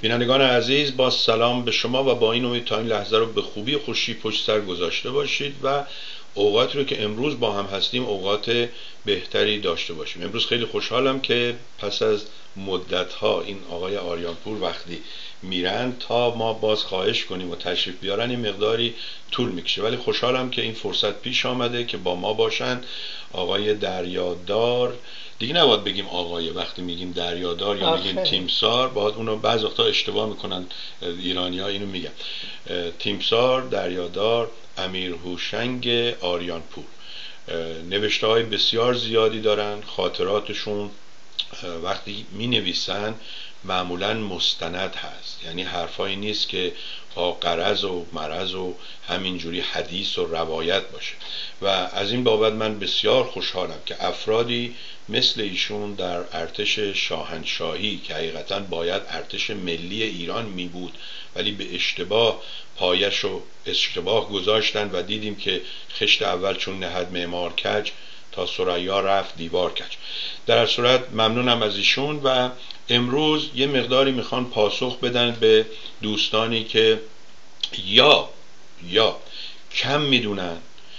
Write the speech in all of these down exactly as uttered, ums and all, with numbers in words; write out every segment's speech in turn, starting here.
بینندگان عزیز، با سلام به شما و با این امید تا این لحظه رو به خوبی و خوشی پشت سر گذاشته باشید و اوقاتی رو که امروز با هم هستیم اوقات بهتری داشته باشیم. امروز خیلی خوشحالم که پس از مدت‌ها این آقای آریانپور وقتی میرن تا ما باز خواهش کنیم و تشریف بیارن این مقداری طول میکشه، ولی خوشحالم که این فرصت پیش آمده که با ما باشن. آقای دریادار، دیگه نباید بگیم آقای، وقتی میگیم دریادار یا میگیم تیمسار باید اونو بعض وقتا اشتباه میکنن ایرانی ها اینو میگن. تیمسار دریادار امیر هوشنگ آریانپور نوشته های بسیار زیادی دارن. خاطراتشون وقتی می نویسن معمولا مستند هست، یعنی حرفایی نیست که با غرض و مرض و همینجوری حدیث و روایت باشه و از این بابت من بسیار خوشحالم که افرادی مثل ایشون در ارتش شاهنشاهی که حقیقتا باید ارتش ملی ایران می بود ولی به اشتباه پایش رو اشتباه گذاشتن و دیدیم که خشت اول چون نهد معمار کج تا ثریا رفت دیوار کج. در هر صورت ممنونم از ایشون و امروز یه مقداری میخوان پاسخ بدن به دوستانی که یا یا کم میدونن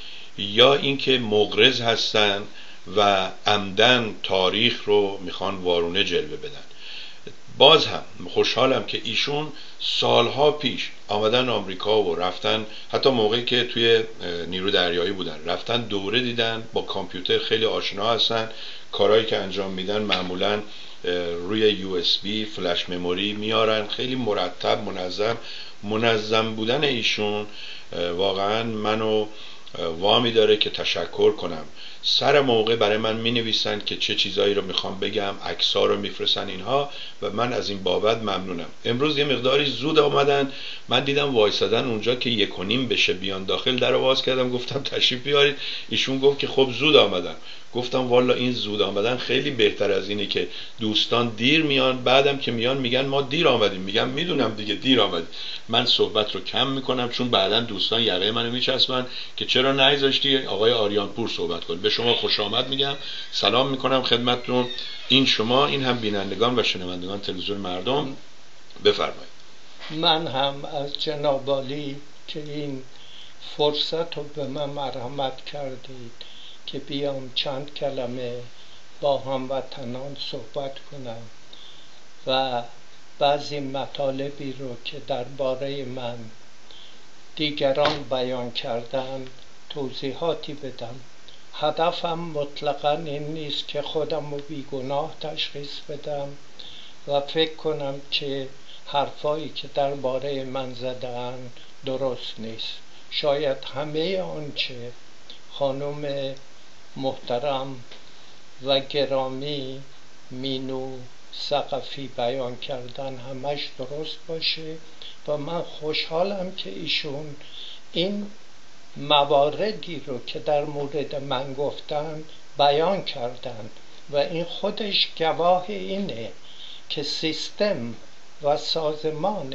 یا اینکه مغرض هستن و عمدن تاریخ رو میخوان وارونه جلوه بدن. باز هم خوشحالم که ایشون سالها پیش آمدن آمریکا و رفتن، حتی موقعی که توی نیرو دریایی بودن رفتن دوره دیدن، با کامپیوتر خیلی آشنا هستن. کارهایی که انجام میدن معمولا روی یو اس بی فلش مموری میارن، خیلی مرتب منظم. منظم بودن ایشون واقعا منو وامی داره که تشکر کنم. سر موقع برای من می نویسن که چه چیزایی رو میخوام بگم، عکس‌ها رو میفرستن اینها و من از این بابت ممنونم. امروز یه مقداری زود آمدن، من دیدم وایسادن اونجا که یک و نیم بشه بیان داخل. در آواز کردم گفتم تشریف بیارید. ایشون گفت که خب زود آمدن. گفتم والا این زود آمدن خیلی بهتر از اینه که دوستان دیر میان، بعدم که میان میگن ما دیر آمدیم. میگم میدونم دیگه دیر آمدید. من صحبت رو کم میکنم چون بعداً دوستان یقه منو میچسبن که چرا نگذاشتی آقای آریانپور صحبت کنه. به شما خوش آمد میگم، سلام میکنم خدمتتون. این شما، این هم بینندگان و شنوندگان تلویزیون مردم. بفرمایید. من هم از جناب عالی که این فرصت رو به من مرحمت کردید که بیام چند کلمه با هموطنان صحبت کنم و بعضی مطالبی رو که درباره من دیگران بیان کردن توضیحاتی بدم. هدفم مطلقاً این نیست که خودم رو بیگناه تشخیص بدم و فکر کنم که حرفایی که درباره من زدن درست نیست. شاید همه آنچه خانم محترم و گرامی مینو ثقفی بیان کردن همش درست باشه و من خوشحالم که ایشون این مواردی رو که در مورد من گفتن بیان کردن و این خودش گواه اینه که سیستم و سازمان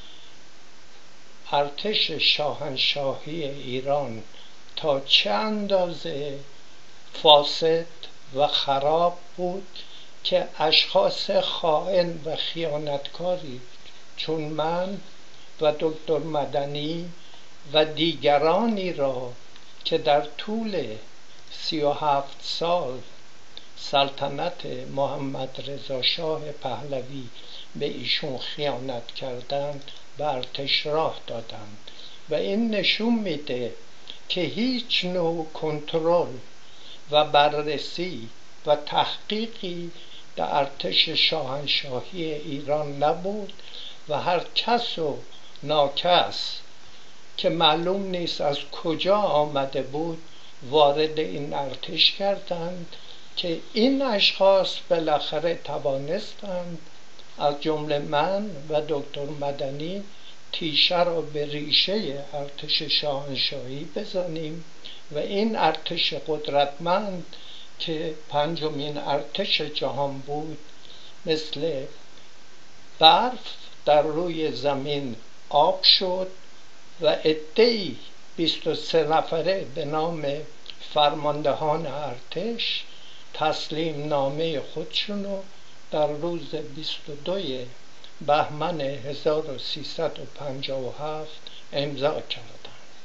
ارتش شاهنشاهی ایران تا چه اندازه فاسد و خراب بود که اشخاص خائن و خیانتکاری چون من و دکتر مدنی و دیگرانی را که در طول سی و هفت سال سلطنت محمد رضا شاه پهلوی به ایشون خیانت کردند به ارتش راه دادند و این نشون میده که هیچ نوع کنترل و بررسی و تحقیقی در ارتش شاهنشاهی ایران نبود و هر کس و ناکس که معلوم نیست از کجا آمده بود وارد این ارتش کردند که این اشخاص بالاخره توانستند از جمله من و دکتر مدنی تیشه را به ریشه ارتش شاهنشاهی بزنیم و این ارتش قدرتمند که پنجمین ارتش جهان بود مثل برف در روی زمین آب شد و عده‌ای بیست و سه نفره به نام فرماندهان ارتش تسلیم نامه خودشونو در روز بیست و دو بهمن هزار و سیصد و پنجاه و هفت امضا کردند.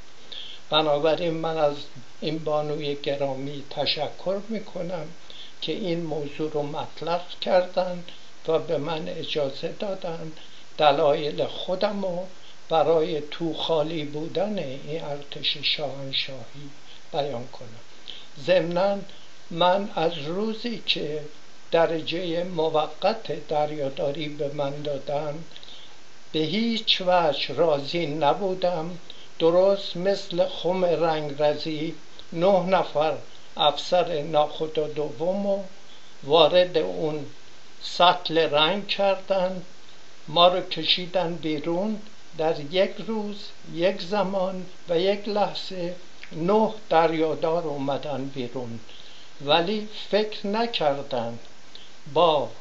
بنابراین من از این بانوی گرامی تشکر میکنم که این موضوع رو مطرح کردند و به من اجازه دادند دلایل خودم رو برای تو خالی بودن این ارتش شاهنشاهی بیان کنم. ضمناً من از روزی که درجه موقت دریاداری به من دادن به هیچ وجه راضی نبودم. درست مثل خم رنگرزی نه نفر افسر ناخدا دوم وارد اون سطل رنگ کردن، ما رو کشیدن بیرون. در یک روز، یک زمان و یک لحظه نه دریادار اومدن بیرون، ولی فکر نکردند با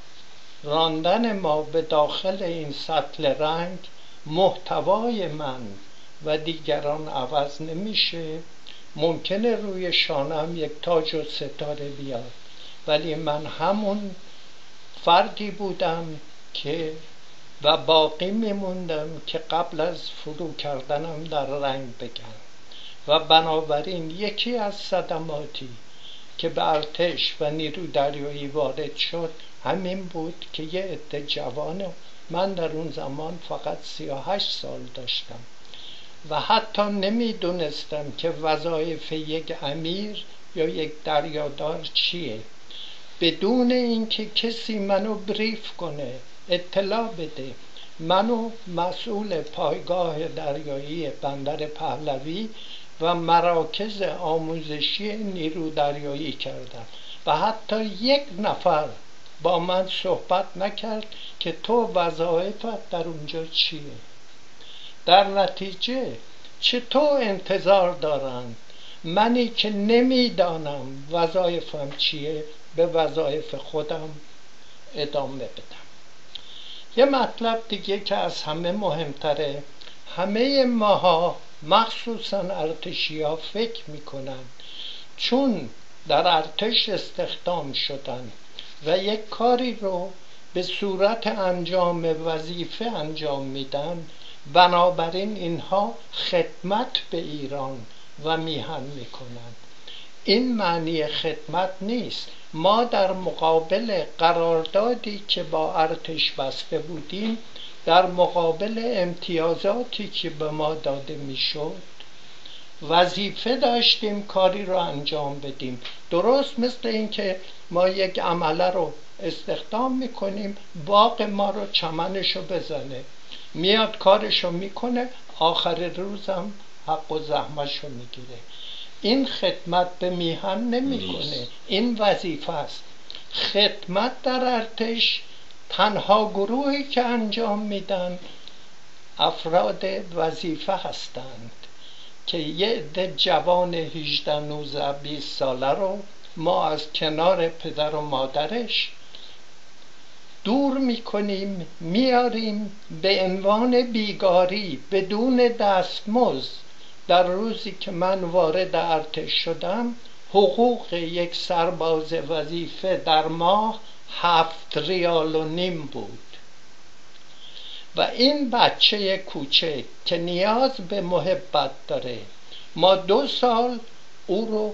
راندن ما به داخل این سطل رنگ محتوای من و دیگران عوض نمیشه. ممکنه روی شانم یک تاج و ستاره بیاد، ولی من همون فردی بودم که و باقی میموندم که قبل از فرو کردنم در رنگ بگم. و بنابراین یکی از صدماتی که به ارتش و نیرو دریایی وارد شد همین بود که یه عده جوان، من در اون زمان فقط سی و هشت سال داشتم و حتی نمیدونستم که وظایف یک امیر یا یک دریادار چیه. بدون اینکه کسی منو بریف کنه، اطلاع بده، منو مسئول پایگاه دریایی بندر پهلوی و مراکز آموزشی نیرو دریایی کردن و حتی یک نفر با من صحبت نکرد که تو وظایفت در اونجا چیه. در نتیجه چطور انتظار دارن منی که نمیدانم وظایفم چیه به وظایف خودم ادامه بدم. یه مطلب دیگه که از همه مهمتره، همه ماها مخصوصا ارتشی ها فکر میکنن چون در ارتش استخدام شدن و یک کاری رو به صورت انجام وظیفه انجام میدن، بنابراین اینها خدمت به ایران و میهن میکنن. این معنی خدمت نیست. ما در مقابل قراردادی که با ارتش بسته بودیم، در مقابل امتیازاتی که به ما داده میشد، وظیفه داشتیم کاری رو انجام بدیم. درست مثل این که ما یک عمله رو استخدام میکنیم، باغ ما رو چمنشو بزنه، میاد کارشو میکنه، آخر روزم حق و زحمتشو میگیره. این خدمت به میهن نمیکنه، این وظیفه است. خدمت در ارتش تنها گروهی که انجام میدن افراد وظیفه هستند که یه عده جوان هجده نوزده بیست ساله رو ما از کنار پدر و مادرش دور میکنیم، میاریم به عنوان بیگاری بدون دستمزد. در روزی که من وارد ارتش شدم حقوق یک سرباز وظیفه در ماه هفت ریال و نیم بود و این بچه کوچک که نیاز به محبت داره، ما دو سال او رو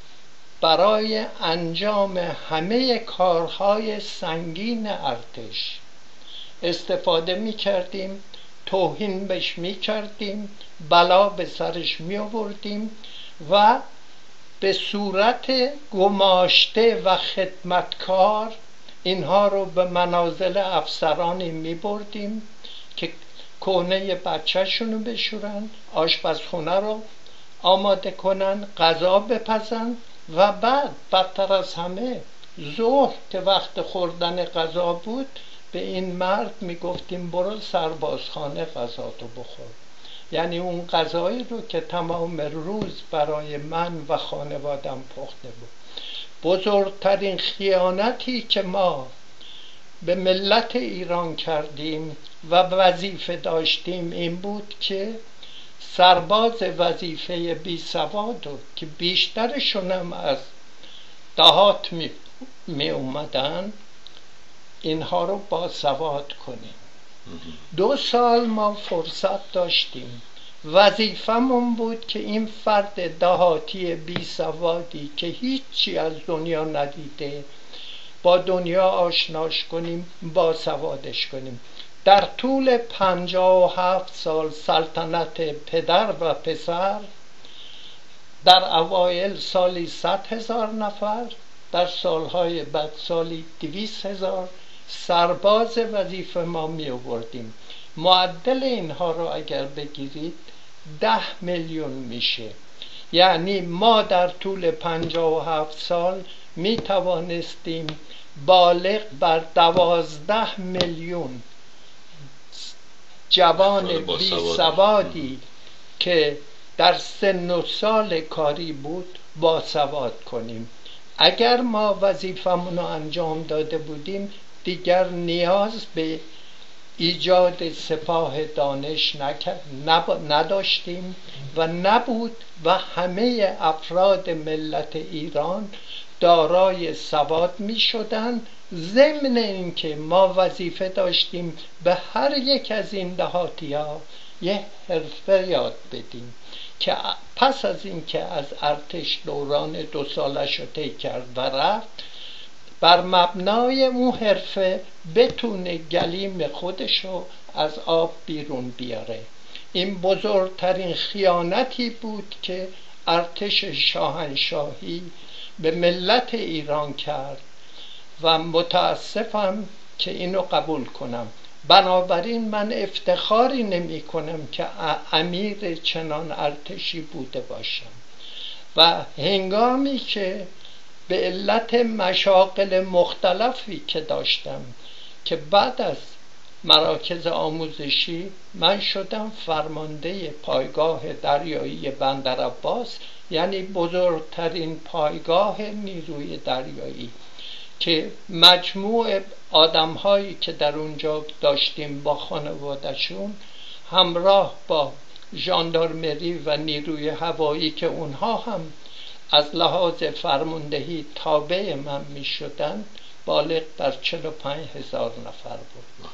برای انجام همه کارهای سنگین ارتش استفاده می کردیم، توهین بهش می کردیم، بلا به سرش می آوردیم و به صورت گماشته و خدمتکار اینها رو به منازل افسرانی می بردیم که کونه بچه شونو بشورن، آشپزخونه رو آماده کنن، غذا بپزن و بعد بدتر از همه ظهر که وقت خوردن غذا بود به این مرد میگفتیم برو سربازخانه غذا تو بخور. یعنی اون غذایی رو که تمام روز برای من و خانوادم پخته بود. بزرگترین خیانتی که ما به ملت ایران کردیم و وظیفه داشتیم این بود که سرباز وظیفه بی سوادو که بیشترشون هم از دهات می, می اومدن اینها رو با سواد کنیم. دو سال ما فرصت داشتیم. وظیفمون بود که این فرد دهاتی بی سوادی که هیچی از دنیا ندیده با دنیا آشناش کنیم، با سوادش کنیم. در طول پنجاه و هفت سال سلطنت پدر و پسر، در اوایل سالی صد هزار نفر، در سالهای بعد سالی دویست هزار سرباز وظیفه ما می آوردیم. معدل اینها رو اگر بگیرید ده میلیون میشه. یعنی ما در طول پنجاه و هفت سال می توانستیم بالغ بر دوازده میلیون جوان بی سوادی که در سن و سال کاری بود با سواد کنیم. اگر ما وظیفمون رو انجام داده بودیم دیگر نیاز به ایجاد سپاه دانش نداشتیم و نبود و همه افراد ملت ایران دارای سواد می شدند. ضمن اینکه ما وظیفه داشتیم به هر یک از این دهاتی ها یه حرفه یاد بدیم که پس از اینکه از ارتش دوران دو سالش رو طی کرد و رفت، بر مبنای اون حرفه بتونه گلیم خودشو از آب بیرون بیاره. این بزرگترین خیانتی بود که ارتش شاهنشاهی به ملت ایران کرد و متاسفم که اینو قبول کنم. بنابراین من افتخاری نمی کنم که امیر چنان ارتشی بوده باشم و هنگامی که به علت مشاغل مختلفی که داشتم که بعد از مراکز آموزشی من شدم فرمانده پایگاه دریایی بندرعباس، یعنی بزرگترین پایگاه نیروی دریایی که مجموع آدم هایی که در اونجا داشتیم با خانوادهشون همراه با ژاندارمری و نیروی هوایی که اونها هم از لحاظ فرماندهی تابع من می شدن بالغ بر چهل و پنج هزار نفر بود.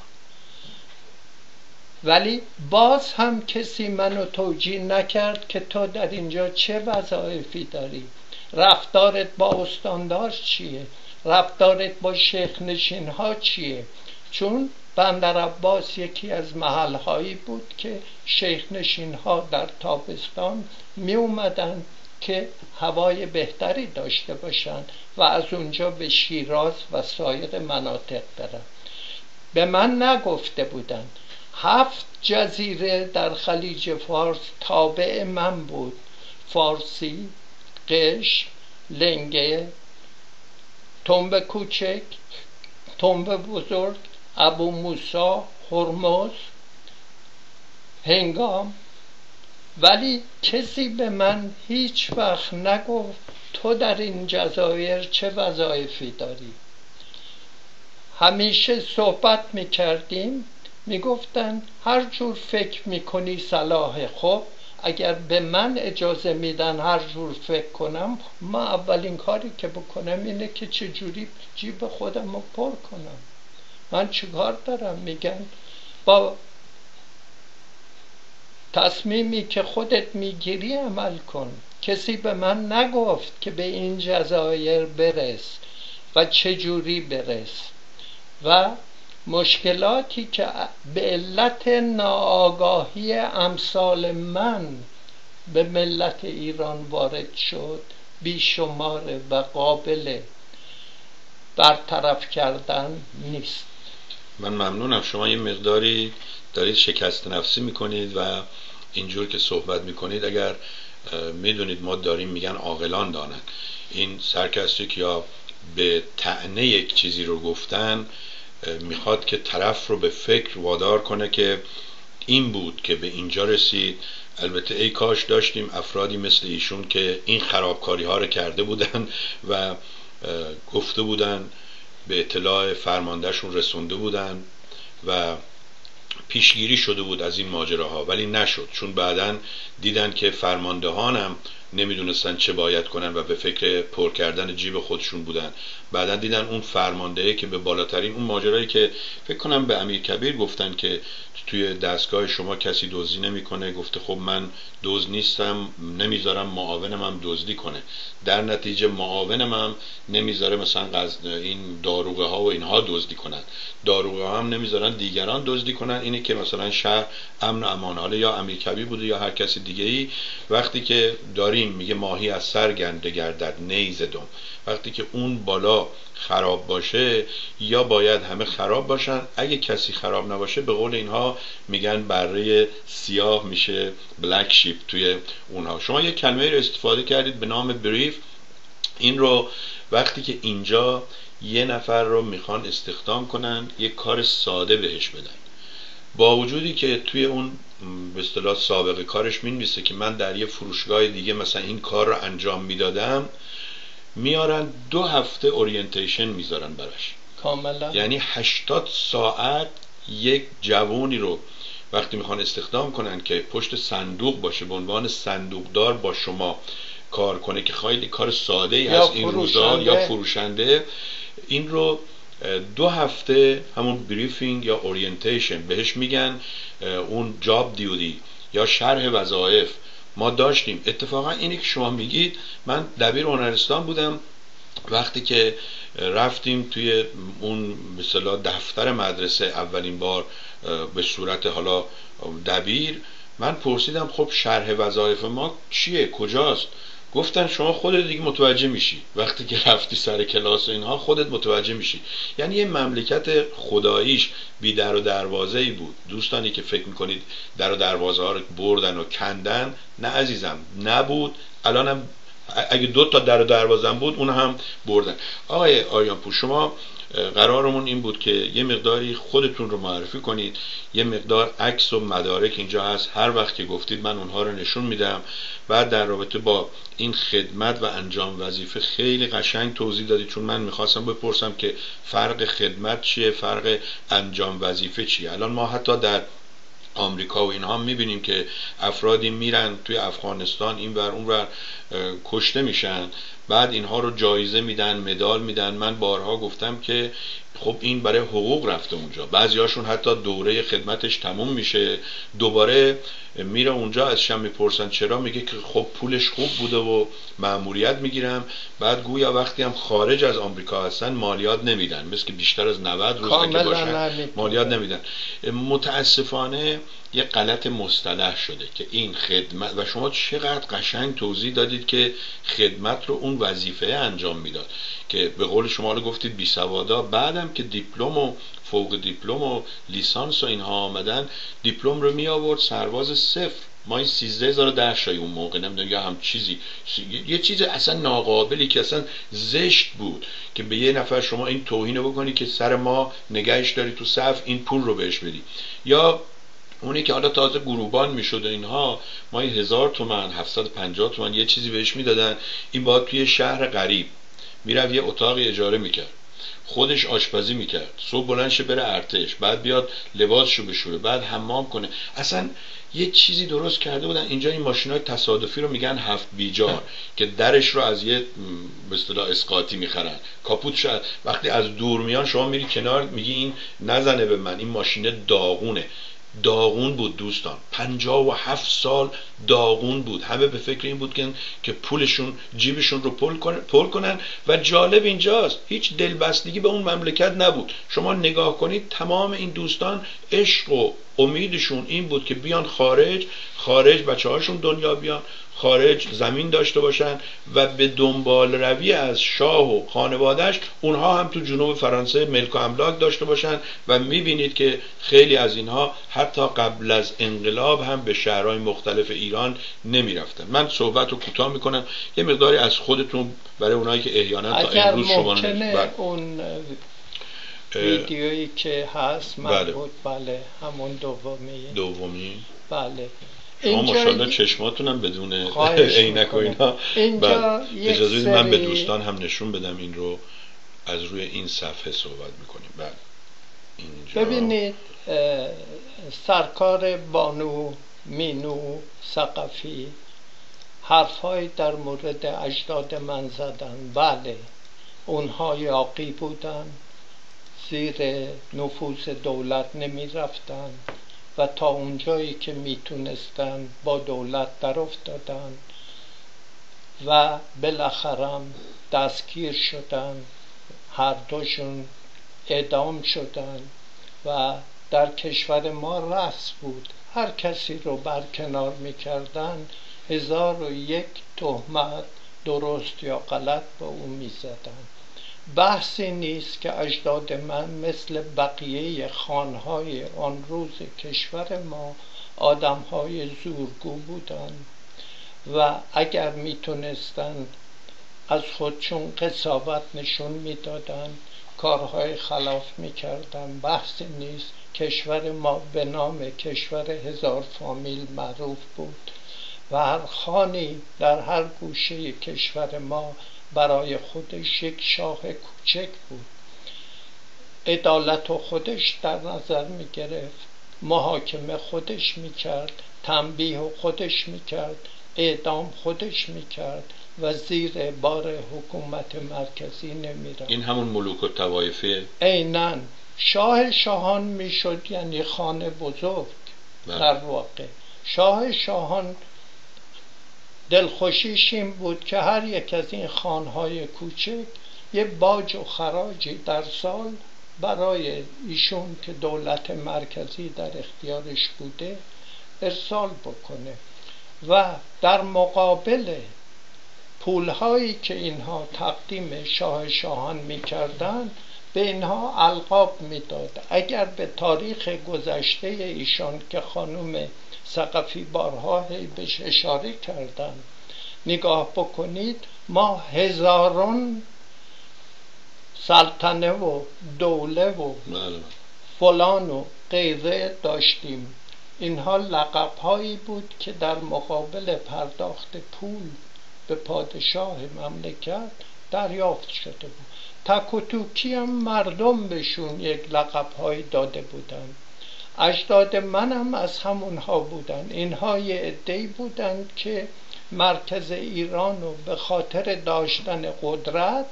ولی باز هم کسی منو توجیه نکرد که تو در اینجا چه وظایفی داری، رفتارت با استاندار چیه، رفتارت با شیخ نشین ها چیه. چون بندرعباس یکی از محل هایی بود که شیخ نشین ها در تابستان می اومدن که هوای بهتری داشته باشن و از اونجا به شیراز و سایر مناطق برن. به من نگفته بودن هفت جزیره در خلیج فارس تابع من بود: فارسی، قشم، لنگه، تنب کوچک، تنب بزرگ، ابو موسی، هرمز، هنگام. ولی کسی به من هیچ وقت نگفت تو در این جزایر چه وظایفی داری. همیشه صحبت میکردیم، میگفتن هر جور فکر میکنی صلاح. خب اگر به من اجازه میدن هر جور فکر کنم، ما اولین کاری که بکنم اینه که چجوری جیب خودم رو پر کنم. من چیکار دارم؟ میگن با تصمیمی که خودت میگیری عمل کن. کسی به من نگفت که به این جزایر برس و چجوری برس. و مشکلاتی که به علت ناآگاهی امثال من به ملت ایران وارد شد بیشماره و قابل برطرف کردن نیست. من ممنونم. شما یه مقداری دارید شکست نفسی میکنید و اینجور که صحبت میکنید، اگر میدونید ما داریم میگن عاقلان دانند، این سرکستیک یا به طعنه یک چیزی رو گفتن میخواد که طرف رو به فکر وادار کنه که این بود که به اینجا رسید. البته ای کاش داشتیم افرادی مثل ایشون که این خرابکاری ها رو کرده بودن و گفته بودن، به اطلاع فرماندهشون رسونده بودن و پیشگیری شده بود از این ماجراها، ولی نشد. چون بعدن دیدن که فرماندهانم نمیدونستن چه باید کنن و به فکر پر کردن جیب خودشون بودن. بعدا دیدن اون فرماندهی که به بالاترین اون ماجرایی که فکر کنم به امیرکبیر گفتن که توی دستگاه شما کسی دزدی نمیکنه، گفته خب من دزد نیستم، نمیذارم معاونم هم دزدی کنه. در نتیجه معاونم هم نمیذاره مثلا این داروغه ها و اینها دزدی کنن، داروغه ها هم نمیذارن دیگران دزدی کنن. اینه که مثلا شهر امن و امان، حالا یا امیرکبیر بوده یا هر کسی دیگه ای، وقتی که داریم میگه ماهی از سر گنده گردد نیز دم، وقتی که اون بالا خراب باشه یا باید همه خراب باشن، اگه کسی خراب نباشه به قول اینها میگن بره سیاه میشه بلک شیپ توی اونها. شما یک کلمه رو استفاده کردید به نام بریف. این رو وقتی که اینجا یه نفر رو میخوان استخدام کنن یک کار ساده بهش بدن، با وجودی که توی اون به اصطلاح سابقه کارش مینویسه که من در یه فروشگاه دیگه مثلا این کار رو انجام میدادم، میارن دو هفته اورینتیشن میذارن براش کاملا. یعنی هشتاد ساعت یک جوانی رو وقتی میخوان استخدام کنن که پشت صندوق باشه به عنوان صندوقدار با شما کار کنه که خیلی کار ساده ای هست این روزا، یا فروشنده، این رو دو هفته همون بریفینگ یا اورینتیشن بهش میگن، اون جاب دیوتی یا شرح وظایف ما داشتیم. اتفاقا اینی که شما میگید، من دبیر هنرستان بودم وقتی که رفتیم توی اون مثلا دفتر مدرسه اولین بار به صورت حالا دبیر، من پرسیدم خب شرح وظایف ما چیه، کجاست؟ گفتن شما خودت دیگه متوجه میشی، وقتی که رفتی سر کلاس و اینها خودت متوجه میشی. یعنی یه مملکت خداییش بی در و دروازه‌ای بود. دوستانی که فکر میکنید در و دروازه ها رو بردن و کندن، نه عزیزم، نبود. الانم اگه دو تا در و دروازه بود اون هم بردن. آقای آریانپور، شما قرارمون این بود که یه مقداری خودتون رو معرفی کنید، یه مقدار عکس و مدارک اینجا هست، هر وقت که گفتید من اونها رو نشون میدم. بعد در رابطه با این خدمت و انجام وظیفه خیلی قشنگ توضیح دادید، چون من میخواستم بپرسم که فرق خدمت چیه، فرق انجام وظیفه چیه. الان ما حتی در آمریکا و اینها میبینیم که افرادی میرن توی افغانستان این ور اون ور کشته میشن، بعد اینها رو جایزه میدن، مدال میدن. من بارها گفتم که خب این برای حقوق رفته اونجا، بعضیاشون حتی دوره خدمتش تموم میشه دوباره میره اونجا، ازشم میپرسن چرا، میگه که خب پولش خوب بوده و مأموریت میگیرم. بعد گویا وقتی هم خارج از آمریکا هستن مالیات نمیدن، مثل که بیشتر از نود روز که باشن مالیات نمیدن. متاسفانه یه غلط مصطلح شده که این خدمت، و شما چقدر قشنگ توضیح دادید که خدمت رو اون وظیفه انجام میداد که به قول شما رو گفتید بی سوادا، بعدم که دیپلم و فوق دیپلم و لیسانس و اینها آمدن، دیپلم رو می آورد سرباز صفر. ما این سیزده هزار ده شای اون موقع نمیدونم یا هم چیزی، یه چیز اصلا ناقابلی که اصلا زشت بود که به یه نفر شما این توهین رو بکنی که سر ما نگهش داری تو صف، این پول رو بهش بدی. یا اونی که حالا تازه گروبان میشد و اینها، ما این هزار تومن هفتصد و پنجاه تومن یه چیزی بهش میدادن، این باید توی شهر غریب میرفت یه اتاقی اجاره میکرد، خودش آشپزی میکرد، صبح بلند شه بره ارتش، بعد بیاد لباسشو بشوره، بعد حمام کنه. اصلا یه چیزی درست کرده بودن اینجا. این ماشینای تصادفی رو میگن هفت بیجار که درش رو از یه به اصطلاح اسقاطی میخرن، کاپوت شد. وقتی از دور میان شما میری کنار میگی این نزنه به من، این ماشین داغونه. داغون بود دوستان، پنجاه و هفت سال داغون بود. همه به فکر این بود که که پولشون جیبشون رو پر کنن, پر کنن. و جالب اینجاست هیچ دلبستگی به اون مملکت نبود. شما نگاه کنید تمام این دوستان عشق و امیدشون این بود که بیان خارج، خارج بچه هاشون دنیا بیان، خارج زمین داشته باشن و به دنبال روی از شاه و خانوادهش اونها هم تو جنوب فرانسه ملک و املاک داشته باشن. و میبینید که خیلی از اینها حتی قبل از انقلاب هم به شهرهای مختلف ایران نمیرفتن. من صحبت رو کوتاه میکنم، یه مقداری از خودتون برای اونایی که احیانا تا امروز شما اگر ممکنه اون ویدیویی که هست مربوط بله. بله همون دومی دومی بله. شما ماشاءالله چشماتون هم بدون عینک و اینا. اجازه بدید من به دوستان هم نشون بدم این رو. از روی این صفحه صحبت میکنیم. بله اینجا ببینید سرکار بانو مینو ثقفی حرفهایی در مورد اجداد من زدن. بله، اونها یاغی بودن، زیر نفوذ دولت نمی رفتن و تا اونجایی که می تونستن با دولت در افتادن و بالاخرم دستگیر شدن، هر دوشون اعدام شدن و در کشور ما رسم بود هر کسی رو برکنار میکردن هزار و یک تهمت درست یا غلط با او میزدن. بحثی نیست که اجداد من مثل بقیه خانهای آن روز کشور ما آدمهای زورگو بودند و اگر میتونستند از خودشون قساوت نشون میدادن، کارهای خلاف میکردن. بحثی نیست. کشور ما به نام کشور هزار فامیل معروف بود و هر خانی در هر گوشه کشور ما برای خودش یک شاه کوچک بود. عدالت و خودش در نظر می گرفت، محاکمه خودش می کرد، تنبیه خودش می کرد، اعدام خودش می کرد و زیر بار حکومت مرکزی نمی رفت. این همون ملوک و طوایفه. عیناً شاه شاهان می شد، یعنی خان بزرگ. بله. در واقع شاه شاهان دلخوشیش این بود که هر یک از این خانهای کوچک یه باج و خراجی در سال برای ایشون که دولت مرکزی در اختیارش بوده ارسال بکنه و در مقابل پولهایی که اینها تقدیم شاه شاهان میکردن به اینها القاب میداد. اگر به تاریخ گذشته ایشان که خانم ثقفی بارها بهش اشاره کردن نگاه بکنید، ما هزاران سلطنه و دوله و فلان و غیره داشتیم. اینها لقب هایی بود که در مقابل پرداخت پول به پادشاه مملکت دریافت شده بود. تک و توکی هم مردم بهشون یک لقب هایی داده بودن. اجداد منم از همونها بودن. اینها یه عده‌ای بودند که مرکز ایران رو به خاطر داشتن قدرت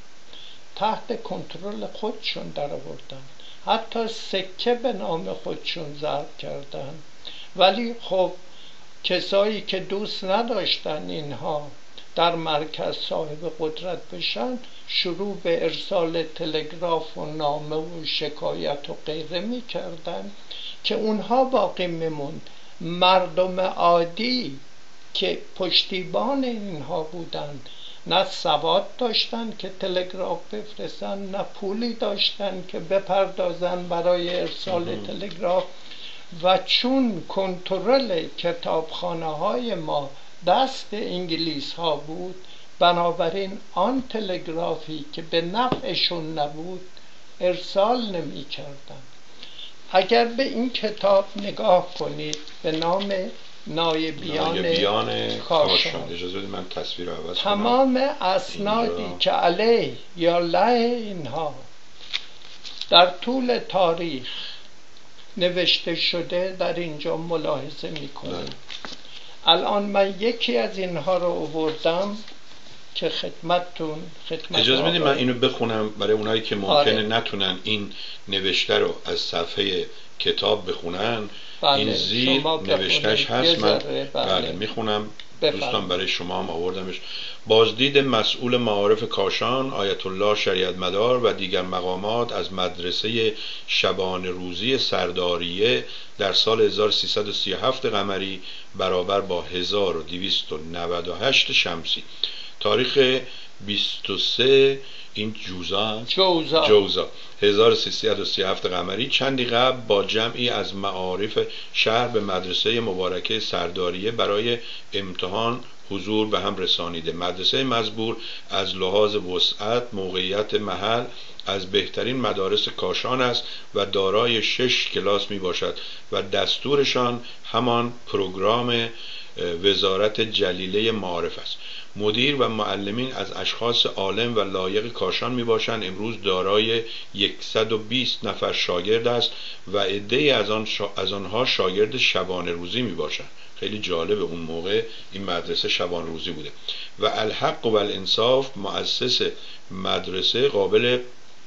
تحت کنترل خودشون در آوردن، حتی سکه به نام خودشون ضرب کردن. ولی خب کسایی که دوست نداشتن اینها در مرکز صاحب قدرت بشن شروع به ارسال تلگراف و نامه و شکایت و غیره می کردن که اونها باقی میموند. مردم عادی که پشتیبان اینها بودند نه سواد داشتن که تلگراف بفرستن، نه پولی داشتن که بپردازن برای ارسال تلگراف و چون کنترل کتابخانه های ما دست انگلیس ها بود، بنابراین آن تلگرافی که به نفعشون نبود ارسال نمی کردن. اگر به این کتاب نگاه کنید به نام نایبیان, نایبیان کاشان، اجازه بدید من تصویر رو عوض کنم. تمام اسنادی اینجا که علیه یا لعه اینها در طول تاریخ نوشته شده در اینجا ملاحظه میکنیم. الان من یکی از اینها رو آوردم که خدمتتون خدمت اجازه بدید من اینو بخونم برای اونایی که ممکنه آره. نتونن این نوشته رو از صفحه کتاب بخونن. بله. این زیر نوشتهش هست. من بله. بله میخونم. بفرم. دوستان برای شما هم آوردمش. بازدید مسئول معارف کاشان آیت الله شریعت مدار و دیگر مقامات از مدرسه شبانه روزی سرداریه در سال هزار و سیصد و سی و هفت قمری برابر با هزار و دویست و نود و هشت شمسی، تاریخ بیست و سه این جوزا جوزا, جوزا. هزار و سیصد و سی و هفت قمری چندی قبل با جمعی از معارف شهر به مدرسه مبارکه سرداریه برای امتحان حضور به هم رسانیده. مدرسه مزبور از لحاظ وسعت، موقعیت محل از بهترین مدارس کاشان است و دارای شش کلاس می باشد و دستورشان همان پروگرام وزارت جلیله معارف است. مدیر و معلمین از اشخاص عالم و لایق کاشان می باشند. امروز دارای صد و بیست نفر شاگرد است و عده‌ای از آن شا... از آنها شاگرد شبانه روزی می باشند. خیلی جالب، اون موقع این مدرسه شبانه روزی بوده. و الحق و الانصاف مؤسس مدرسه قابل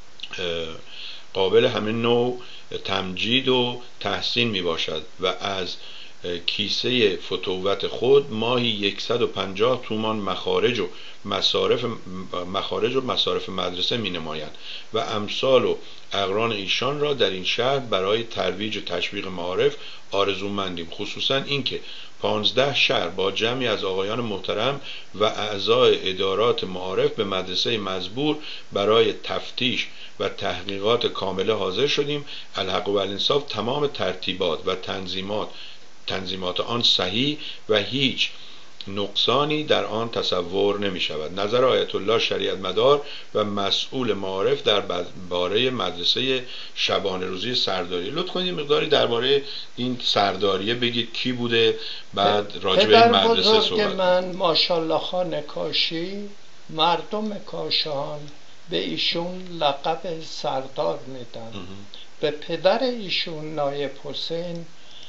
قابل همین نوع تمجید و تحسین می باشد و از کیسه فتوت خود ماهی صد و پنجاه تومان مخارج و مصارف مخارج و مصارف مدرسه می نمایند و امثال و اقران ایشان را در این شهر برای ترویج و تشویق معارف آرزومندیم. خصوصا اینکه پانزده شهر با جمعی از آقایان محترم و اعضای ادارات معارف به مدرسه مزبور برای تفتیش و تحقیقات کامله حاضر شدیم. الحق و الانصاف تمام ترتیبات و تنظیمات تنظیمات آن صحیح و هیچ نقصانی در آن تصور نمی شود. نظر آیت الله شریعت مدار و مسئول معارف در باره مدرسه شبانه روزی سرداری. لطف کنید مقداری درباره این سرداریه بگید، کی بوده، بعد راجع به این مدرسه صحبت. من ماشاءالله خان کاشی، مردم کاشان به ایشون لقب سردار میدن. به پدر ایشون نایب حسین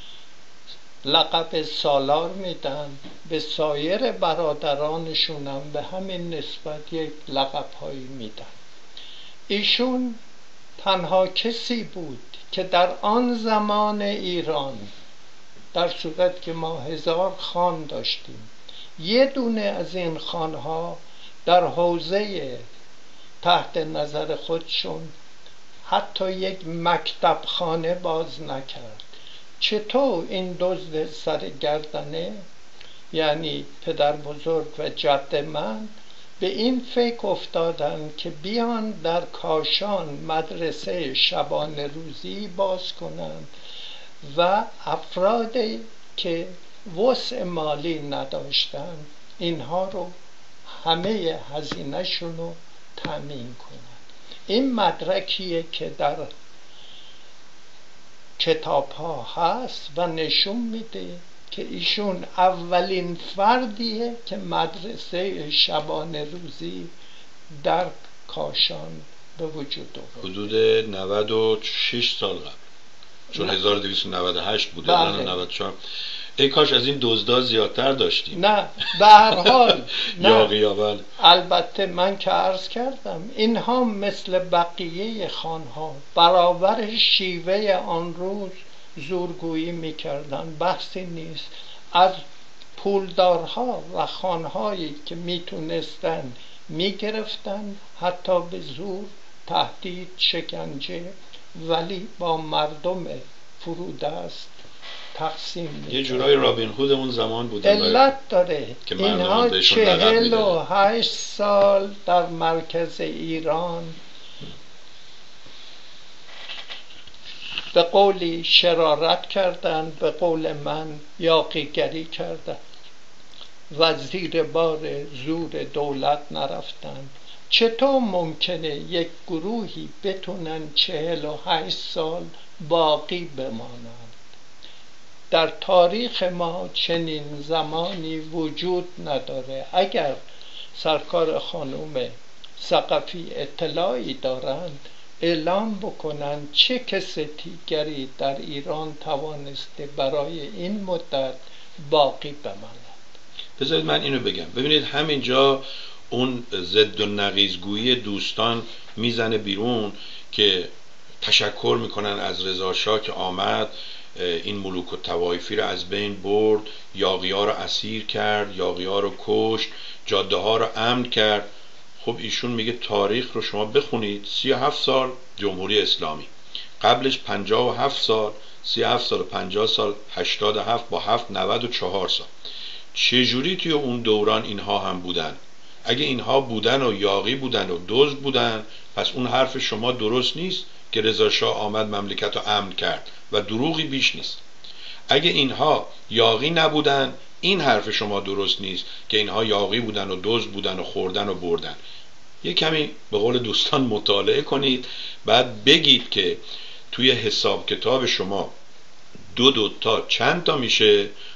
لقب سالار میدن، به سایر برادرانشون هم به همین نسبت یک لقب هایی میدن. ایشون تنها کسی بود که در آن زمان ایران، در صورت که ما هزار خان داشتیم، یه دونه از این خانها در حوزه تحت نظر خودشون حتی یک مکتب خانه باز نکرد. چطور این دزد سرگردنه، یعنی پدر بزرگ و جد من، به این فکر افتادن که بیان در کاشان مدرسه شبانه روزی باز کنند و افرادی که وسع مالی نداشتن اینها رو همه هزینه شونو تامین کنند. این مدرکیه که در کتاب ها هست و نشون میده که ایشون اولین فردیه که مدرسه شبانه روزی در کاشان به وجود آورد. حدود نود و شش سال قبل، چون هزار و دویست و نود و هشت بوده. بله. نود و چهار. ای کاش از این دزدا زیادتر داشتیم. نه به هر حال نه. البته من که عرض کردم اینها مثل بقیه خانها برابر شیوه آن روز زورگویی میکردن، بحثی نیست. از پولدارها و خانهایی که میتونستن میگرفتن، حتی به زور، تهدید، شکنجه، ولی با مردم فرودست تقسیم یه جورای رابین هود اون زمان بودن. علت داره اینها چهل و هشت سال در مرکز ایران به قولی شرارت کردند، به قول من یاغیگری کردند و زیر بار زور دولت نرفتند. چطور ممکنه یک گروهی بتونن چهل و هشت سال باقی بمانند؟ در تاریخ ما چنین زمانی وجود نداره. اگر سرکار خانوم ثقفی اطلاعی دارند اعلام بکنن چه کسیگری در ایران توانسته برای این مدت باقی بماند. بذارید من اینو بگم. ببینید همینجا اون ضد و نقیضگویی دوستان میزنه بیرون که تشکر میکنن از رضا شاه که آمد این ملوک و طوایفی رو از بین برد، یاغی ها رو اسیر کرد، یاغی ها رو کشت، جاده ها رو امن کرد. خب ایشون میگه تاریخ رو شما بخونید، سی و هفت سال جمهوری اسلامی، قبلش پنجاه و هفت سال، سی و هفت سال و پنجاه سال، هشتاد و هفت با هفت نود و چهار سال. چجوری توی اون دوران اینها هم بودن؟ اگه اینها بودن و یاغی بودن و دزد بودن، پس اون حرف شما درست نیست که رضا شاه آمد مملکت رو امن کرد و دروغی بیش نیست. اگه اینها یاغی نبودن، این حرف شما درست نیست که اینها یاغی بودن و دزد بودن و خوردن و بردن. یه کمی به قول دوستان مطالعه کنید، بعد بگید که توی حساب کتاب شما دو دو تا چند تا میشه.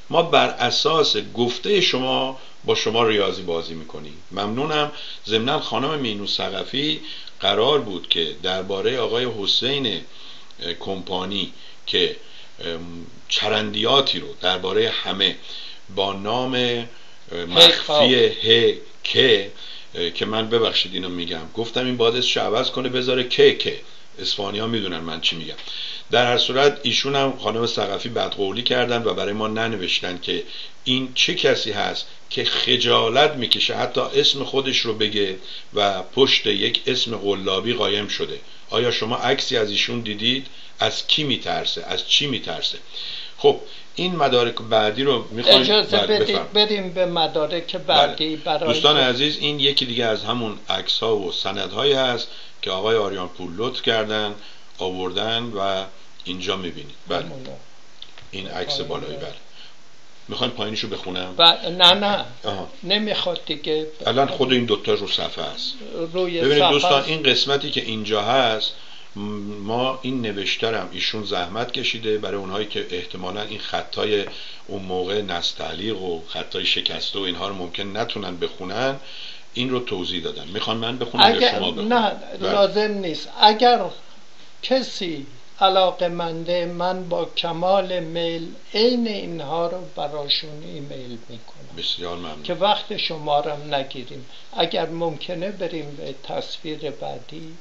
ما بر اساس گفته شما با شما ریاضی بازی میکنیم. ممنونم. ضمناً خانم مینو ثقفی قرار بود که درباره آقای حسین کمپانی که چرندیاتی رو درباره همه با نام مخفی ه که که من ببخشید اینو میگم، گفتم این باید اسمش عوض کنه بذاره که که اسپانی ها میدونن من چی میگم. در هر صورت ایشون هم خانم ثقفی بدقولی کردن و برای ما ننوشتن که این چه کسی هست که خجالت میکشه حتی اسم خودش رو بگه و پشت یک اسم قلابی قایم شده. آیا شما عکسی از ایشون دیدید؟ از کی میترسه؟ از چی میترسه؟ خب این مدارک بعدی رو میخوایم اجازه بدید بریم به مدارک بعدی. بله. برای دوستان عزیز، این یکی دیگه از همون عکس ها و سندهایی هست که آقای آریان پور لطف کردن آوردن و اینجا میبینید. بله این عکس بالایی. بله میخوایم پایینشو بخونم؟ ب... نه نه آها. نمیخواد دیگه. الان خود این دوتا رو صفحه هست. روی ببینید دوستان، این قسمتی که اینجا هست ما این نوشترم ایشون زحمت کشیده برای اونهایی که احتمالا این خطای اون موقع نستعلیق و خطای شکسته و اینها رو ممکن نتونن بخونن، این رو توضیح دادن. میخوان من بخونم اگر... یا شما بخونم؟ نه لازم نیست. اگر کسی علاقه‌منده، من با کمال میل عین اینها رو براشون ایمیل میکنم. بسیار ممنون. که وقت شما رو نگیریم. اگر ممکنه بریم به تصویر بعدی.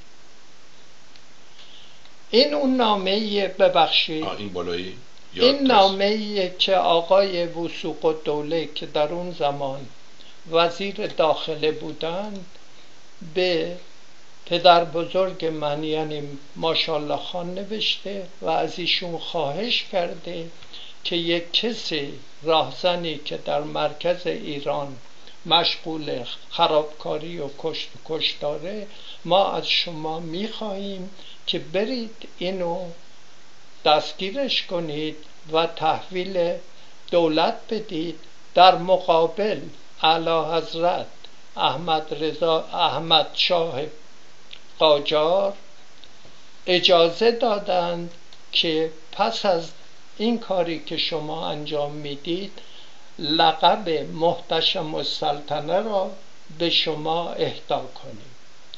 این اون نامه‌ای، ببخشید این بالایی این نامه‌ای که آقای وثوق الدوله که در اون زمان وزیر داخله بودند به پدر بزرگ من یعنی ماشاءالله خان نوشته و از ایشون خواهش کرده که یک کسی راهزنی که در مرکز ایران مشغول خرابکاری و کشت و کشت داره، ما از شما میخواهیم که برید اینو دستگیرش کنید و تحویل دولت بدید. در مقابل اعلی حضرت احمد رضا احمد شاه قاجار اجازه دادند که پس از این کاری که شما انجام میدید لقب محتشم السلطنه را به شما اهدا کنید.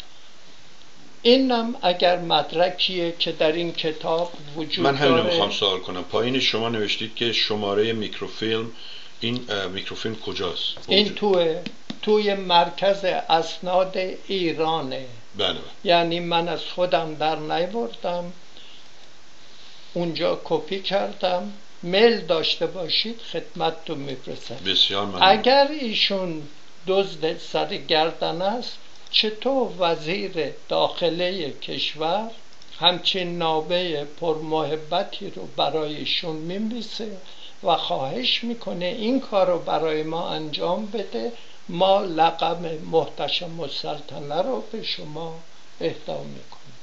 اینم اگر مدرکیه که در این کتاب وجود من همین داره. میخوام سوال کنم. پایین شما نوشتید که شماره میکروفیلم، این میکروفیلم کجاست؟ این توی توی مرکز اسناد ایرانه. بله. یعنی من از خودم در نیاوردم، اونجا کپی کردم. میل داشته باشید خدمتتون میفرستم. بسیار ممنون. اگر ایشون دزد سرگردن است، چطور وزیر داخله کشور همچین نامه پرمحبتی رو برای ایشون می‌نویسه و خواهش میکنه این کار رو برای ما انجام بده، ما لقب محتشم السلطنه رو به شما اهدا میکنیم.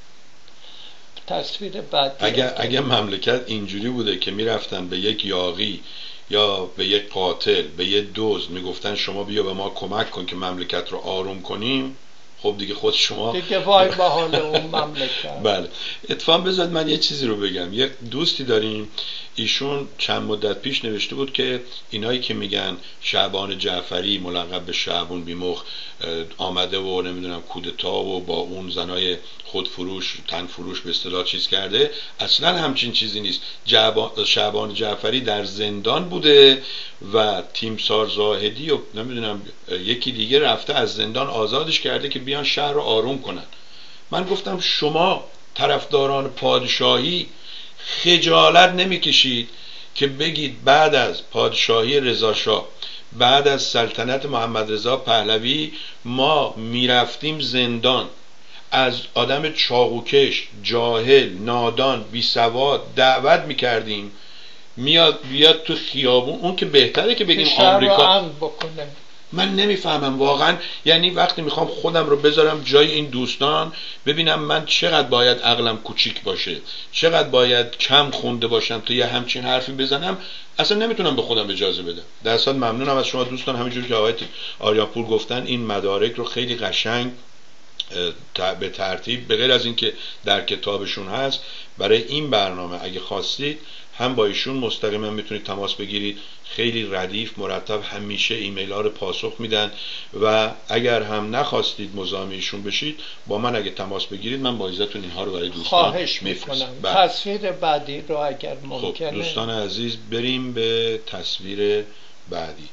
تصویر بعدی. اگر اگر مملکت اینجوری بوده که میرفتن به یک یاغی یا به یک قاتل، به یک دزد میگفتن شما بیا به ما کمک کن که مملکت رو آروم کنیم، خب دیگه خود شما دیگه وای به حال اون مملکت. بله. اتفاقا بذارید من یه چیزی رو بگم. یک دوستی داریم، ایشون چند مدت پیش نوشته بود که اینایی که میگن شعبان جعفری ملقب به شعبون بیمخ آمده و نمیدونم کودتا و با اون زنای خودفروش تن فروش به اصطلاح چیز کرده، اصلا همچین چیزی نیست. شعبان جعفری در زندان بوده و تیمسار زاهدی و نمیدونم یکی دیگه رفته از زندان آزادش کرده که بیان شهر رو آروم کنن. من گفتم شما طرفداران پادشاهی خجالت نمیکشید که بگید بعد از پادشاهی رضا شاه، بعد از سلطنت محمد رضا پهلوی ما میرفتیم زندان، از آدم چاقوکش، جاهل، نادان، بیسواد دعوت میکردیم میاد بیاد تو خیابون، اون که بهتره که بگیم آمریکا. من نمیفهمم واقعا، یعنی وقتی میخوام خودم رو بذارم جای این دوستان ببینم من چقدر باید عقلم کوچیک باشه، چقدر باید کم خونده باشم تا یه همچین حرفی بزنم، اصلا نمیتونم به خودم اجازه بدم. در اصل ممنونم از شما دوستان، همینجور که آقای آریاپور گفتن این مدارک رو خیلی قشنگ به ترتیب به غیر از این که در کتابشون هست برای این برنامه اگه خواستید هم با ایشون مستقیما میتونید تماس بگیرید، خیلی ردیف مرتب همیشه ایمیل ها رو پاسخ میدن، و اگر هم نخواستید مزاحم ایشون بشید با من اگه تماس بگیرید من با عزتون اینها رو برای دوستان خواهش میفرستم. میکنم. تصویر بعدی رو اگر ممکنه. خب دوستان عزیز بریم به تصویر بعدی.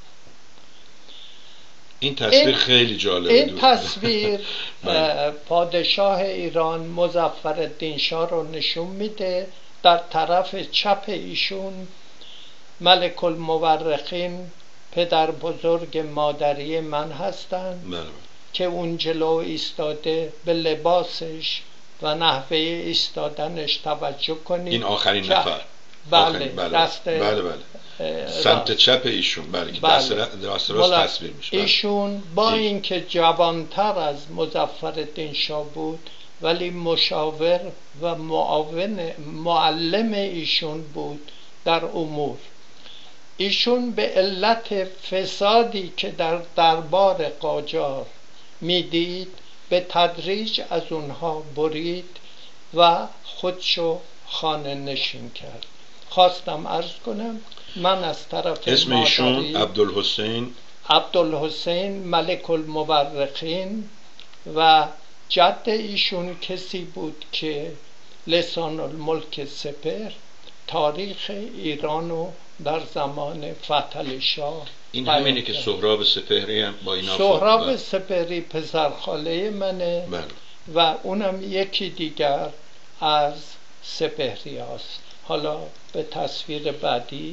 این تصویر این خیلی جالبه. این تصویر پادشاه ایران مظفرالدین شاه رو نشون میده. در طرف چپ ایشون ملک المورخین پدر بزرگ مادری من هستند که اون جلو ایستاده. به لباسش و نحوه ایستادنش توجه کنید. این آخرین نفر. بله بله دست بله بله سمت چپ ایشون، بله که دست راست راست تصویر میشه. ایشون با اینکه جوانتر از مظفرالدین شاه بود ولی مشاور و معاون معلم ایشون بود در امور. ایشون به علت فسادی که در دربار قاجار میدید به تدریج از اونها برید و خودشو خانه نشین کرد. خواستم عرض کنم من از طرف اسم ایشون عبدالحسین عبدالحسین ملک المورخین و جد ایشون کسی بود که لسان الملک سپهر تاریخ ایرانو در زمان فتح شاه. این همینه که سهراب سپهری هم با اینا. سهراب سپهری پسرخاله منه. بله. و اونم یکی دیگر از سپهری هست. حالا به تصویر بعدی.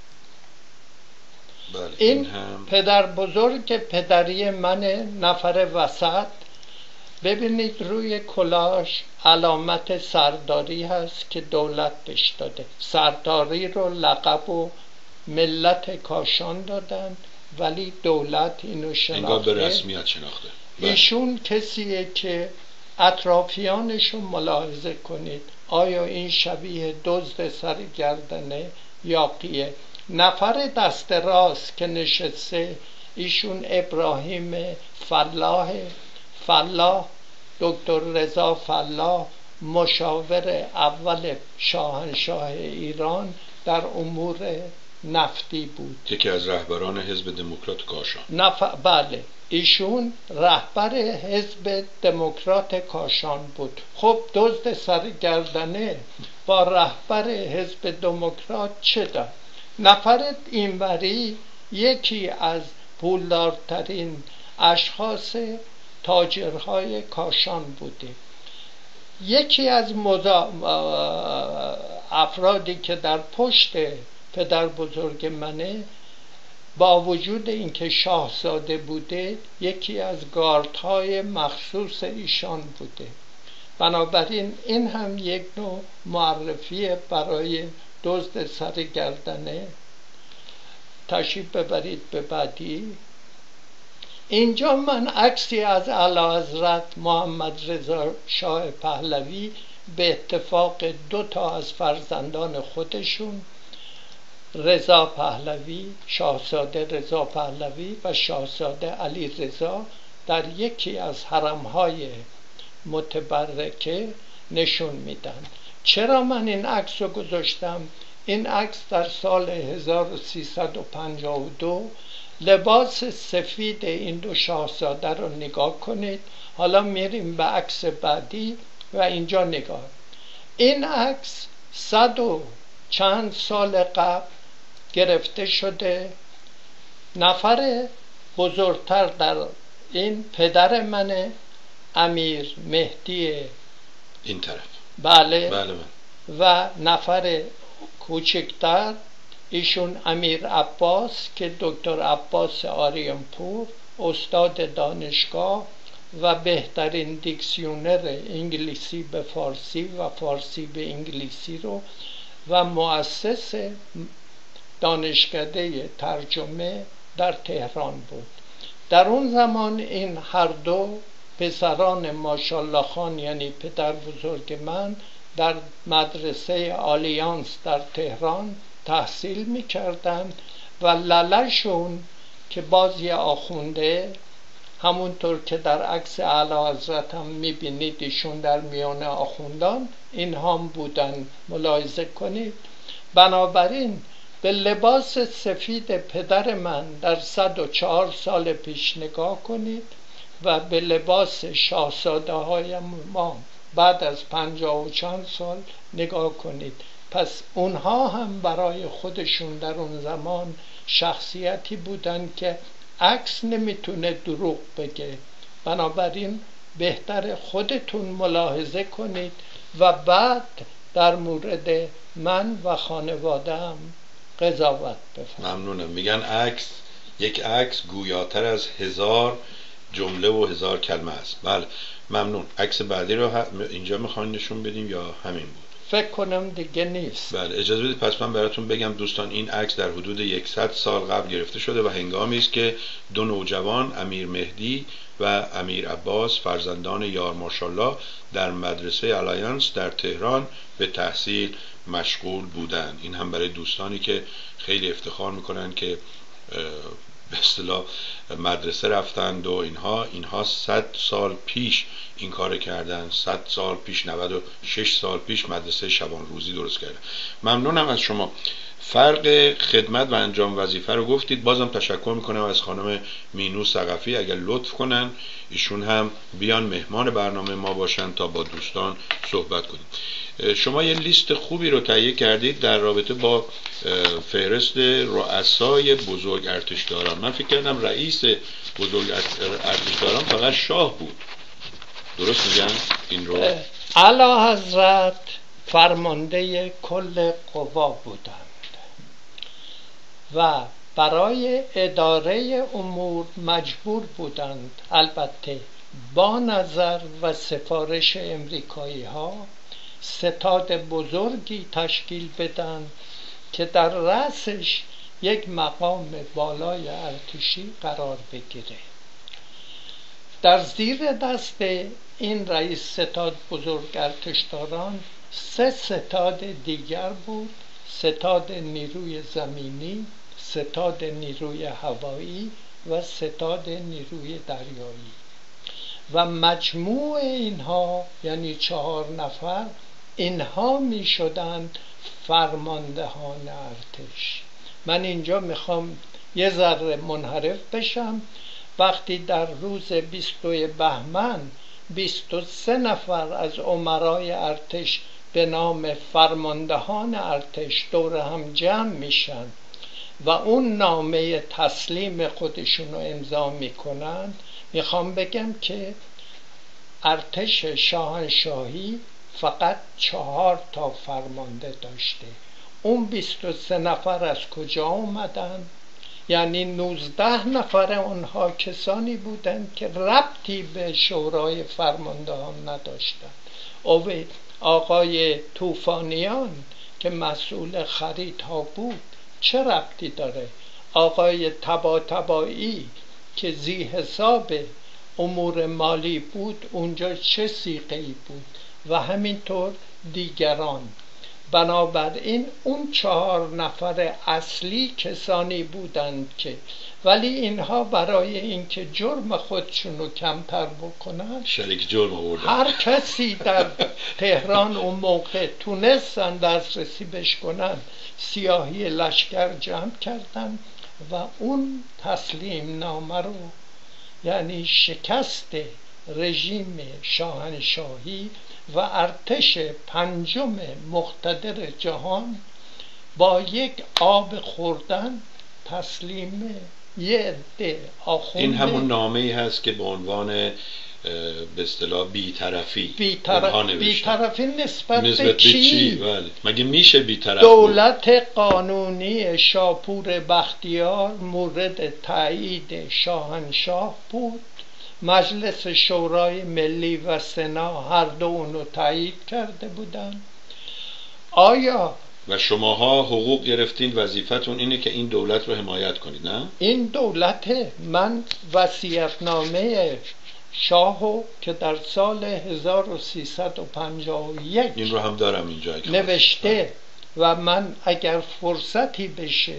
بله. این, این هم... پدر بزرگ پدری منه، نفر وسط. ببینید روی کلاش علامت سرداری هست که دولت بهش داده. سرداری رو لقب و ملت کاشان دادن ولی دولت اینو شناخته. انگار به رسمیت شناخته. ایشون کسیه که اطرافیانش رو ملاحظه کنید. آیا این شبیه دزد سرگردنه یا قیه؟ نفر دست راست که نشسته ایشون ابراهیم فلاح فلاح دکتر رضا فلاح، مشاور اول شاهنشاه ایران در امور نفتی بود. یکی از رهبران حزب دموکرات کاشان. نف... بله ایشون رهبر حزب دموکرات کاشان بود. خب دزد سرگردنه با رهبر حزب دموکرات چه دارد؟ نفر اینوری یکی از پولدارترین اشخاص تاجرهای کاشان بوده. یکی از مزا... افرادی که در پشت پدر بزرگ منه با وجود اینکه شاهزاده بوده یکی از گاردهای مخصوص ایشان بوده. بنابراین این هم یک نوع معرفی برای دزد سرگردنه. تشریف ببرید به بعدی. اینجا من عکسی از اعلیحضرت محمد رضا شاه پهلوی به اتفاق دو تا از فرزندان خودشون، رضا پهلوی، شاهزاده رضا پهلوی و شاهزاده علی رضا، در یکی از حرمهای متبرکه نشون میدن. چرا من این عکس رو گذاشتم؟ این عکس در سال هزار و سیصد و پنجاه و دو لباس سفید این دو شاهزاده رو نگاه کنید. حالا میریم به عکس بعدی و اینجا نگاه. این عکس صد و چند سال قبل گرفته شده. نفر بزرگتر در این پدر منه، امیر مهدی این طرف. بله. بله. و نفر کوچکتر ایشون امیر عباس که دکتر عباس آریانپور، استاد دانشگاه و بهترین دیکسیونر انگلیسی به فارسی و فارسی به انگلیسی رو و مؤسس دانشکده ترجمه در تهران بود. در اون زمان این هر دو پسران ماشاءالله خان یعنی پدر بزرگ من در مدرسه آلیانس در تهران تحصیل می‌کردند و للشون که باز یه آخونده همونطور که در عکس اعلی حضرت هم میبینید ایشون در میان آخوندان این هم بودن، ملاحظه کنید. بنابراین به لباس سفید پدر من در صد و چهار سال پیش نگاه کنید و به لباس شاهزاده های ما بعد از پنجاه و چند سال نگاه کنید. پس اونها هم برای خودشون در اون زمان شخصیتی بودن که عکس نمیتونه دروغ بگه. بنابراین بهتر خودتون ملاحظه کنید و بعد در مورد من و خانواده‌ام قضاوت بفرمایید. ممنونم. میگن عکس، یک عکس گویاتر از هزار جمله و هزار کلمه است. بله ممنون. عکس بعدی رو اینجا میخواین نشون بدیم یا همین بود؟ فکر کنم دیگه نیست. بله اجازه بدید پس من براتون بگم دوستان، این عکس در حدود صد سال قبل گرفته شده و هنگامی است که دو نوجوان، امیر مهدی و امیر عباس، فرزندان یار ماشاءالله، در مدرسه الاینس در تهران به تحصیل مشغول بودند. این هم برای دوستانی که خیلی افتخار میکنن که به اصطلاح مدرسه رفتند و اینها اینها صد سال پیش این کار کردن. صد سال پیش، نود و شش سال پیش مدرسه شبان روزی درست کردن. ممنونم از شما. فرق خدمت و انجام وظیفه رو گفتید. بازم تشکر میکنم از خانم مینو ثقفی، اگر لطف کنن ایشون هم بیان مهمان برنامه ما باشن تا با دوستان صحبت کنیم. شما یه لیست خوبی رو تهیه کردید در رابطه با فهرست رؤسای بزرگ ارتشداران. من فکر کردم رئیس بزرگ ارتشداران فقط شاه بود. درست میگم این رو؟ اعلی حضرت فرمانده کل قوا بودند و برای اداره امور مجبور بودند البته با نظر و سفارش امریکایی ها ستاد بزرگی تشکیل بدن که در رأسش یک مقام بالای ارتشی قرار بگیره. در زیر دست این رئیس ستاد بزرگ ارتشداران سه ستاد دیگر بود: ستاد نیروی زمینی، ستاد نیروی هوایی و ستاد نیروی دریایی و مجموع اینها یعنی چهار نفر اینها می شدند فرماندهان ارتش. من اینجا میخوام یه ذره منحرف بشم. وقتی در روز بیست و دو بهمن بیست و سه نفر از امرای ارتش به نام فرماندهان ارتش دور هم جمع میشن و اون نامه تسلیم خودشون رو امضا میکنن، میخوام بگم که ارتش شاهنشاهی فقط چهار تا فرمانده داشته. اون بیست و سه نفر از کجا اومدن؟ یعنی نوزده نفر اونها کسانی بودند که ربطی به شورای فرماندهان نداشتند. آقای طوفانیان که مسئول خریدها بود چه ربطی داره؟ آقای طباطبایی که ذی حساب امور مالی بود اونجا چه صیغه‌ای بود؟ و همینطور دیگران. بنابراین اون چهار نفر اصلی کسانی بودند که ولی اینها برای اینکه جرم خودشون رو کمتر بکنن شریک جرم آوردن. هر کسی در تهران اون موقع تونستن دسترسی بش کنن سیاهی لشکر جمع کردن و اون تسلیم نامه رو یعنی شکست رژیم شاهنشاهی و ارتش پنجم مقتدر جهان با یک آب خوردن تسلیم یه عده آخونده. این همون نامه‌ای هست که به عنوان به اصطلاح بی‌طرفی بی‌طرفی نسبت, نسبت به چی؟ چی؟ بله. مگه میشه بی‌طرف؟ دولت قانونی شاپور بختیار مورد تایید شاهنشاه بود. مجلس شورای ملی و سنا هر دو اونو تایید کرده بودن. آیا و شماها حقوق گرفتین، وظیفتون اینه که این دولت رو حمایت کنید، نه؟ این دولت من وصیت‌نامه شاهو که در سال هزار و سیصد و پنجاه و یک این رو هم دارم اینجا نوشته و من اگر فرصتی بشه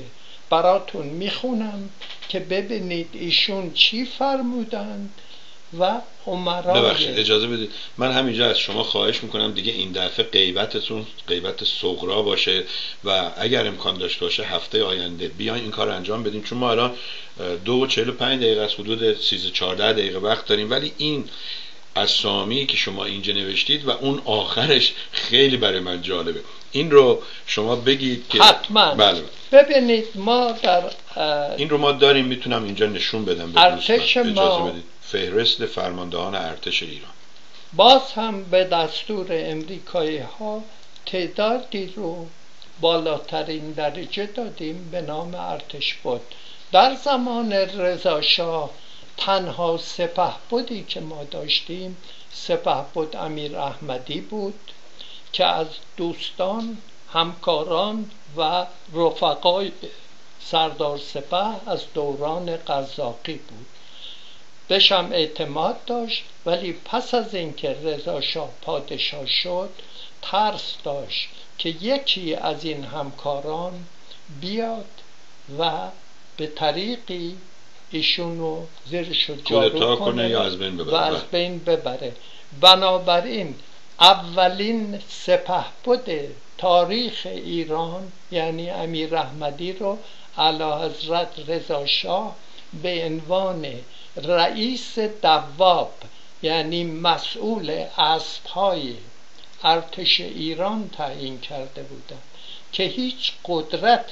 براتون میخونم که ببینید ایشون چی فرمودند و امرای. ببخشید اجازه بدید من همینجا از شما خواهش میکنم دیگه این دفعه غیبتتون غیبت صغرا باشه و اگر امکان داشته باشه هفته آینده بیاین این کار انجام بدیم، چون ما الان دو و چهل و پنج دقیقه از حدود سیزده چهارده دقیقه وقت داریم، ولی این اسامی که شما اینجا نوشتید و اون آخرش خیلی برای من جالبه، این رو شما بگید که حتما. بله. ببینید ما در این رو ما داریم، میتونم اینجا نشون بدم به ارتش دوستان. ما اجازه بدید. فهرست فرماندهان ارتش ایران. باز هم به دستور امریکایی ها تعدادی رو بالاترین درجه دادیم به نام ارتش بود. در زمان رضا شاه تنها سپهبدی که ما داشتیم سپهبد امیر احمدی بود که از دوستان، همکاران و رفقای سردار سپه از دوران قزاقی بود. بهشم اعتماد داشت، ولی پس از اینکه رضا شاه پادشاه شد ترس داشت که یکی از این همکاران بیاد و به طریقی ایشونو زیرشو جارو کنه یا از بین ببره. و از بین ببره. بنابراین اولین سپهبد تاریخ ایران یعنی امیر احمدی رو اعلیحضرت رضا شاه به عنوان رئیس دواب یعنی مسئول اسبهای ارتش ایران تعیین کرده بودند که هیچ قدرت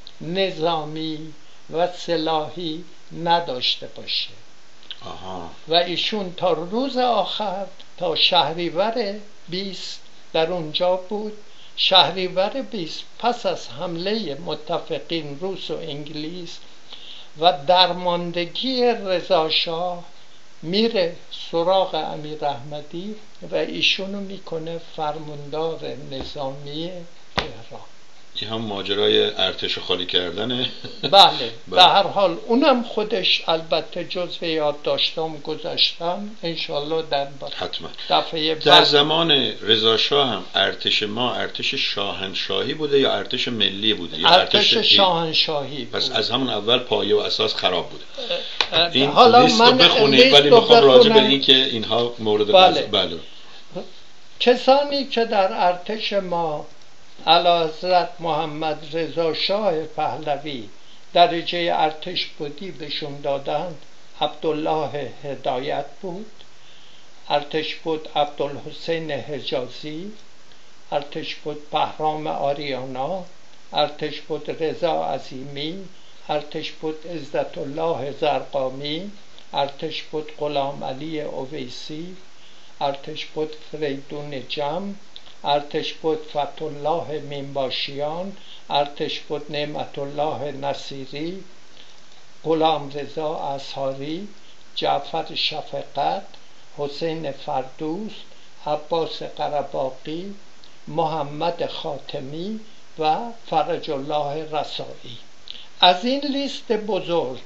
نظامی و سلاحی نداشته باشه. آها. و ایشون تا روز آخر تا شهریور بیست در اونجا بود. شهریور بیست پس از حمله متفقین روس و انگلیس و درماندگی رضا شاه میره سراغ امیر احمدی و ایشونو میکنه فرماندار نظامی تهران. این هم ماجرای ارتش خالی کردنه. بله. به هر حال اونم خودش البته جزو یادداشتام گذاشتم، انشالله در حتما دفعه در زمان رضا شاه هم ارتش ما ارتش شاهنشاهی بوده یا ارتش ملی بوده؟ یا ارتش, ارتش شاهنشاهی بود. پس از همون اول پایه و اساس خراب بوده. این حالا لیست من رو بخونید، ولی میخوام راجع به این که اینها مورد بله. بله. کسانی که در ارتش ما اعلیحضرت محمد رضا شاه پهلوی درجه ارتش بودی بهشون دادند، عبدالله هدایت بود، ارتش بود عبدالحسین حجازی، ارتش بود بهرام آریانا، ارتش بود رضا عظیمی، ارتش بود عزت الله زرقامی، ارتش بود غلام علی اویسی، ارتش بود فریدون جم، ارتش بود فتح الله مینباشیان، ارتش بود نعمت الله نصیری، غلام رضا اصحاری، جعفر شفقت، حسین فردوس، عباس قرباقی، محمد خاتمی و فرج الله رسایی. از این لیست بزرگ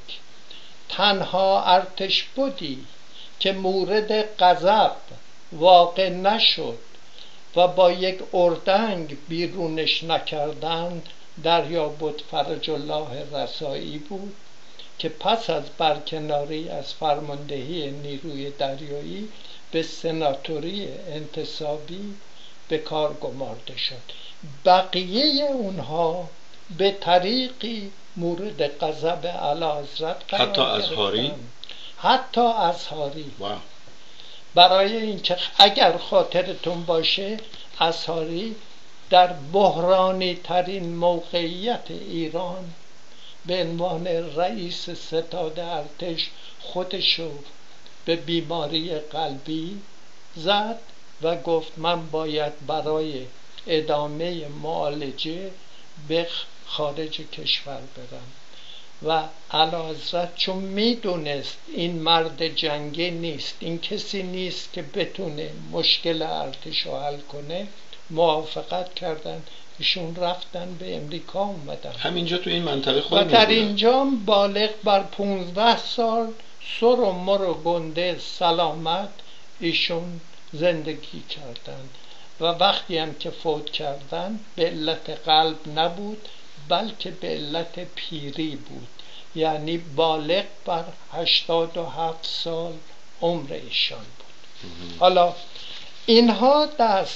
تنها ارتش بودی که مورد غضب واقع نشد و با یک اردنگ بیرونش نکردند دریا بود فرج الله رسایی بود که پس از برکناری از فرماندهی نیروی دریایی به سناتوری انتصابی به کار گمارده شد. بقیه اونها به طریقی مورد غضب اعلیحضرت قرار حتی ازهاری حتی ازهاری واو. برای اینکه اگر خاطرتون باشه اصحاری در بحرانی ترین موقعیت ایران به عنوان رئیس ستاد ارتش خودشو به بیماری قلبی زد و گفت من باید برای ادامه معالجه به خارج کشور برم و اعلیحضرت چون میدونست این مرد جنگی نیست، این کسی نیست که بتونه مشکل ارتش رو حل کنه، موافقت کردن، ایشون رفتن به امریکا اومدن. همینجا تو این منطقه خودمون و در اینجا بالغ بر پونزده سال سر و مر و گنده سلامت ایشون زندگی کردند و وقتی هم که فوت کردن به علت قلب نبود، بلکه به علت پیری بود، یعنی بالغ بر هشتاد و هفت سال عمر ایشان بود. حالا اینها دست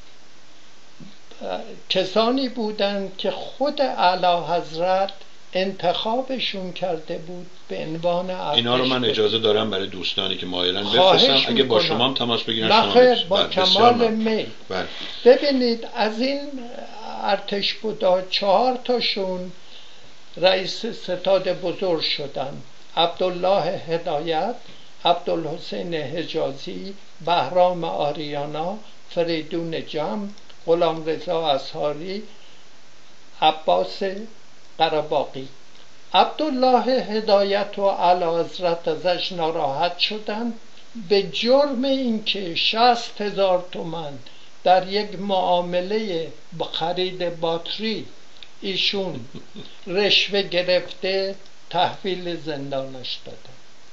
کسانی بودند که خود اعلی حضرت انتخابشون کرده بود به عنوان ارتش. اینا رو من اجازه دارم برای دوستانی که مایلن بفرستم، اگه با شما هم تماس بگیرن. نه خیر، با کمال میل. ببینید از این ارتش بودا چهار تاشون رئیس ستاد بزرگ شدن: عبدالله هدایت، عبدالحسین حجازی، بهرام آریانا، فریدون جم، غلامرضا اصحاری، عباس قره‌باغی. عبدالله هدایت و اعلیحضرت ازش ناراحت شدند به جرم اینکه شصت هزار تومان در یک معامله خرید باتری ایشون رشوه گرفته تحویل زندانش دادن.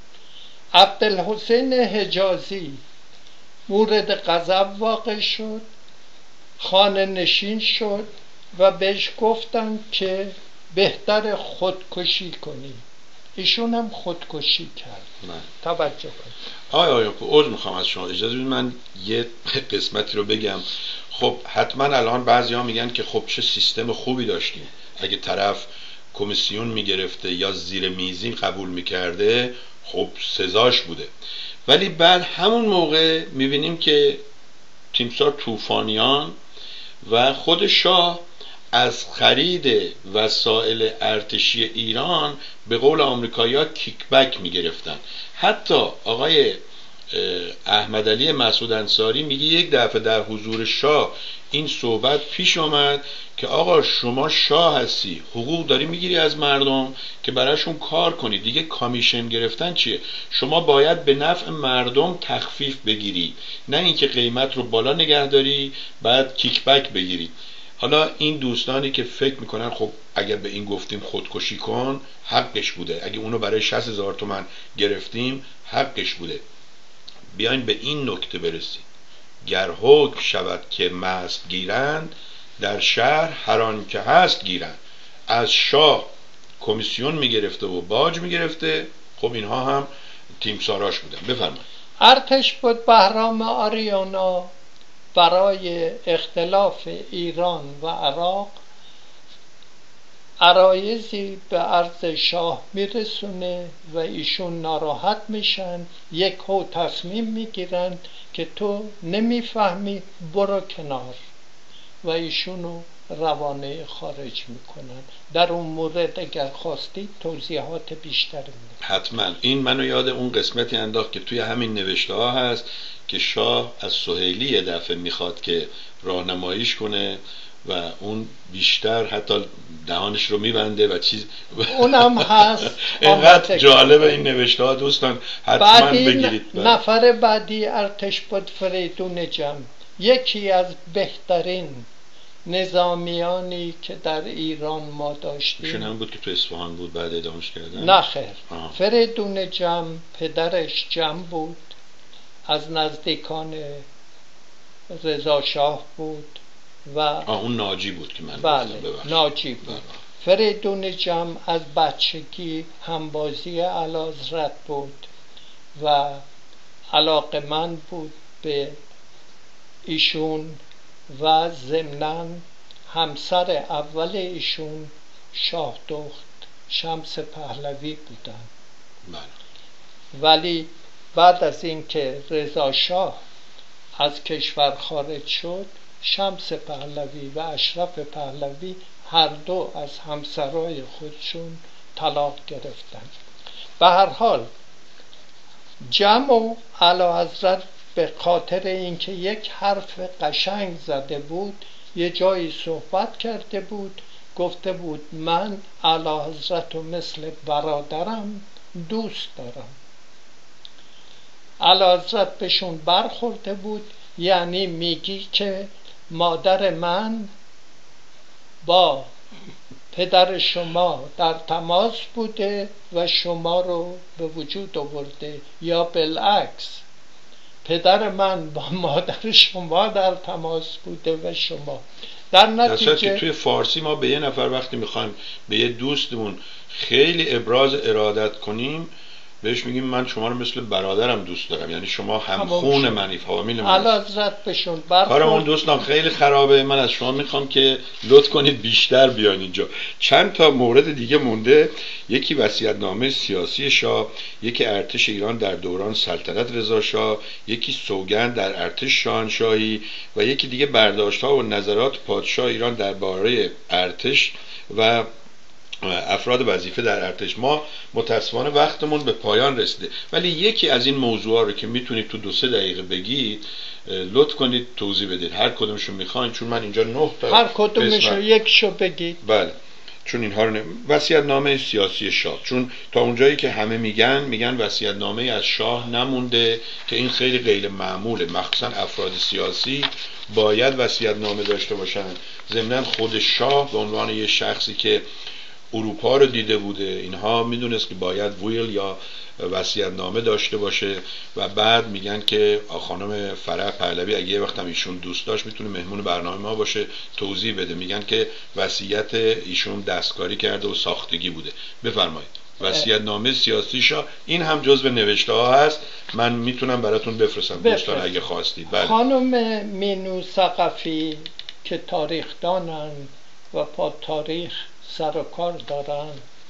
عبدالحسین حجازی مورد غضب واقع شد، خانه نشین شد و بهش گفتن که بهتر خودکشی کنی. ایشون هم خودکشی کرد. من. توجه کن. آیا آیا عذر میخوام از شما، اجازه بدید من یه قسمتی رو بگم. خب حتما الان بعضی ها میگن که خب چه سیستم خوبی داشتیم، اگه طرف کمیسیون میگرفته یا زیر میزین قبول میکرده خب سزاش بوده. ولی بعد همون موقع میبینیم که تیمسار طوفانیان و خود شاه از خرید وسایل ارتشی ایران به قول آمریکایی‌ها کیک بک میگرفتن. حتی آقای احمد علی مسعود انصاری میگه یک دفعه در حضور شاه این صحبت پیش آمد که آقا شما شاه هستی، حقوق داری میگیری از مردم که براشون کار کنی، دیگه کامیشن گرفتن چیه؟ شما باید به نفع مردم تخفیف بگیری، نه اینکه قیمت رو بالا نگه داری بعد کیک بک بگیری. حالا این دوستانی که فکر میکنن خب اگر به این گفتیم خودکشی کن، حقش بوده. اگه اونو برای شصت هزار تومان گرفتیم، حقش بوده. بیاین به این نکته برسیم: گر حکم شود که مست گیرند، در شهر هر آن که هست گیرند. از شاه کمیسیون میگرفته و باج میگرفته، خب اینها هم تیمساراش بودن. بفرمایید. ارتش بود بهرام آریانا برای اختلاف ایران و عراق عرایضی به عرض شاه میرسونه و ایشون ناراحت میشن، یک هو تصمیم میگیرن که تو نمیفهمی برو کنار و ایشونو روانه خارج میکنن. در اون مورد اگر خواستید توضیحات بیشتر میدم. حتما. این منو یاد اون قسمتی انداخت که توی همین نوشته ها هست که شاه از سهیلی یه دفعه میخواد که راهنماییش کنه و اون بیشتر حتی دهانش رو میبنده و چیز اونم هست. اینقدر جالب این نوشته ها دوستان، حتما بگیرید. نفر بعدی ارتش بود فریدون جم، یکی از بهترین نظامیانی که در ایران ما داشتیم. ایشون هم بود که تو اصفهان بود بعد اعدامش کردن؟ نه خیر. فریدون جم پدرش جم بود، از نزدیکان رضا شاه بود و آه اون ناجی بود که من بله ناجی بود. بله. فریدون جم از بچگی همبازی اعلیحضرت بود و علاقمند بود به ایشون و ضمناً همسر اول ایشون شاه دخت شمس پهلوی بودن. بله. ولی بعد از اینکه رضا شاه از کشور خارج شد، شمس پهلوی و اشرف پهلوی هر دو از همسرای خودشون طلاق گرفتن. به هر حال جم و اعلیحضرت به خاطر اینکه یک حرف قشنگ زده بود یه جایی صحبت کرده بود، گفته بود من اعلیحضرت رو مثل برادرم دوست دارم. اعلیحضرت بهشون برخورده بود، یعنی میگی که مادر من با پدر شما در تماس بوده و شما رو به وجود آورده، یا بالعکس پدر من با مادر شما در تماس بوده و شما. در نتیجه که توی فارسی ما به یه نفر وقتی میخوایم به یه دوستمون خیلی ابراز ارادت کنیم بهش میگیم من شما رو مثل برادرم دوست دارم، یعنی شما هم خون منی، فامیل من. حضرت بشون کارمون دوستان خیلی خرابه، من از شما میخوام که لطف کنید بیشتر بیان اینجا. چند تا مورد دیگه مونده، یکی وصیت‌نامه سیاسی شاه، یکی ارتش ایران در دوران سلطنت رضا شاه، یکی سوگند در ارتش شاهنشاهی و یکی دیگه برداشت‌ها و نظرات پادشاه ایران درباره ارتش و افراد وظیفه در ارتش. ما متاسفانه وقتمون به پایان رسیده، ولی یکی از این موضوعا رو که میتونید تو دو سه دقیقه بگید لطف کنید توضیح بدید، هر کدومشو میخواین، چون من اینجا نه تا هر کدومشو یکشو بگید. بله، چون اینها رو نمی... وصیت‌نامه سیاسی شاه، چون تا اونجایی که همه میگن میگن وصیت‌نامه از شاه نمونده، که این خیلی غیر معموله، مخصوصا افراد سیاسی باید وصیت‌نامه داشته باشن. ضمناً خود شاه به عنوان یه شخصی که اروپا رو دیده بوده، اینها میدونست که باید ویل یا وصیت‌نامه داشته باشه. و بعد میگن که خانم فرح پهلوی اگه یه وقت هم ایشون دوست داشت میتونه مهمون برنامه ما باشه توضیح بده. میگن که وصیت ایشون دستکاری کرده و ساختگی بوده. بفرمایید. وصیت‌نامه سیاسی شاه، این هم جزو نوشته ها هست، من میتونم براتون بفرستم دوستان اگه خواستید. بله. خانم مینو ثقفی که تاریخ دانن و با تاریخ سر و کار دارن،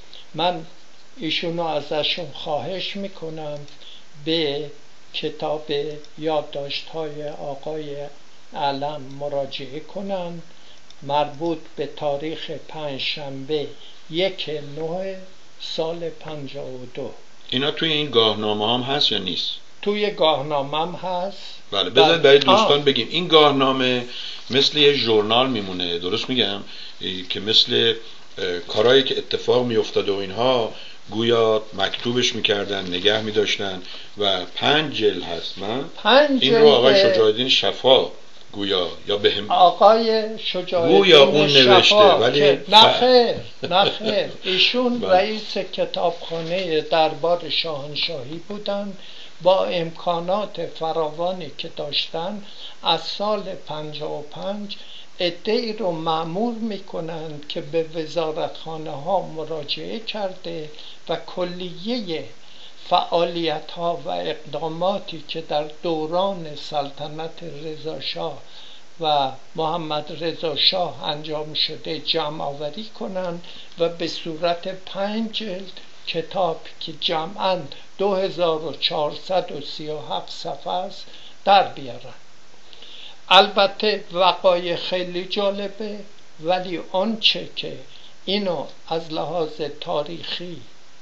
من ایشونو ازشون خواهش میکنم به کتاب یادداشت‌های آقای علم مراجعه کنن، مربوط به تاریخ پنجشنبه یک نه سال پنجاه و دو. اینا توی این گاهنامه هم هست یا نیست؟ توی گاهنامه هم هست. بله، بذارید برای دوستان بگیم این گاهنامه مثل یه ژورنال میمونه، درست میگم؟ که مثل کارهایی که اتفاق میافتاده و اینها گویا مکتوبش میکردن، نگه میداشتن و پنج جلد هست. من پنج این رو آقای شجاع الدین شفا گویا یا به هم آقای شجاع الدین اون نوشته، ولی نخیر نخیر ایشون رئیس کتابخانه دربار شاهنشاهی بودن. با امکانات فراوانی که داشتن از سال پنجاه و پنج عده‌ای رو مأمور میکنند که به وزارتخانه ها مراجعه کرده و کلیه فعالیت ها و اقداماتی که در دوران سلطنت رضا شاه و محمد رضا شاه انجام شده جمع آوری کنند و به صورت پنج جلد کتاب که جمعاً دو هزار و چهارصد و سی و هفت صفحه است در بیارن. البته وقایع خیلی جالبه، ولی آنچه که اینو از لحاظ تاریخی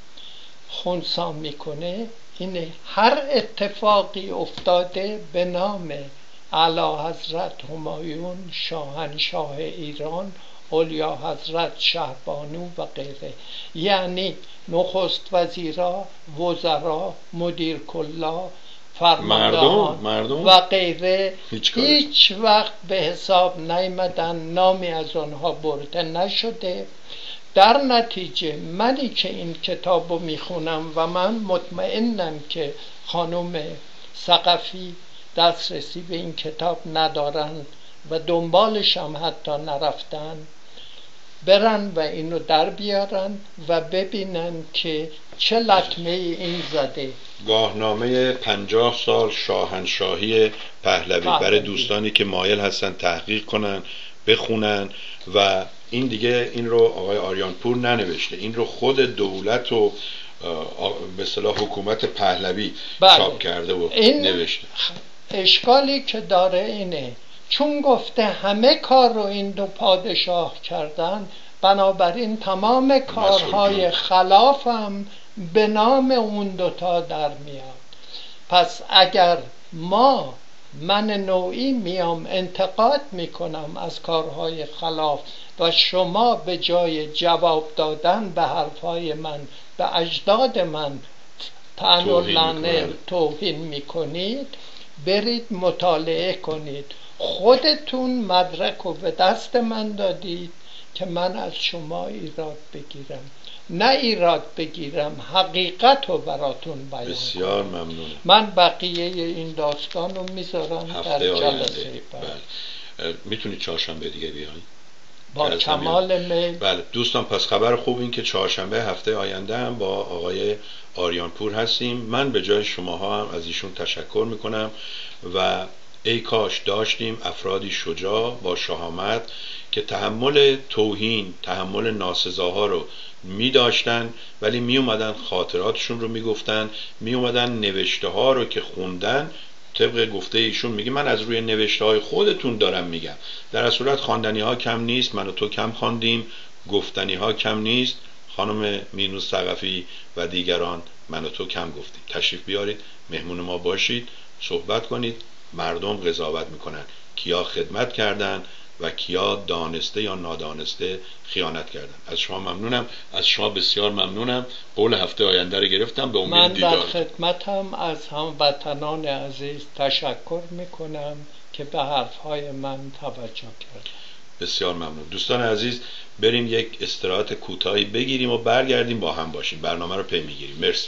خنثی میکنه اینه هر اتفاقی افتاده به نام اعلی حضرت همایون شاهنشاه ایران، اولیا حضرت شهبانو و غیره، یعنی نخست وزیرا، وزرا، مدیر کلا، فرماندهان مردم و غیره هیچ, هیچ وقت به حساب نیامدن، نامی از آنها برده نشده. در نتیجه منی که این کتاب رو میخونم و من مطمئنم که خانم ثقفی دسترسی به این کتاب ندارن و دنبالش هم حتی نرفتن، برن و اینو در بیارن و ببینن که چه لطمه این زده. گاهنامه پنجاه سال شاهنشاهی پهلوی, پهلوی برای دوستانی که مایل هستن تحقیق کنن بخونن. و این دیگه این رو آقای آریانپور ننوشته، این رو خود دولت و به اصطلاح حکومت پهلوی بله. چاپ کرده و نوشته. اشکالی که داره اینه چون گفته همه کار رو این دو پادشاه کردن، بنابراین تمام کارهای خلاف هم به نام اون دوتا در میاد. پس اگر ما من نوعی میام انتقاد میکنم از کارهای خلاف و شما به جای جواب دادن به حرفهای من به اجداد من طعن و لعنه توهین میکنید، برید مطالعه کنید. خودتون مدرک رو به دست من دادید که من از شما ایراد بگیرم، نه ایراد بگیرم، حقیقت رو براتون بیان. بسیار ممنونم. من بقیه این داستان رو میذارم در جلسه بعد. میتونید چهارشنبه دیگه بیاین؟ با کمال میل. بله دوستان، پس خبر خوب این که چهارشنبه هفته آینده هم با آقای آریانپور هستیم. من به جای شماها هم از ایشون تشکر میکنم و ای کاش داشتیم افرادی شجاع با شهامت که تحمل توهین، تحمل ناسزاها رو می داشتن، ولی می اومدن خاطراتشون رو می گفتن، می اومدن نوشته ها رو که خوندن، طبق گفته ایشون میگه من از روی نوشته های خودتون دارم میگم، در صورت خواندنی ها کم نیست، من و تو کم خواندیم، گفتنی ها کم نیست، خانم مینوس ثقفی و دیگران من و تو کم گفتیم. تشریف بیارید، مهمون ما باشید، صحبت کنید. مردم قضاوت میکنن کیا خدمت کردن و کیا دانسته یا نادانسته خیانت کردن. از شما ممنونم، از شما بسیار ممنونم. قول هفته آینده رو گرفتم، به امید دیدار. من در خدمتم از هموطنان عزیز تشکر میکنم که به حرفهای من توجه کردن. بسیار ممنون. دوستان عزیز، بریم یک استراحت کوتاهی بگیریم و برگردیم با هم باشیم، برنامه رو پی میگیریم. مرسی.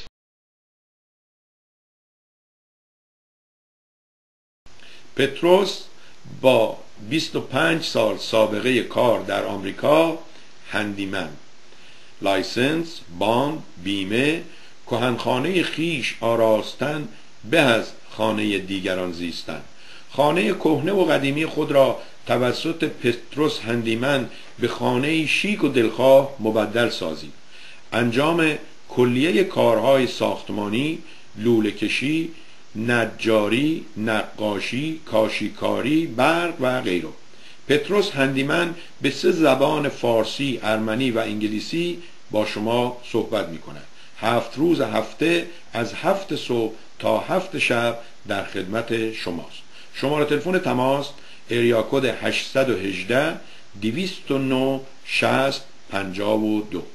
پتروس با بیست و پنج سال سابقه کار در آمریکا، هندیمن، لایسنس، باند، بیمه، کهنخانه خیش آراستن به از خانه دیگران زیستن، خانه کهنه و قدیمی خود را توسط پتروس هندیمن به خانه شیک و دلخواه مبدل سازید، انجام کلیه کارهای ساختمانی، لوله کشی، نجاری، نقاشی، کاشیکاری، برق و غیره. پتروس هندیمن به سه زبان فارسی، ارمنی و انگلیسی با شما صحبت می کند. هفت روز هفته از هفت صبح تا هفت شب در خدمت شماست. شماره تلفن تماس اریا کد هشتصد و هجده دویست و نه شصت پنجاه و دو.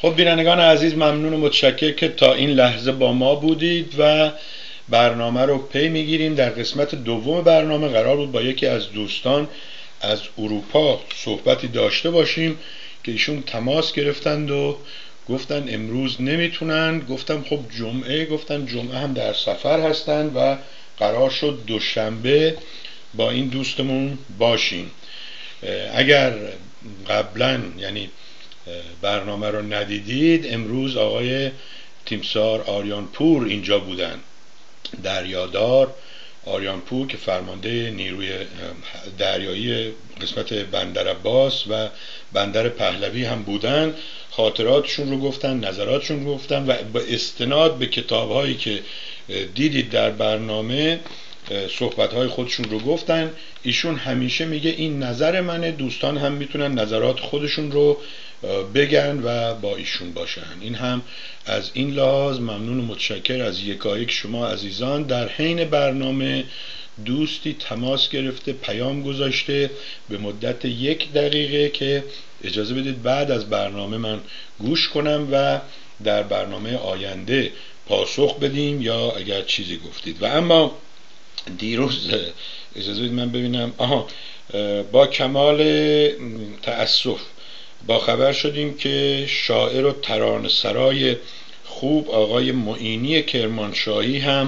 خب بینندگان عزیز، ممنون و متشکر که تا این لحظه با ما بودید و برنامه رو پی میگیریم. در قسمت دوم برنامه قرار بود با یکی از دوستان از اروپا صحبتی داشته باشیم که ایشون تماس گرفتند و گفتن امروز نمیتونن. گفتم خب جمعه، گفتن جمعه هم در سفر هستند و قرار شد دوشنبه با این دوستمون باشیم. اگر قبلا یعنی برنامه رو ندیدید، امروز آقای تیمسار آریانپور اینجا بودن، دریادار آریانپور که فرمانده نیروی دریایی قسمت بندر عباس و بندر پهلوی هم بودن. خاطراتشون رو گفتن، نظراتشون رو گفتن و با استناد به کتاب‌هایی که دیدید در برنامه صحبت‌های خودشون رو گفتن. ایشون همیشه میگه این نظر منه، دوستان هم میتونن نظرات خودشون رو بگن و با ایشون باشن. این هم از این لحاظ ممنون و متشکر از یکایک شما عزیزان. در حین برنامه دوستی تماس گرفته، پیام گذاشته به مدت یک دقیقه که اجازه بدید بعد از برنامه من گوش کنم و در برنامه آینده پاسخ بدیم یا اگر چیزی گفتید. و اما دیروز اجازه بدید من ببینم، آها با کمال تأسف با خبر شدیم که شاعر و ترانه‌سرای خوب آقای معینی کرمانشاهی هم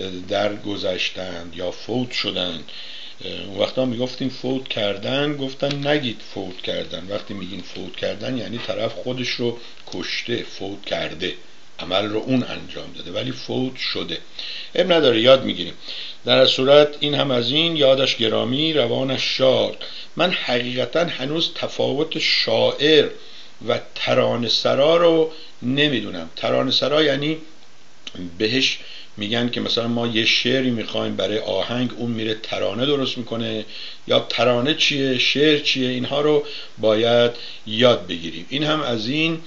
درگذشتند یا فوت شدند. اون وقتا میگفتیم فوت کردن، گفتن نگید فوت کردن. وقتی میگین فوت کردن یعنی طرف خودش رو کشته، فوت کرده، عمل رو اون انجام داده، ولی فوت شده. اب نداره، یاد میگیریم. در صورت این هم از این، یادش گرامی روانش شاد. من حقیقتا هنوز تفاوت شاعر و ترانه‌سرا رو نمیدونم. ترانه‌سرا یعنی بهش میگن که مثلا ما یه شعری میخوایم برای آهنگ، اون میره ترانه درست میکنه، یا ترانه چیه، شعر چیه، اینها رو باید یاد بگیریم. این هم از این.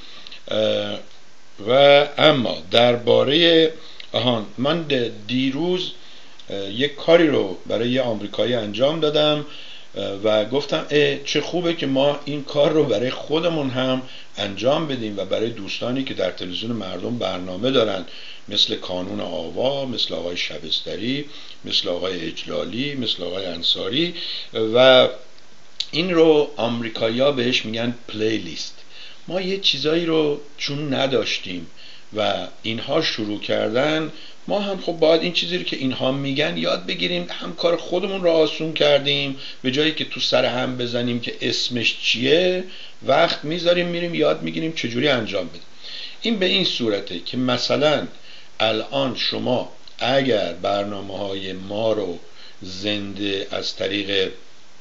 و اما درباره آهان من دیروز یک کاری رو برای یه آمریکایی انجام دادم و گفتم چه خوبه که ما این کار رو برای خودمون هم انجام بدیم و برای دوستانی که در تلویزیون مردم برنامه دارن، مثل کانون آوا، مثل آقای شبستری، مثل آقای اجلالی، مثل آقای انصاری. و این رو آمریکایی‌ها بهش میگن پلی لیست. ما یه چیزایی رو چون نداشتیم و اینها شروع کردن، ما هم خب باید این چیزی رو که اینها میگن یاد بگیریم. هم کار خودمون رو آسون کردیم، به جایی که تو سر هم بزنیم که اسمش چیه، وقت میذاریم میریم یاد میگیریم چجوری انجام بدیم. این به این صورته که مثلا الان شما اگر برنامه‌های ما رو زنده از طریق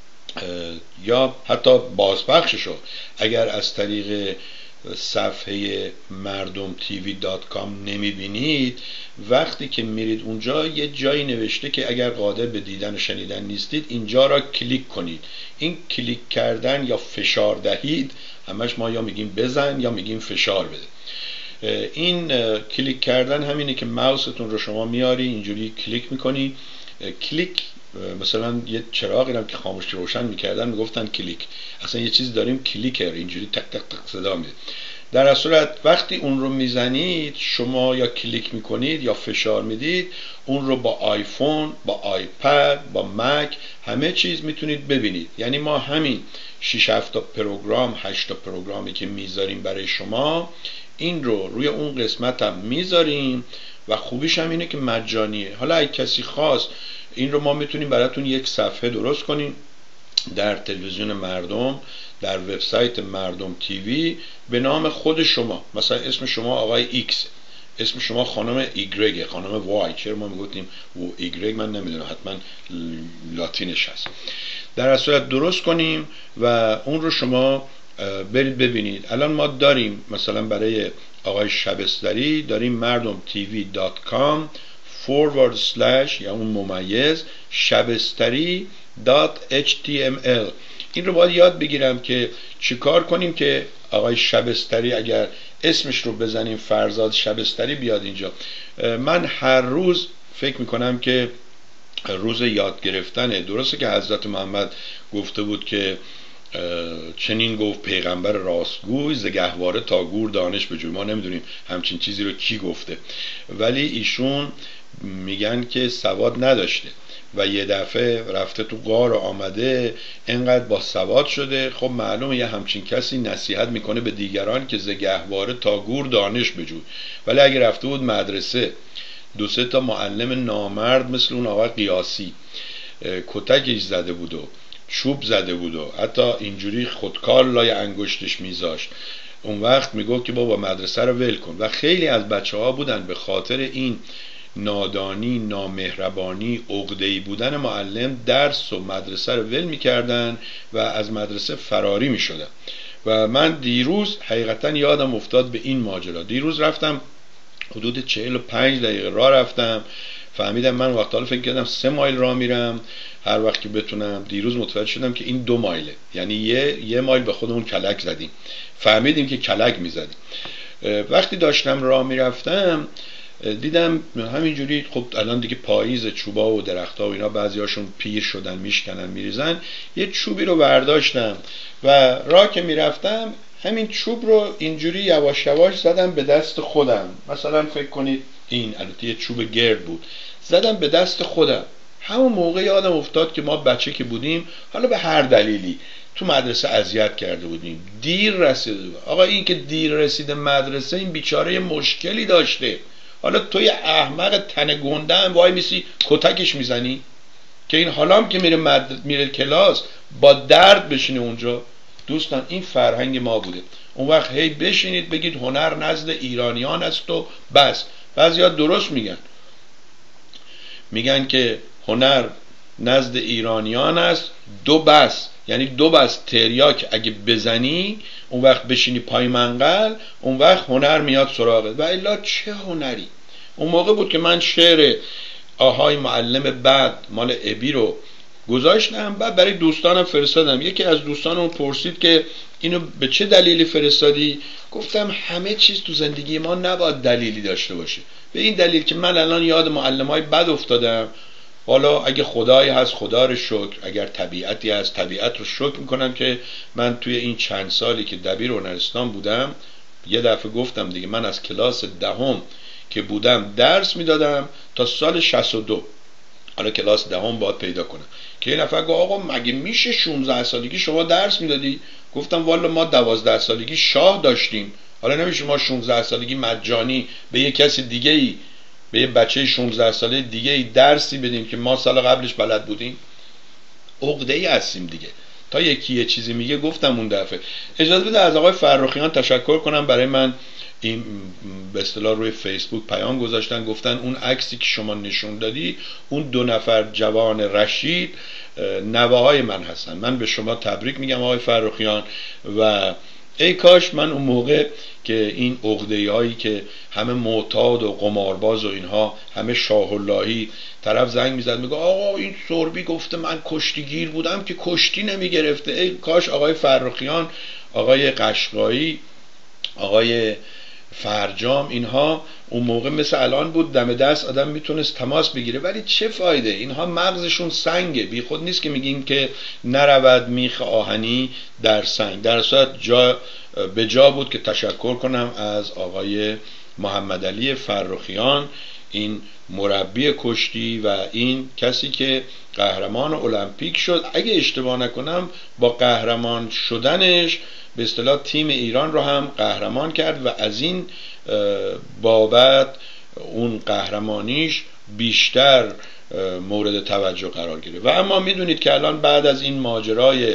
یا حتی بازپخششو اگر از طریق صفحه مردم تیوی دات کام نمیبینید، وقتی که میرید اونجا یه جایی نوشته که اگر قادر به دیدن و شنیدن نیستید اینجا را کلیک کنید. این کلیک کردن یا فشار دهید، همش ما یا میگیم بزن یا میگیم فشار بده. این کلیک کردن همینه که ماوستون رو شما میاری اینجوری کلیک میکنی. کلیک مثلا یه چراغی هم که خاموش روشن میکردن میگفتن کلیک، اصلا یه چیز داریم کلیکر، اینجوری تک تک تک صدا میده. در اصل صورت وقتی اون رو میزنید شما یا کلیک میکنید یا فشار میدید، اون رو با آیفون، با آیپد، با مک همه چیز میتونید ببینید. یعنی ما همین شش هفت تا پروگرام، هشت تا پروگرامی که میذاریم برای شما، این رو روی اون قسمت هم میذاریم و خوبیش هم اینه که مجانیه. حالا اگه کسی خواست این رو ما میتونیم براتون یک صفحه درست کنیم در تلویزیون مردم، در وبسایت مردم تیوی به نام خود شما. مثلا اسم شما آقای ایکس، اسم شما خانم ایگرگ، خانم وای، چرا ما میگفتیم و ایگرگ من نمیدونم، حتما لاتینش هست. در صورت درست کنیم و اون رو شما برید ببینید. الان ما داریم مثلا برای آقای شبستری داریم مردم تیوی دات کام forward slash یا اون ممیز شبستری دات اچ تی ام ال. این رو باید یاد بگیرم که چیکار کنیم که آقای شبستری اگر اسمش رو بزنیم فرزاد شبستری بیاد اینجا. من هر روز فکر میکنم که روز یاد گرفتنه. درسته که حضرت محمد گفته بود که چنین گفت پیغمبر راستگوی، ز گهواره تا گور دانش بجوی. ما نمیدونیم همچین چیزی رو کی گفته، ولی ایشون میگن که سواد نداشته و یه دفعه رفته تو غار آمده انقدر با سواد شده. خب معلومه یه همچین کسی نصیحت میکنه به دیگران که ز گهواره تا گور دانش بجوی. ولی اگه رفته بود مدرسه، دو سه تا معلم نامرد مثل اون آقا قیاسی کتکش زده بود و چوب زده بود و حتی اینجوری خودکار لای انگشتش میذاشت، اون وقت میگفت که بابا مدرسه رو ول کن. و خیلی از بچه ها بودن به خاطر این نادانی، نامهربانی، عقده‌ای بودن معلم درس و مدرسه رو ول میکردن و از مدرسه فراری میشدن. و من دیروز حقیقتا یادم افتاد به این ماجرا. دیروز رفتم حدود چهل و پنج دقیقه راه رفتم، فهمیدم من وقت حالا فکر کردم سه مایل راه میرم هر وقت که بتونم. دیروز متوجه شدم که این دو مایله، یعنی یه یه مایل به خودمون کلک زدیم، فهمیدیم که کلک میزدیم. وقتی داشتم راه میرفتم دیدم همینجوری، خب الان دیگه پاییز، چوبا و درختها و اینا بعضیاشون پیر شدن میشکنن میریزن، یه چوبی رو برداشتم و راه که میرفتم همین چوب رو اینجوری یواش یواش زدم به دست خودم. مثلا فکر کنید این البته یه چوب گرد بود، زدم به دست خودم. همون موقع یادم افتاد که ما بچه که بودیم، حالا به هر دلیلی تو مدرسه اذیت کرده بودیم، دیر رسیده بود. آقا این که دیر رسیده مدرسه، این بیچاره یه مشکلی داشته. حالا توی احمق تن گنده هم وای میسی کتکش میزنی که این حالا هم که میره, مد... میره کلاس با درد بشینه اونجا. دوستان این فرهنگ ما بوده. اون وقت هی بشینید بگید هنر نزد ایرانیان است و بس. بعضیا درست میگن، میگن که هنر نزد ایرانیان است دو بس، یعنی دو بس تریاک اگه بزنی اون وقت بشینی پای منقل، اون وقت هنر میاد سراغت. و الا چه هنری؟ اون موقع بود که من شعر آهای معلم بعد مال ابی رو گذاشتم، بعد برای دوستانم فرستادم. یکی از دوستانم پرسید که اینو به چه دلیلی فرستادی؟ گفتم همه چیز تو زندگی ما نباید دلیلی داشته باشه، به این دلیل که من الان یاد معلمای بد افتادم. حالا اگه خدایی هست خدا رو شکر، اگر طبیعتی هست طبیعت رو شکر میکنم که من توی این چند سالی که دبیر هنرستان بودم، یه دفعه گفتم دیگه، من از کلاس دهم که بودم درس میدادم تا سال شصت و دو. حالا کلاس دهم باید پیدا کنم که یه نفر گفت آقا مگه میشه شانزده سالگی شما درس میدادی؟ گفتم والا ما دوازده سالگی شاه داشتیم، حالا نمیشه ما شانزده سالگی مجانی به یه کسی دیگه ای، به یه بچه شانزده ساله دیگه ای درسی بدیم که ما سال قبلش بلد بودیم؟ عقده‌ای هستیم دیگه. تا یکی یه چیزی میگه. گفتم اون دفعه اجازه بده از آقای فرخیان تشکر کنم، برای من این به اصطلاح روی فیسبوک پیام گذاشتن، گفتن اون عکسی که شما نشون دادی اون دو نفر جوان رشید نوه‌های من هستن. من به شما تبریک میگم آقای فرخیان، و ای کاش من اون موقع که این عقده‌ای هایی که همه معتاد و قمارباز و اینها همه شاه اللهی، طرف زنگ میزد میگه آقا این سربی گفته من کشتیگیر بودم که کشتی نمیگرفته. ای کاش آقای فرخیان، آقای قشقایی، آقای فرجام، اینها اون موقع مثل الان بود دم دست آدم میتونست تماس بگیره. ولی چه فایده؟ اینها مغزشون سنگه. بی خود نیست که میگیم که نرود میخ آهنی در سنگ. در صورت جا به جا بود که تشکر کنم از آقای محمد علی فرخیان، این مربی کشتی و این کسی که قهرمان المپیک شد. اگه اشتباه نکنم با قهرمان شدنش به اصطلاح تیم ایران رو هم قهرمان کرد و از این بابت اون قهرمانیش بیشتر مورد توجه قرار گرفت. و اما میدونید که الان بعد از این ماجرای،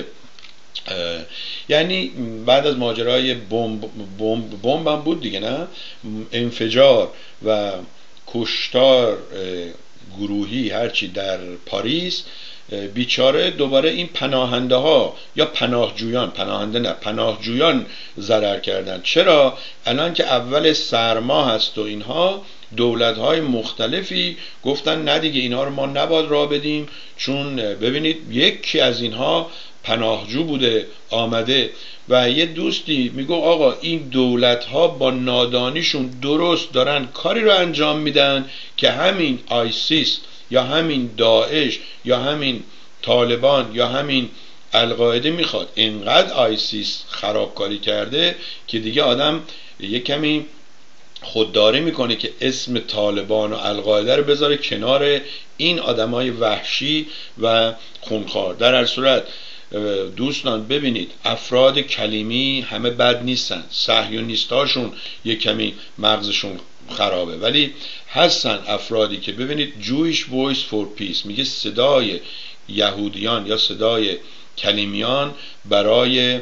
یعنی بعد از ماجرای بمب بمب بمب هم بود دیگه، نه انفجار و کشتار گروهی هرچی در پاریس، بیچاره دوباره این پناهنده ها یا پناهجویان، پناهنده نه پناهجویان ضرر کردن. چرا؟ الان که اول سرما هست و اینها، دولت های مختلفی گفتن نه دیگه اینها رو ما نباید راه بدیم، چون ببینید یکی از اینها پناهجو بوده آمده و یه دوستی میگو آقا این دولت ها با نادانیشون درست دارن کاری رو انجام میدن که همین آیسیس یا همین داعش یا همین طالبان یا همین القاعده میخواد اینقدر آیسیس خرابکاری کرده که دیگه آدم یک کمی خودداری میکنه که اسم طالبان و القاعده رو بذاره کنار این آدمای وحشی و خونخوار. در هر صورت دوستان ببینید افراد کلیمی همه بد نیستن، صهیونیستاشون یک کمی مغزشون خرابه، ولی هستن افرادی که ببینید Jewish Voice for Peace میگه صدای یهودیان یا صدای کلیمیان برای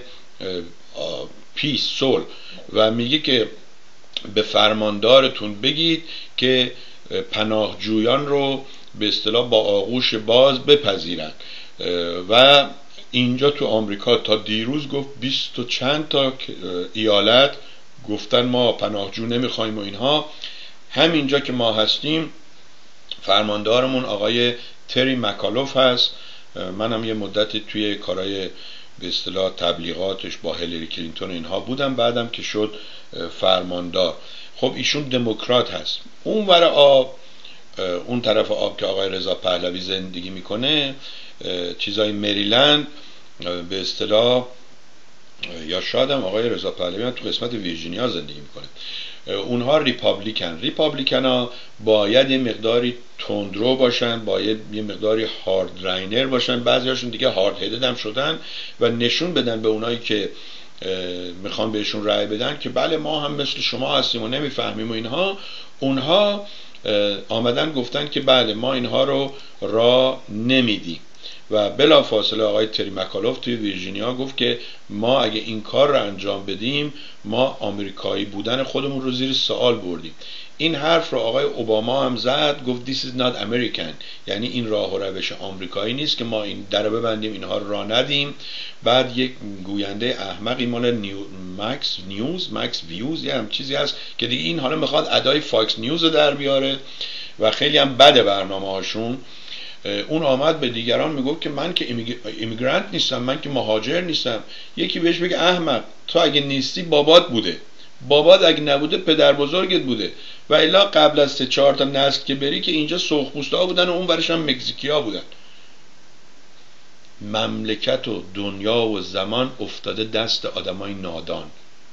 پیس صلح، و میگه که به فرماندارتون بگید که پناهجویان رو به اصطلاح با آغوش باز بپذیرن. و اینجا تو آمریکا تا دیروز گفت بیست و چند تا ایالت گفتن ما پناهجو نمیخوایم و اینها. همینجا که ما هستیم فرماندارمون آقای تری مکالوف هست، منم یه مدتی توی کارهای به اصطلاح تبلیغاتش با هیلاری کلینتون اینها بودم، بعدم که شد فرماندار. خب ایشون دموکرات هست. اون ور آب، اون طرف آب که آقای رضا پهلوی زندگی میکنه، چیزای مریلند به اصطلاح، یا شاید هم آقای رضا پهلوی تو قسمت ویرجینیا زندگی میکنه، اونها ریپابلیکن. ریپابلیکن ها باید یه مقداری تندرو باشن، باید یه مقداری هارد راینر باشن، بعضی هاشون دیگه هارد هیدد هم شدن و نشون بدن به اونایی که میخوان بهشون رأی بدن که بله ما هم مثل شما هستیم و نمیفهمیم و اینها. اونها آمدن گفتن که بله ما اینها رو را نمیدیم و بلا فاصله آقای تری مکالوف توی ویرجینیا گفت که ما اگه این کار رو انجام بدیم ما آمریکایی بودن خودمون رو زیر سوال بردیم. این حرف رو آقای اوباما هم زد، گفت this is not American، یعنی این راه و روش آمریکایی نیست که ما این در ببندیم اینها رو راه ندیم. بعد یک گوینده احمقی مال نیو ماکس نیوز ماکس ویوز یه هم چیزی هست که دیگه این حالا میخواد ادای فاکس نیوز رو در بیاره و خیلی هم بده برنامه هاشون. اون آمد به دیگران میگفت که من که ایمیگرانت نیستم، من که مهاجر نیستم. یکی بهش بگه احمق تو اگه نیستی بابات بوده، بابات اگه نبوده پدر بزرگت بوده، و الا قبل از سه چهار تا نسل که بری که اینجا سرخپوستا بودن و اون برش هم مکزیکیا بودن. مملکت و دنیا و زمان افتاده دست آدمای نادان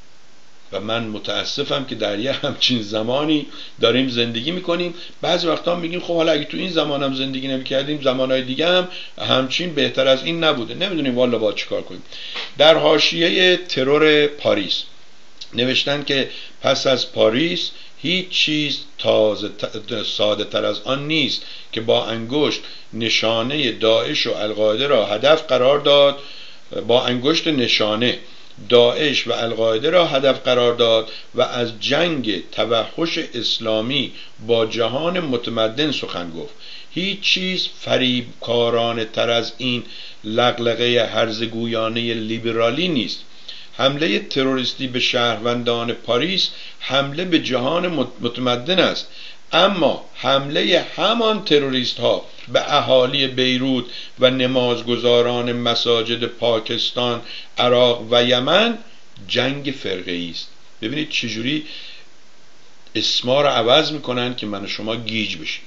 و من متاسفم که در یه همچین زمانی داریم زندگی میکنیم. بعضی وقتا میگیم خب حالا اگه تو این زمان هم زندگی نمیکردیم زمانهای دیگه هم همچین بهتر از این نبوده، نمیدونیم والا باید چیکار کنیم. در حاشیه ترور پاریس نوشتن که پس از پاریس هیچ چیز تازه ساده تر از آن نیست که با انگشت نشانه داعش و القاعده را هدف قرار داد، با انگشت نشانه داعش و القاعده را هدف قرار داد و از جنگ توحش اسلامی با جهان متمدن سخن گفت. هیچ چیز فریبکارانه تر از این لغلقه هرزگویانه لیبرالی نیست. حمله تروریستی به شهروندان پاریس حمله به جهان متمدن است، اما حمله همان تروریست ها به اهالی بیروت و نمازگزاران مساجد پاکستان، عراق و یمن جنگ فرقه‌ای است. ببینید چجوری اسما رو عوض میکنن که من و شما گیج بشیم.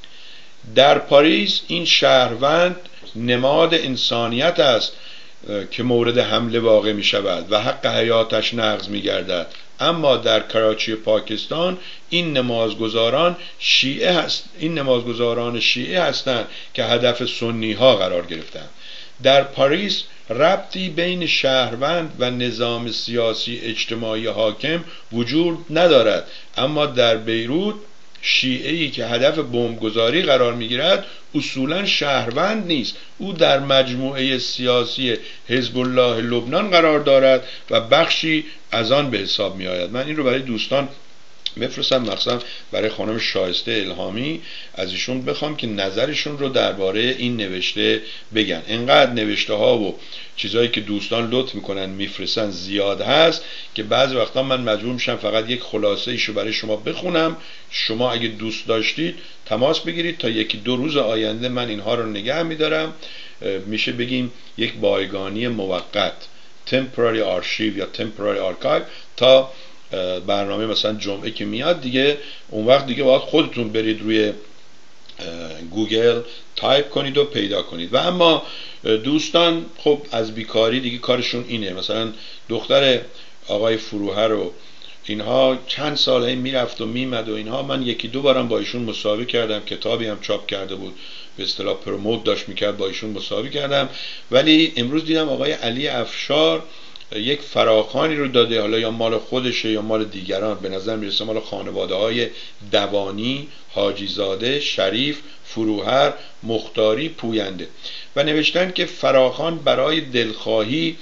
در پاریس این شهروند نماد انسانیت است که مورد حمله واقع می شود و حق حیاتش نقض می گردد، اما در کراچی پاکستان این نمازگزاران شیعه هست این نمازگزاران شیعه هستند که هدف سنی ها قرار گرفتند. در پاریس ربطی بین شهروند و نظام سیاسی اجتماعی حاکم وجود ندارد، اما در بیروت شیعه‌ای که هدف بمبگذاری قرار میگیرد اصولا شهروند نیست، او در مجموعه سیاسی حزب الله لبنان قرار دارد و بخشی از آن به حساب می آید. من این رو برای دوستان بفرستم، مخصوصا برای خانم شایسته الهامی، از ایشون بخوام که نظرشون رو درباره این نوشته بگن. انقدر نوشته ها و چیزایی که دوستان لطف میکنن میفرستن زیاد هست که بعضی وقتا من مجبور میشم فقط یک خلاصه ایشو برای شما بخونم. شما اگه دوست داشتید تماس بگیرید، تا یکی دو روز آینده من اینها رو نگه میدارم. میشه بگیم یک بایگانی موقت، temporary archive یا temporary archive، تا برنامه مثلا جمعه که میاد دیگه، اون وقت دیگه باید خودتون برید روی گوگل تایپ کنید و پیدا کنید. و اما دوستان خب از بیکاری دیگه کارشون اینه، مثلا دختر آقای فروهر رو اینها چند ساله میرفت و میمد و اینها، من یکی دو بارم با ایشون مصاحبه کردم، کتابی هم چاپ کرده بود، به اصطلاح پروموت داشت میکرد، با ایشون مصاحبه کردم. ولی امروز دیدم آقای علی افشار یک فراخوانی رو داده، حالا یا مال خودشه یا مال دیگران، به نظر میرسه مال خانواده های دوانی، حاجی زاده، شریف، فروهر، مختاری، پوینده، و نوشتن که فراخوان برای دلخواهی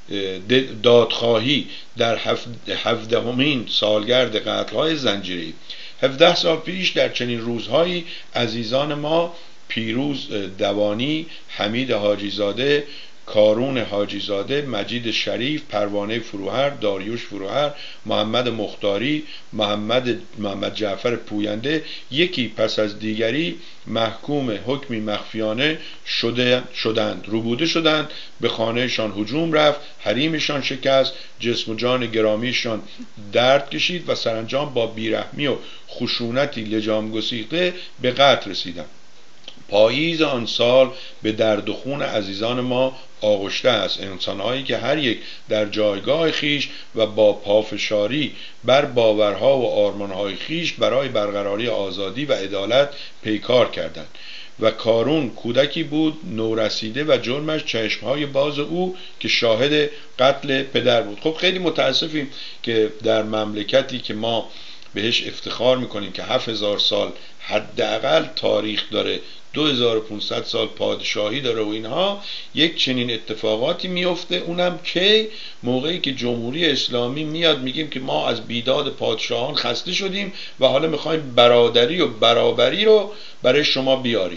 دادخواهی در هفدهمین سالگرد قتل‌های زنجیره‌ای، هفده سال پیش در چنین روزهایی عزیزان ما پیروز دوانی، حمید حاجی زاده، کارون حاجی زاده، مجید شریف، پروانه فروهر، داریوش فروهر، محمد مختاری، محمد محمد جعفر پوینده یکی پس از دیگری محکوم حکمی مخفیانه شده شدند روبوده شدند، به خانهشان هجوم رفت، حریمشان شکست، جسم و جان گرامیشان درد کشید و سرانجام با بیرحمی و خشونتی لجام گسیخته به قتل رسیدند. پاییز آن سال به درد و خون عزیزان ما آغشته است، انسانهایی که هر یک در جایگاه خیش و با پافشاری بر باورها و آرمانهای خیش برای برقراری آزادی و عدالت پیکار کردند. و کارون کودکی بود نورسیده و جرمش چشمهای باز او که شاهد قتل پدر بود. خب خیلی متاسفیم که در مملکتی که ما بهش افتخار میکنیم که هفت هزار سال حداقل تاریخ داره، دو هزار و پانصد سال پادشاهی داره و اینها، یک چنین اتفاقاتی میفته. اونم که موقعی که جمهوری اسلامی میاد میگیم که ما از بیداد پادشاهان خسته شدیم و حالا میخوایم برادری و برابری رو برای شما بیاریم.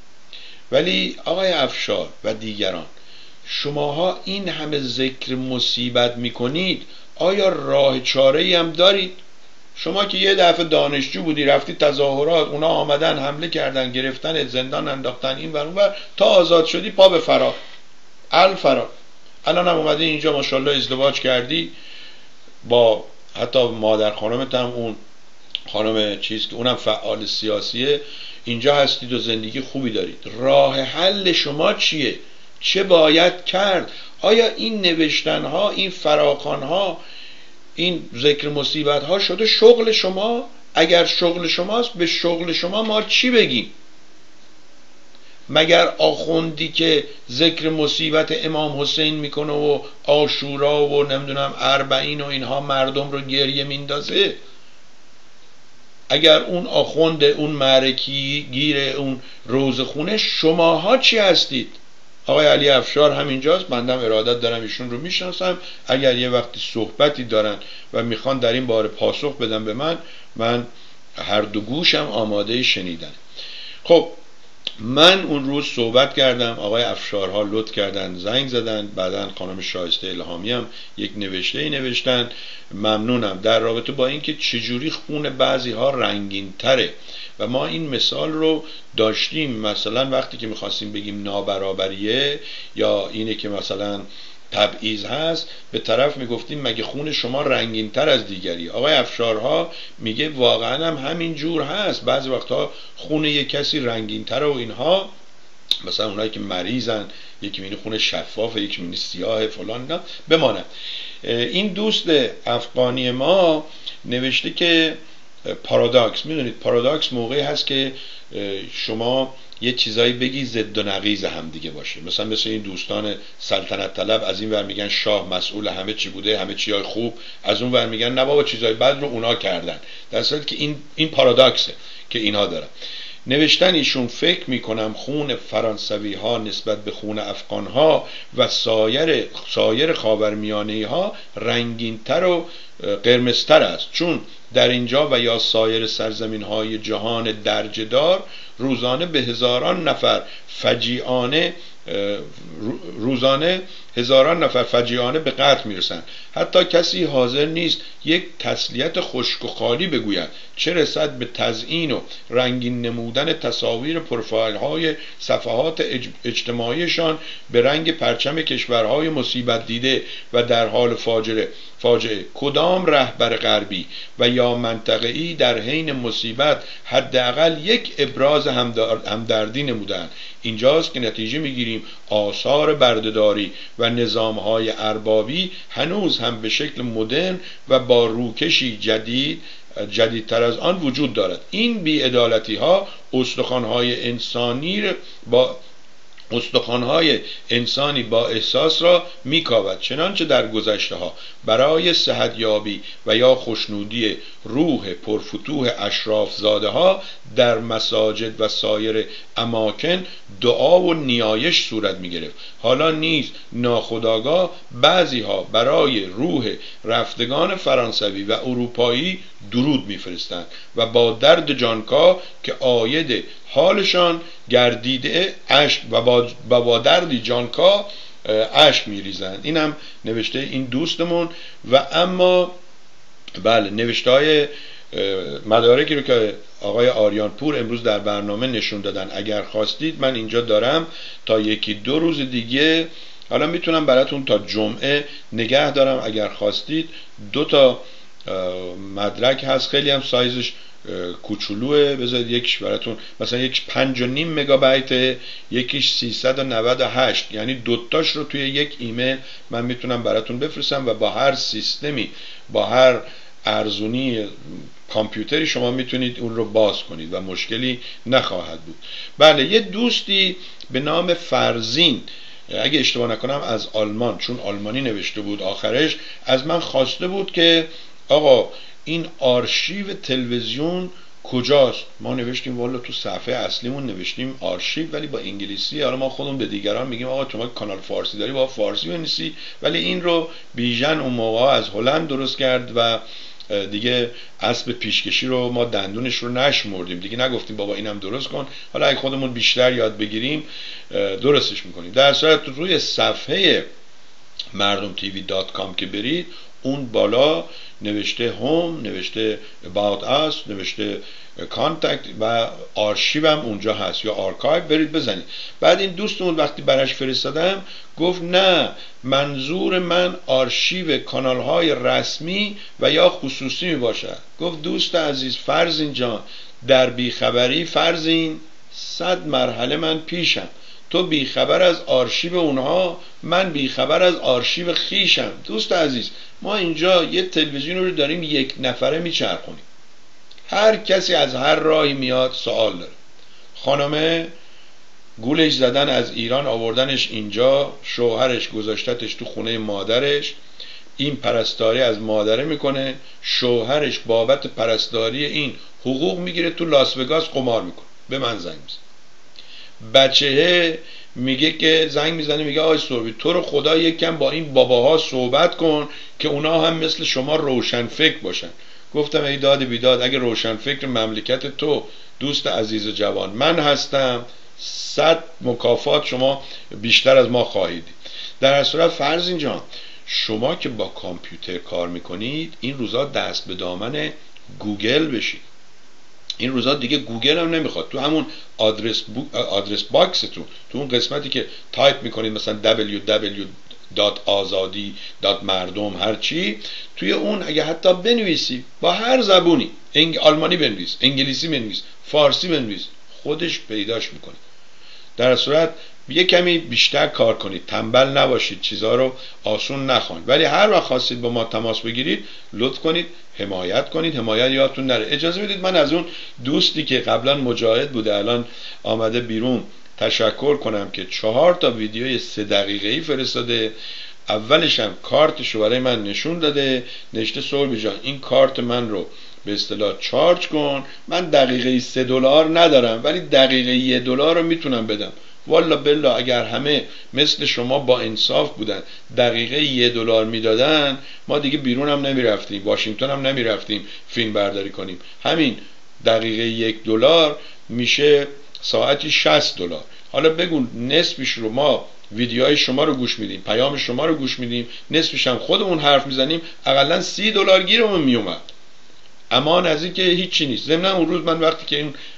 ولی آقای افشار و دیگران، شماها این همه ذکر مصیبت میکنید، آیا راه چاره‌ای هم دارید؟ شما که یه دفعه دانشجو بودی رفتی تظاهرات، اونا آمدن حمله کردن، گرفتن، زندان انداختن، این ور اون ور، تا آزاد شدی پا به فرار، الفرار. الان هم اومدی اینجا ماشاءالله ازدواج کردی با حتی مادر خانمت هم، اون خانم چیز که اونم فعال سیاسیه، اینجا هستید و زندگی خوبی دارید. راه حل شما چیه؟ چه باید کرد؟ آیا این نوشتن ها، این فراخوان ها، این ذکر مصیبت ها شده شغل شما؟ اگر شغل شماست به شغل شما ما چی بگیم؟ مگر آخوندی که ذکر مصیبت امام حسین میکنه و عاشورا و نمیدونم اربعین و اینها مردم رو گریه میندازه؟ اگر اون آخوند، اون معرکی گیر، اون روزخونه، شماها چی هستید؟ آقای علی افشار همینجاست، بندم ارادت دارم ایشون رو میشناسم، اگر یه وقتی صحبتی دارن و میخوان در این باره پاسخ بدن به من، من هر دو گوشم آماده شنیدن. خب من اون روز صحبت کردم، آقای افشارها لطف کردن زنگ زدن، بعدن خانم شایسته الهامی هم یک نوشته ای نوشتن، ممنونم، در رابطه با اینکه چجوری خون بعضی ها رنگین تره. و ما این مثال رو داشتیم، مثلا وقتی که میخواستیم بگیم نابرابریه یا اینه که مثلا تبعیض هست، به طرف میگفتیم مگه خون شما رنگین تر از دیگری؟ آقای افشارها میگه واقعا هم همین جور هست، بعضی وقتها خون یک کسی رنگین تر و اینها، مثلا اونایی که مریضن یکی میبینی خون شفاف، یکی میبینی سیاه فلان، نه بماند. این دوست افغانی ما نوشته که پارادوکس، میدونید پارادوکس موقعی هست که شما یه چیزایی بگی ضد و نقیض هم دیگه باشه. مثلا مثل این دوستان سلطنت طلب، از این ور میگن شاه مسئول همه چی بوده، همه چیای خوب، از اون ور میگن نه بابا چیزای بد رو اونا کردن، در صورتی که این این پارادوکسه که اینها دارن. نوشتن ایشون فکر میکنم خون فرانسوی ها نسبت به خون افغان ها و سایر سایر خاورمیانه‌ای ها رنگین‌تر و قرمزتر است، چون در اینجا و یا سایر سرزمین های جهان درجه‌دار روزانه به هزاران نفر فجیعانه روزانه هزاران نفر فجیعانه به قتل میرسند. حتی کسی حاضر نیست یک تسلیت خشک و خالی بگوید، چه رسد به تزیین و رنگین نمودن تصاویر پروفایل های صفحات اجتماعیشان به رنگ پرچم کشورهای مصیبت دیده و در حال فاجعه. فاجعه کدام کدام رهبر غربی و یا منطقه‌ای در حین مصیبت حداقل یک ابراز همدردی نمودند. اینجاست که نتیجه میگیریم آثار بردهداری و نظام‌های اربابی هنوز هم به شکل مدرن و با روکشی جدید جدیدتر از آن وجود دارد. این بی‌عدالتی‌ها استخوان‌های انسانی با استخوان‌های انسانی با احساس را میکاود، چنانچه در گذشته ها برای صحتیابی و یا خوشنودی روح پرفتوح اشراف زاده ها در مساجد و سایر اماکن دعا و نیایش صورت می گرفت. حالا نیز ناخودآگاه بعضی ها برای روح رفتگان فرانسوی و اروپایی درود میفرستند و با درد جانکا که آید حالشان گردیده اشک و با, با دردی جانکا اشک میریزند. اینم نوشته این دوستمون. و اما بله نوشته های مدارکی رو که آقای آریان پور امروز در برنامه نشون دادن اگر خواستید من اینجا دارم تا یکی دو روز دیگه، حالا میتونم براتون تا جمعه نگه دارم اگر خواستید. دو تا مدرک هست، خیلی هم سایزش کوچولوه، بذارید یکیش براتون مثلا یک پنج و نیم مگابایت، یکیش سیصد و نود و هشت، یعنی دوتاش رو توی یک ایمیل من میتونم براتون بفرستم و با هر سیستمی با هر ارزونی کامپیوتری شما میتونید اون رو باز کنید و مشکلی نخواهد بود. بله یه دوستی به نام فرزین اگه اشتباه نکنم از آلمان، چون آلمانی نوشته بود آخرش، از من خواسته بود که آقا این آرشیو تلویزیون کجاست؟ ما نوشتیم والا تو صفحه اصلیمون نوشتیم آرشیو ولی با انگلیسی. حالا ما خودمون به دیگران میگیم آقا تو ما کانال فارسی داری با فارسی بنویسی، ولی این رو بیژن اون موقع از هلند درست کرد و دیگه اسب پیشکشی رو ما دندونش رو نشمردیم دیگه، نگفتیم بابا اینم درست کن، حالا اگه خودمون بیشتر یاد بگیریم درستش میکنیم. در صورت روی صفحه مردم تیوی دات کام که برید اون بالا نوشته هوم، نوشته about us، نوشته کانتکت و آرشیو هم اونجا هست یا آرکایو، برید بزنید. بعد این دوستمون وقتی برش فرستادم گفت نه منظور من آرشیو کانال های رسمی و یا خصوصی می باشد. گفت دوست عزیز فرزین جان در بیخبری فرزین صد مرحله من پیشم، تو بیخبر از آرشیو اونها، من بیخبر از آرشیو خیشم. دوست عزیز ما اینجا یه تلویزیون رو داریم یک نفره میچرخونیم، هر کسی از هر راهی میاد سوال داره. خانمه گولش زدن از ایران آوردنش اینجا، شوهرش گذاشتتش تو خونه مادرش، این پرستاری از مادره میکنه، شوهرش بابت پرستاری این حقوق میگیره، تو لاس وگاس قمار میکنه، به من زنگ میزنه. بچهه میگه که زنگ میزنه میگه آقای سوربی تو رو خدا یکم با این باباها صحبت کن که اونا هم مثل شما روشن فکر باشن. گفتم ای داد بیداد، اگه روشن فکر مملکت تو دوست عزیز جوان من هستم، صد مکافات شما بیشتر از ما خواهید. در هر صورت فرزین جان شما که با کامپیوتر کار میکنید این روزا دست به دامن گوگل بشید. این روزا دیگه گوگل هم نمیخواد، تو همون آدرس بو... آدرس باکستون، تو اون قسمتی که تایپ میکنید مثلا دبلیو دبلیو دات آزادی دات مردم هر چی، توی اون اگه حتی بنویسی با هر زبونی، انگ... آلمانی بنویس، انگلیسی بنویس، فارسی بنویس، خودش پیداش میکنه. در صورت یه کمی بیشتر کار کنید، تنبل نباشید، چیزها رو آسون نخوان، ولی هر وقت خواستید با ما تماس بگیرید لطف کنید حمایت کنید، حمایت یادتون نره. اجازه بدید من از اون دوستی که قبلا مجاهد بوده الان آمده بیرون تشکر کنم که چهار تا ویدیوی سه دقیقه‌ای فرستاده. اولش هم کارتشو برای من نشون داده، نوشته سوربی جان این کارت من رو به اصطلاح چارج کن، من دقیقه سه دلار ندارم ولی دقیقه یه دلار رو میتونم بدم. والا بالله اگر همه مثل شما با انصاف بودن دقیقه یه دلار میدادن ما دیگه بیرون هم نمیرفتیم، واشنگتن هم نمیرفتیم فیلم برداری کنیم. همین دقیقه یک دلار میشه ساعتی شصت دلار. حالا بگو نصفش رو ما ویدیوهای شما رو گوش میدیم، پیام شما رو گوش میدیم، نصفش هم خودمون حرف میزنیم، حداقل سی دلار گیرمون میومد. اما نزدیک هیچی نیست. ضمن اون روز من وقتی که این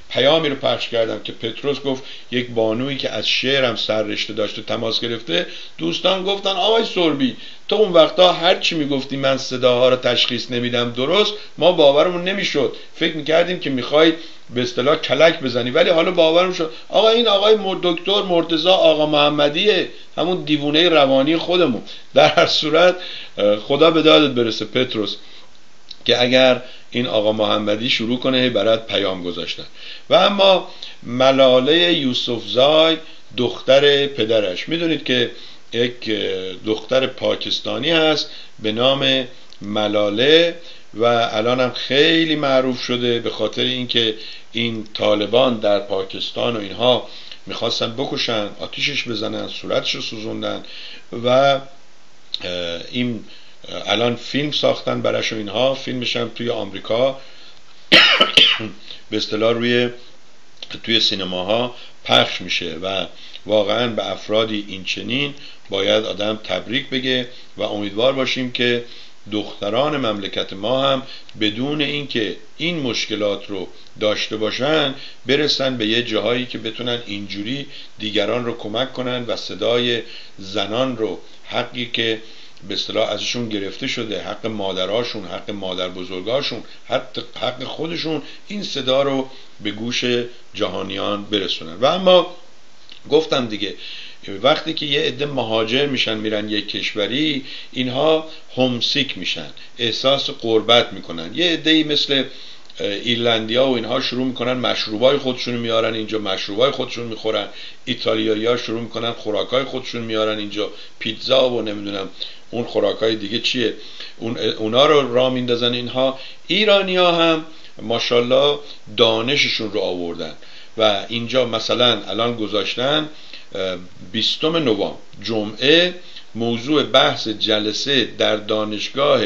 پیامی رو پخش کردم که پتروس گفت یک بانویی که از شعرم سررشته داشته تماس گرفته، دوستان گفتن آقای سربی تو اون وقتا هر چی میگفتی من صداها رو تشخیص نمیدم درست، ما باورمون نمیشد، فکر میکردیم که میخوای به اصطلاح کلک بزنی، ولی حالا باورم شد آقا این آقای دکتر مرتضی آقا محمدیه، همون دیوونه روانی خودمون. در هر صورت خدا به دادت برسه پتروس که اگر این آقا محمدی شروع کنه برات پیام گذاشتن. و اما ملاله یوسفزای دختر پدرش، میدونید که یک دختر پاکستانی هست به نام ملاله و الان هم خیلی معروف شده به خاطر اینکه این طالبان در پاکستان و اینها میخواستن بکشن، آتیشش بزنن، صورتش رو سوزوندن و این الان فیلم ساختن براش و اینها، فیلمش هم توی آمریکا به اصطلاح روی توی سینماها پخش میشه و واقعا به افرادی این چنین باید آدم تبریک بگه و امیدوار باشیم که دختران مملکت ما هم بدون اینکه این مشکلات رو داشته باشن برسن به یه جاهایی که بتونن اینجوری دیگران رو کمک کنن و صدای زنان رو، حقی که به اصطلاح ازشون گرفته شده، حق مادراشون، حق مادر بزرگاشون، حق, حق خودشون، این صدا رو به گوش جهانیان برسونن. و اما گفتم دیگه وقتی که یه عده مهاجر میشن میرن یک کشوری، اینها همسیک میشن، احساس غربت میکنن. یه عده‌ای مثل ایرلندیا و اینها شروع میکنن مشروبای خودشون میارن اینجا، مشروبای خودشون میخورن. ایتالیایی‌ها شروع میکنن خوراکای خودشون میارن اینجا، پیتزا و نمیدونم اون خوراکای دیگه چیه، اون اونا رو راه میندازن اینها. ایرانی‌ها هم ماشاءالله دانششون رو آوردن و اینجا مثلا الان گذاشتن بیستم نوامبر جمعه موضوع بحث جلسه در دانشگاه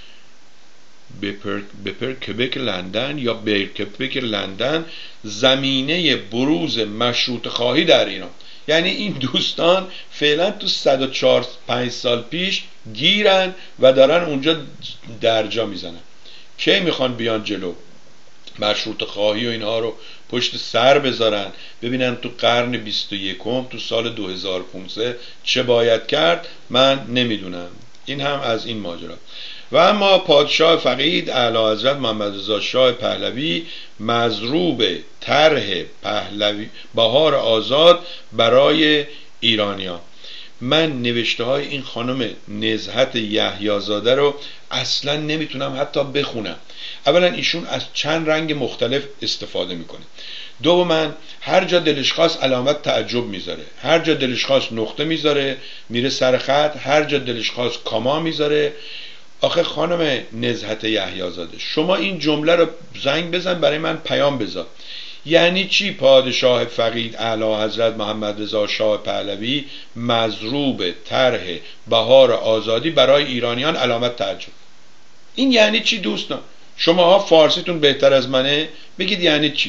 بپر کبک لندن یا بیرکبک لندن زمینه بروز مشروط خواهی در ایران. یعنی این دوستان فعلا تو صد و چهار پنج سال پیش گیرن و دارن اونجا درجا میزنن. کی میخوان بیان جلو مشروط خواهی و اینها رو پشت سر بذارن، ببینن تو قرن بیست و یکم تو سال دو هزار و پانصد چه باید کرد؟ من نمیدونم. این هم از این ماجرا. و اما پادشاه فقید اعلی حضرت محمد رضا شاه پهلوی مضروب طرح پهلوی بهار آزاد برای ایرانیان. من نوشته های این خانم نزهت یحیی‌زاده رو اصلا نمیتونم حتی بخونم. اولا ایشون از چند رنگ مختلف استفاده میکنه. دوما هر جا دلش خواست علامت تعجب میذاره، هر جا دلش خواست نقطه میذاره میره سر خط، هر جا دلش خواست کاما میذاره. آخه خانم نزهت یحیی‌زاده شما این جمله رو زنگ بزن برای من پیام بذار. یعنی چی پادشاه فقید اعلی حضرت محمد رضا شاه پهلوی مضروب طرح بهار آزادی برای ایرانیان علامت تعجب؟ این یعنی چی دوستان؟ شماها فارسیتون بهتر از منه، بگید یعنی چی؟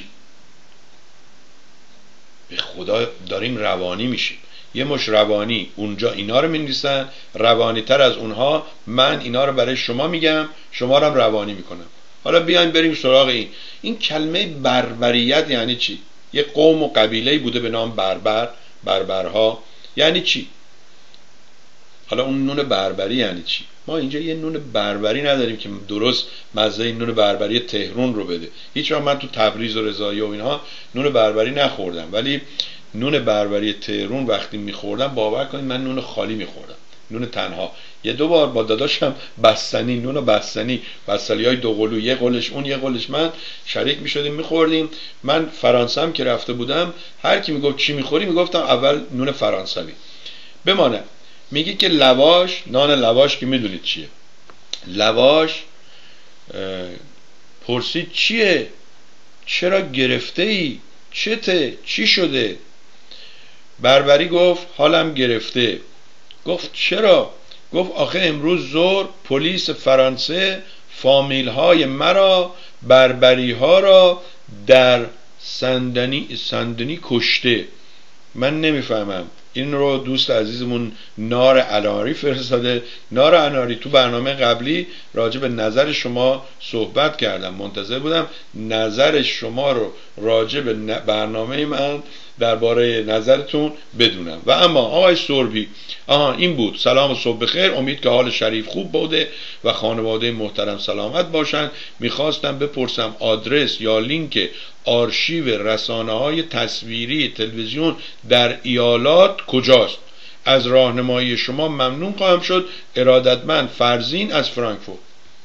به خدا داریم روانی میشیم. یه مش روانی اونجا اینا رو می‌نویسن، روانی تر از اونها من اینا رو برای شما میگم، شما رو هم روانی میکنم. حالا بیایم بریم سراغ این این کلمه بربریت یعنی چی؟ یه قوم و قبیله‌ای بوده به نام بربر، بربرها، یعنی چی؟ حالا اون نون بربری یعنی چی؟ ما اینجا یه نون بربری نداریم که درست مزه این نون بربری تهران رو بده. هیچ وقت من تو تبریز و رضایی و اینها نون بربری نخوردم، ولی نون بربری تهران وقتی میخوردم باور کنید من نون خالی میخوردم، نون تنها. یه دو بار با داداشم بستنی، نون بستنی، بستنی های دو قلو، یه قلش اون یه قلش من، شریک میشدیم میخوردیم. من فرانسه هم که رفته بودم هر کی میگفت چی میخوری میگفتم اول نون فرانسوی. بمانه میگه که لواش، نان لواش که میدونید چیه، لواش پرسید چیه؟ چرا گرفته ای؟ چته؟ چی شده؟ بربری گفت حالم گرفته. گفت چرا؟ گفت آخه امروز ظهر پلیس فرانسه فامیل های مرا، بربری ها را در سندنی سندنی کشته. من نمیفهمم این رو دوست عزیزمون نار اناری فرستاده. نار اناری، تو برنامه قبلی راجع به نظر شما صحبت کردم، منتظر بودم نظر شما رو راجع به برنامه من درباره نظرتون بدونم. و اما آقای سربی، آها این بود. سلام و صبح بخیر، امید که حال شریف خوب بوده و خانواده محترم سلامت باشند. میخواستم بپرسم آدرس یا لینک آرشیو رسانه‌های تصویری تلویزیون در ایالات کجاست؟ از راهنمایی شما ممنون خواهم شد. ارادتمند فرزین از فرانکفورت.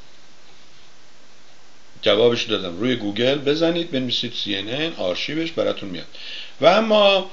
جوابش دادم، روی گوگل بزنید بنویسید سی ان ان آرشیوش براتون میاد. و اما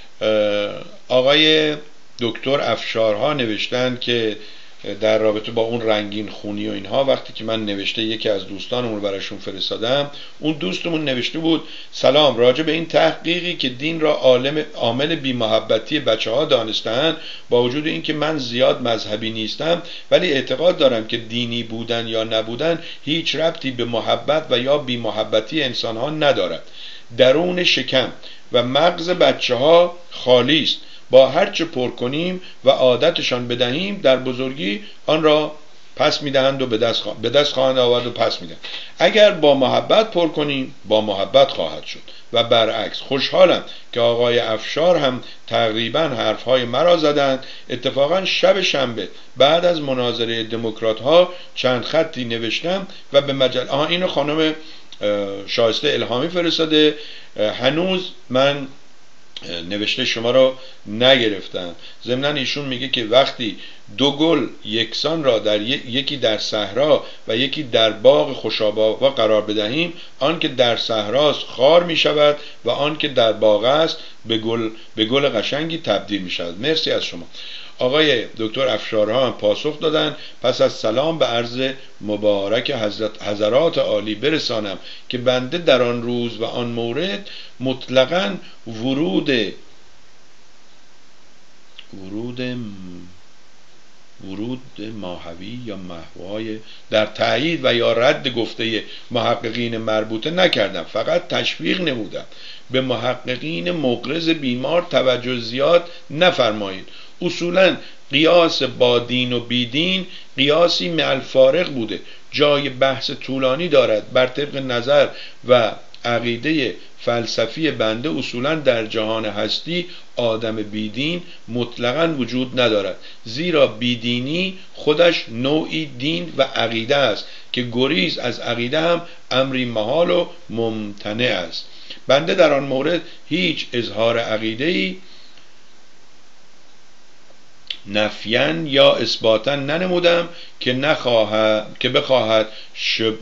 آقای دکتر افشارها نوشتن که در رابطه با اون رنگین خونی و اینها، وقتی که من نوشته یکی از دوستانمون رو براشون فرستادم، اون دوستمون نوشته بود سلام، راجع به این تحقیقی که دین را عالم عامل بی‌محبتی بچه ها دانستند، با وجود اینکه من زیاد مذهبی نیستم ولی اعتقاد دارم که دینی بودن یا نبودن هیچ ربطی به محبت و یا بی‌محبتی انسان ها ندارد. درون شکم و مغز بچه ها خالی است، با هر چه پر کنیم و عادتشان بدهیم در بزرگی آن را پس میدهند و به دست, خوا... به دست خواهند آورد و پس میدهند. اگر با محبت پر کنیم با محبت خواهد شد و برعکس. خوشحالم که آقای افشار هم تقریبا حرفهای مرا زدند. اتفاقا شب شنبه بعد از مناظره دموکرات ها چند خطی نوشتم و به مجله آها اینو خانم شایسته الهامی فرستاده. هنوز من نوشته شما رو نگرفتم. ضمناً ایشون میگه که وقتی دو گل یکسان را در یکی در صحرا و یکی در باغ خوشابا قرار بدهیم، آن که در صحراست خار میشود و آن که در باغ است به گل به گل قشنگی تبدیل میشود. مرسی از شما. آقای دکتر افشارها هم پاسخ دادن. پس از سلام به عرض مبارک حضرت حضرات عالی برسانم که بنده در آن روز و آن مورد مطلقاً ورود ورود ورود ماهوی یا محوای در تایید و یا رد گفته محققین مربوطه نکردم، فقط تشویق نمودم به محققین مقرض بیمار توجه زیاد نفرمایید. اصولاً قیاس با دین و بیدین قیاسی مع الفارق بوده، جای بحث طولانی دارد. بر طبق نظر و عقیده فلسفی بنده اصولاً در جهان هستی آدم بیدین مطلقاً وجود ندارد، زیرا بیدینی خودش نوعی دین و عقیده است که گریز از عقیده هم امری محال و ممتنع است. بنده در آن مورد هیچ اظهار عقیده‌ای نفیاً یا اثباتاً ننمودم که نخواهد که بخواهد شب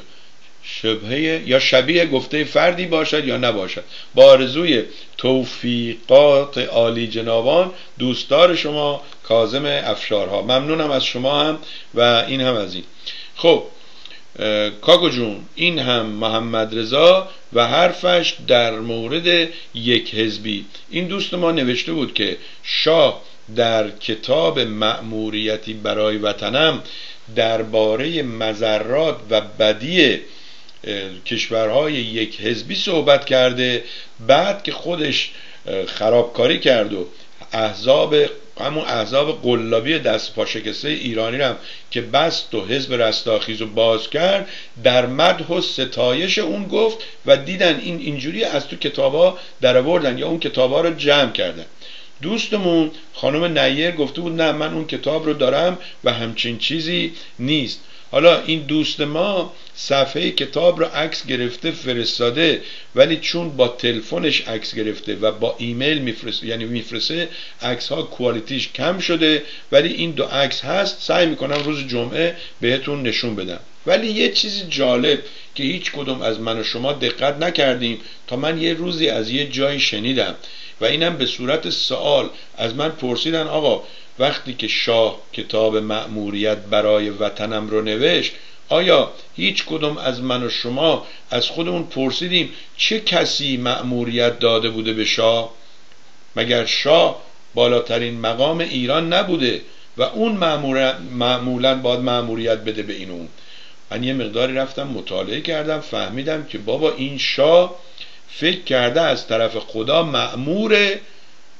شبهه یا شبیه گفته فردی باشد یا نباشد. با آرزوی توفیقات عالی جنابان، دوستدار شما کاظم افشارها. ممنونم از شما هم و این هم از این. خب کاکو جون، این هم محمد رضا و حرفش در مورد یک حزبی. این دوست ما نوشته بود که شاه در کتاب مأموریتی برای وطنم درباره مضرات و بدی کشورهای یک حزبی صحبت کرده، بعد که خودش خرابکاری کرد و احزاب همون احزاب قلابی دست پاشکسته ایرانی هم که بست و حزب رستاخیز رو باز کرد، در مدح و ستایش اون گفت و دیدن این اینجوری از تو کتابا در آوردن یا اون کتابا رو جمع کردن. دوستمون خانم نیر گفته بود نه من اون کتاب رو دارم و همچین چیزی نیست. حالا این دوست ما صفحه کتاب رو عکس گرفته فرستاده، ولی چون با تلفنش عکس گرفته و با ایمیل میفرسته، یعنی میفرسته، عکس ها کوالیتیش کم شده، ولی این دو عکس هست. سعی میکنم روز جمعه بهتون نشون بدم. ولی یه چیزی جالب که هیچ کدوم از من و شما دقت نکردیم تا من یه روزی از یه جایی شنیدم و اینم به صورت سوال از من پرسیدن آقا وقتی که شاه کتاب مأموریت برای وطنم رو نوشت، آیا هیچ کدوم از من و شما از خودمون پرسیدیم چه کسی مأموریت داده بوده به شاه؟ مگر شاه بالاترین مقام ایران نبوده و اون معمولاً باید مأموریت بده به این اون؟ من یه مقداری رفتم مطالعه کردم، فهمیدم که بابا این شاه فکر کرده از طرف خدا مأمور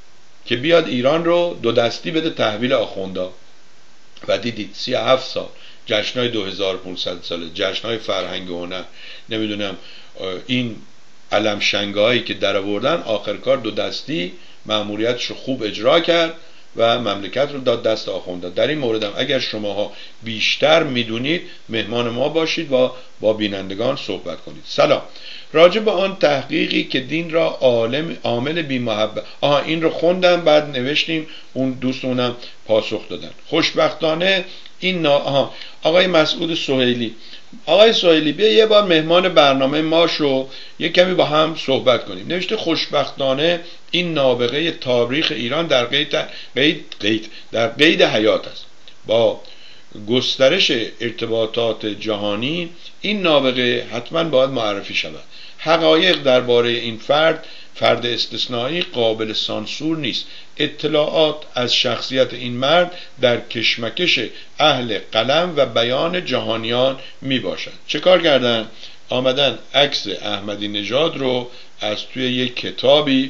که بیاد ایران رو دو دستی بده تحویل آخوندا. و دیدید سی و هفت سال جشنهای دو هزار و پانصد ساله، جشنهای فرهنگ و هنر، نمیدونم این علم شنگاهایی که در آوردن، آخر کار دو دستی مأموریتش رو خوب اجرا کرد و مملکت رو داد دست آخوندا. در این موردم اگر شماها بیشتر میدونید مهمان ما باشید و با بینندگان صحبت کنید. سلام. راجع به آن تحقیقی که دین را عالم عامل بی محبت، آها این رو خوندم بعد نوشتیم، اون دوستونم پاسخ دادن. خوشبختانه این نا... آها آقای مسعود سهیلی، آقای سهیلی بیا یه بار مهمان برنامه ما شو، یه کمی با هم صحبت کنیم. نوشته خوشبختانه این نابغه تاریخ ایران در قید قید قید در قید حیات است. با گسترش ارتباطات جهانی این نابغه حتما باید معرفی شود. حقایق درباره این فرد فرد استثنایی قابل سانسور نیست. اطلاعات از شخصیت این مرد در کشمکش اهل قلم و بیان جهانیان می باشد. چه کار کردن؟ آمدن عکس احمدی نژاد رو از توی یک کتابی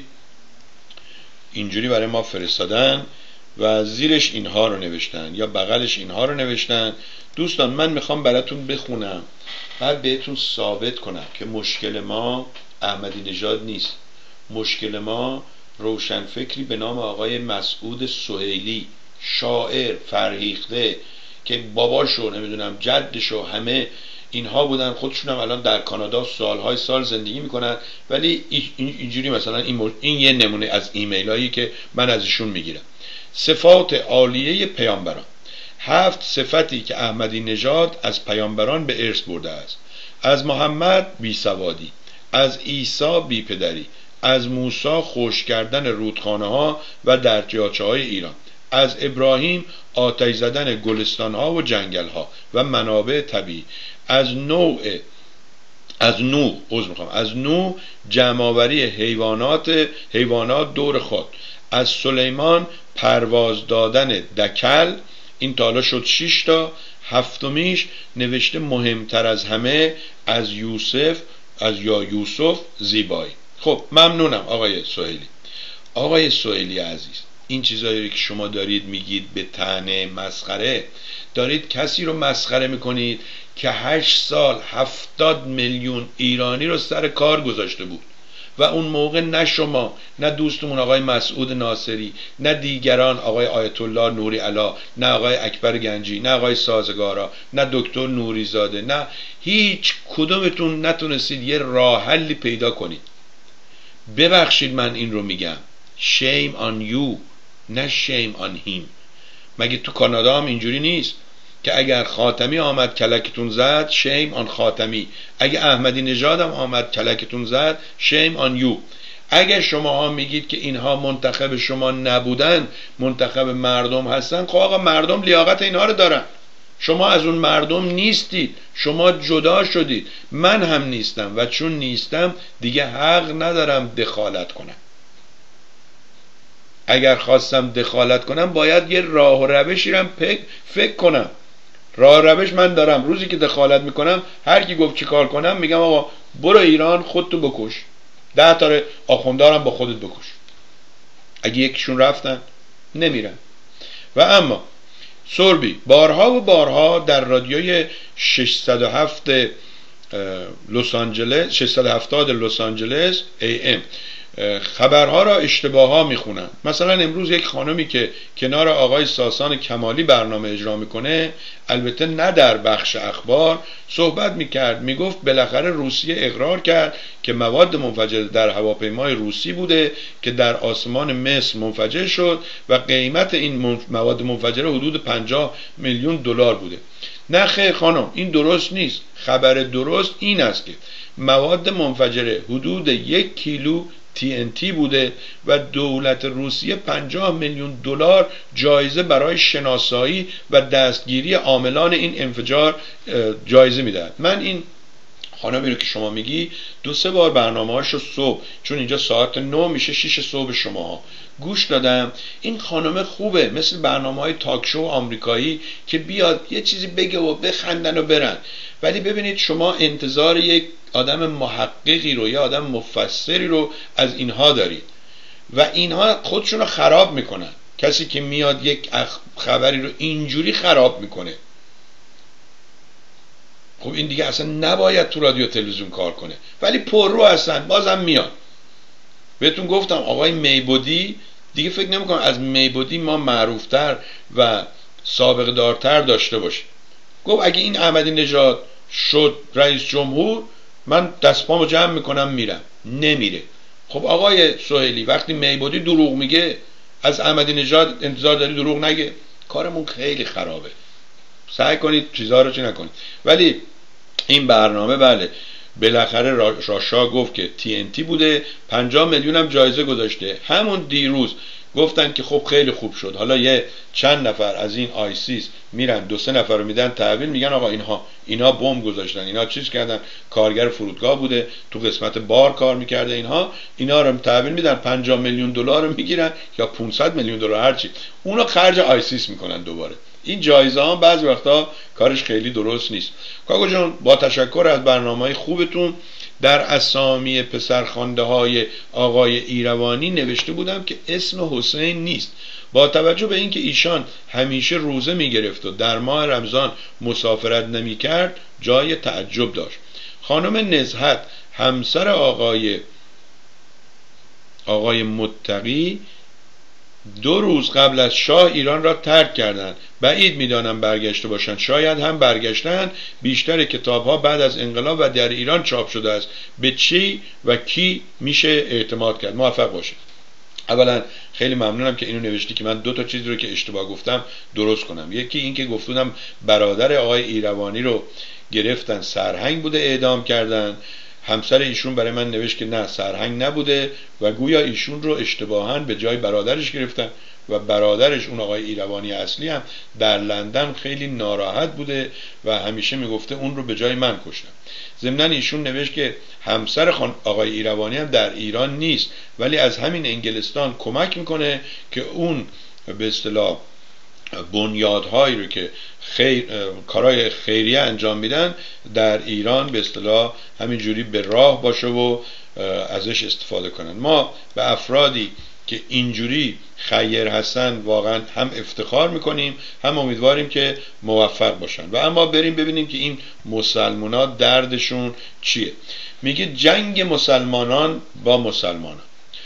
اینجوری برای ما فرستادن و زیرش اینها رو نوشتن یا بغلش اینها رو نوشتن. دوستان من میخوام براتون بخونم بعد بهتون ثابت کنم که مشکل ما احمدی نژاد نیست. مشکل ما روشنفکری به نام آقای مسعود سهیلی، شاعر فرهیخته که باباشو نمیدونم جدشو همه اینها بودن، خودشون هم الان در کانادا سالهای سال زندگی میکنن، ولی اینجوری مثلا این, این یه نمونه از ایمیل هایی که من از ایشون میگیرم. صفات عالیه پیامبران. هفت صفتی که احمدی نژاد از پیامبران به ارث برده است. از محمد بی سوادی، از عیسی بی پدری، از موسی خشک کردن رودخانه ها و دریاچه های ایران، از ابراهیم آتش زدن گلستان ها و جنگل ها و منابع طبیعی، از نوع از نوح عذر میخوام از نوح جمع‌آوری حیوانات حیوانات دور خود، از سلیمان پرواز دادن دکل، این تالا شد شش تا. هفتمیش نوشته مهمتر از همه از یوسف از یا یوسف زیبایی. خب ممنونم آقای سهیلی. آقای سهیلی عزیز، این چیزایی که شما دارید میگید به طعنه مسخره، دارید کسی رو مسخره میکنید که هشت سال هفتاد میلیون ایرانی رو سر کار گذاشته بود و اون موقع نه شما نه دوستمون آقای مسعود ناصری نه دیگران آقای آیت الله نوری علا نه آقای اکبر گنجی نه آقای سازگارا نه دکتر نوری زاده نه هیچ کدومتون نتونستید یه راه حلی پیدا کنید. ببخشید من این رو میگم، shame on you نه shame on him. مگه تو کانادا هم اینجوری نیست که اگر خاتمی آمد کلکتون زد شیم آن خاتمی، اگه احمدی نژاد هم آمد کلکتون زد شیم آن یو. اگر شما ها میگید که اینها منتخب شما نبودن منتخب مردم هستن، خب آقا مردم لیاقت اینها رو دارن. شما از اون مردم نیستید، شما جدا شدید، من هم نیستم و چون نیستم دیگه حق ندارم دخالت کنم. اگر خواستم دخالت کنم باید یه راه و روشی رو فکر کنم. راه روش من دارم. روزی که دخالت میکنم هر کی گفت چی کار کنم میگم آقا برو ایران خودتو بکش، ده تا آخوندارم با خودت بکش. اگه یکیشون رفتن نمیرن. و اما سوربی بارها و بارها در رادیوی ششصد و هفت لس آنجلس ششصد و هفتاد لس آنجلس ای ام خبرها را اشتباه ها میخونن. مثلا امروز یک خانمی که کنار آقای ساسان کمالی برنامه اجرا میکنه، البته نه در بخش اخبار، صحبت میکرد، میگفت بالاخره روسیه اقرار کرد که مواد منفجر در هواپیمای روسی بوده که در آسمان مصر منفجر شد و قیمت این مواد منفجره حدود پنجاه میلیون دلار بوده. نه خیر خانم، این درست نیست. خبر درست این است که مواد منفجره حدود یک کیلو تی ان تی بوده و دولت روسیه پنجاه میلیون دلار جایزه برای شناسایی و دستگیری عاملان این انفجار جایزه میدهد. من این خانمی رو که شما میگی دو سه بار برنامه‌هاشو صبح، چون اینجا ساعت نه میشه شش صبح شما، گوش دادم. این خانم خوبه، مثل برنامه‌های تاک شو آمریکایی که بیاد یه چیزی بگه و بخندن و برن. ولی ببینید شما انتظار یک آدم محققی رو یا آدم مفسری رو از اینها دارید. و اینها خودشون رو خراب میکنن. کسی که میاد یک خبری رو اینجوری خراب میکنه، خب این دیگه اصلا نباید تو رادیو تلویزیون کار کنه، ولی پررو هستن بازم میاد. بهتون گفتم آقای میبودی دیگه فکر نمیکنم از میبودی ما معروفتر و سابقه دارتر داشته باشیم. گفت اگه این احمدی نژاد شد رئیس جمهور من دستپامو جمع میکنم میرم. نمیره. خب آقای سهیلی وقتی میبودی دروغ میگه، از احمدی نژاد انتظار داری دروغ نگه؟ کارمون خیلی خرابه. سعی کنید چیزها رو چی نکنید. ولی این برنامه بله بالاخره راشا گفت که تی ان تی بوده، پنجاه میلیون هم جایزه گذاشته. همون دیروز گفتن که خب خیلی خوب شد، حالا یه چند نفر از این آیسیس میرن دو سه نفر رو میدن تحویل، میگن آقا اینها اینا بمب گذاشتن، اینا چیز کردن، کارگر فرودگاه بوده تو قسمت بار کار میکرده، اینها اینا رو تحویل میدن، پنجاه میلیون دلار رو میگیرن یا پانصد میلیون دلار هرچی، اونا خرج آیسیس میکنن دوباره. این جایزه ها بعضی وقتا کارش خیلی درست نیست. کاکو جون با تشکر از برنامه‌های خوبتون، در اسامی پسرخوانده های آقای ایروانی نوشته بودم که اسم حسین نیست. با توجه به اینکه ایشان همیشه روزه میگرفت و در ماه رمضان مسافرت نمیکرد جای تعجب داشت. خانم نزهت همسر آقای آقای متقی دو روز قبل از شاه ایران را ترک کردند. بعید میدانم برگشته باشند. شاید هم برگشتند. بیشتر کتاب‌ها بعد از انقلاب و در ایران چاپ شده است. به چی و کی میشه اعتماد کرد؟ موفق باشید. اولا خیلی ممنونم که اینو نوشتی که من دو تا چیز رو که اشتباه گفتم درست کنم. یکی این که گفتم برادر آقای ایروانی رو گرفتن سرهنگ بوده اعدام کردن. همسر ایشون برای من نوشت که نه سرهنگ نبوده و گویا ایشون رو اشتباهاً به جای برادرش گرفتن و برادرش اون آقای ایروانی اصلی هم در لندن خیلی ناراحت بوده و همیشه میگفته اون رو به جای من کشتن. ضمناً ایشون نوشت که همسر آقای ایروانی هم در ایران نیست ولی از همین انگلستان کمک میکنه که اون به اصطلاح بنیادهایی رو که خیر، کارهای خیریه انجام میدن در ایران به اصطلاح همینجوری به راه باشه و ازش استفاده کنن. ما به افرادی که اینجوری خیر هستن واقعا هم افتخار میکنیم هم امیدواریم که موفق باشن. و اما بریم ببینیم که این مسلمان‌ها دردشون چیه. میگه جنگ مسلمانان با مسلمانان.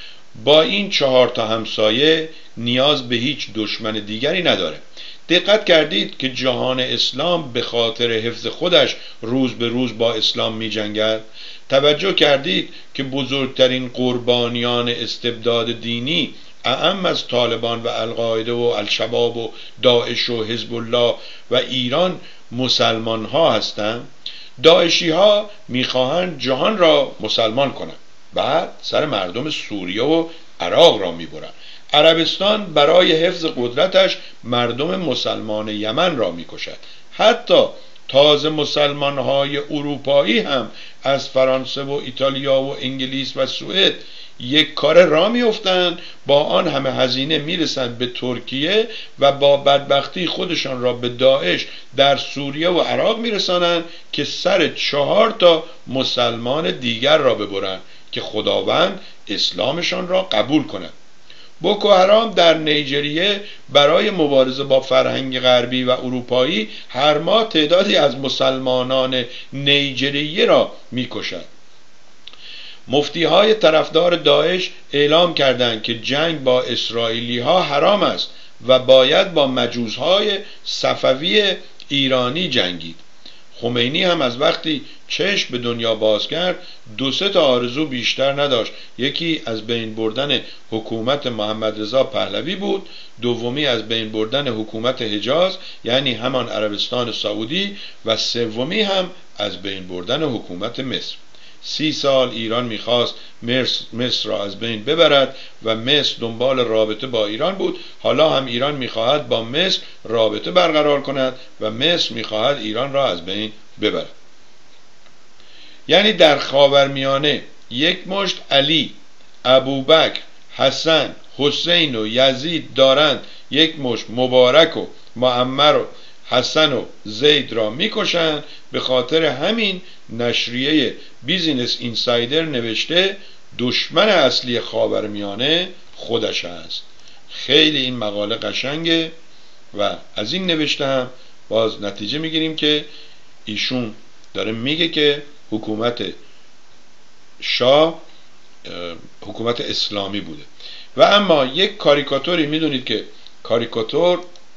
با این چهار تا همسایه نیاز به هیچ دشمن دیگری نداره. دقت کردید که جهان اسلام به خاطر حفظ خودش روز به روز با اسلام می جنگد؟ توجه کردید که بزرگترین قربانیان استبداد دینی اعم از طالبان و القاعده و الشباب و داعش و حزب الله و ایران مسلمان ها هستند؟ داعشی ها می خواهند جهان را مسلمان کنند، بعد سر مردم سوریه و عراق را می برند. عربستان برای حفظ قدرتش مردم مسلمان یمن را میکشد. حتی تازه مسلمانهای اروپایی هم از فرانسه و ایتالیا و انگلیس و سوئد یک کار را میافتند، با آن همه هزینه میرسند به ترکیه و با بدبختی خودشان را به داعش در سوریه و عراق میرسانند که سر چهار تا مسلمان دیگر را ببرند که خداوند اسلامشان را قبول کند. بوکو حرام در نیجریه برای مبارزه با فرهنگ غربی و اروپایی هر ماه تعدادی از مسلمانان نیجریه را میکشد. مفتی های طرفدار داعش اعلام کردند که جنگ با اسرائیلی ها حرام است و باید با مجوس های صفوی ایرانی جنگید. خمینی هم از وقتی چشم به دنیا باز کرد دو سه تا آرزو بیشتر نداشت. یکی از بین بردن حکومت محمد رضا پهلوی بود، دومی از بین بردن حکومت حجاز یعنی همان عربستان سعودی و سومی هم از بین بردن حکومت مصر. سی سال ایران میخواست مصر را از بین ببرد و مصر دنبال رابطه با ایران بود. حالا هم ایران میخواهد با مصر رابطه برقرار کند و مصر میخواهد ایران را از بین ببرد. یعنی در خاورمیانه یک مشت علی، ابوبکر، حسن، حسین و یزید دارند یک مشت مبارک و معمر و حسن و زید را میکشند. به خاطر همین نشریه بیزینس اینسایدر نوشته دشمن اصلی خاورمیانه خودش است. خیلی این مقاله قشنگه و از این نوشته هم باز نتیجه میگیریم که ایشون داره میگه که حکومت شاه حکومت اسلامی بوده. و اما یک کاریکاتوری، میدونید که کاریکاتور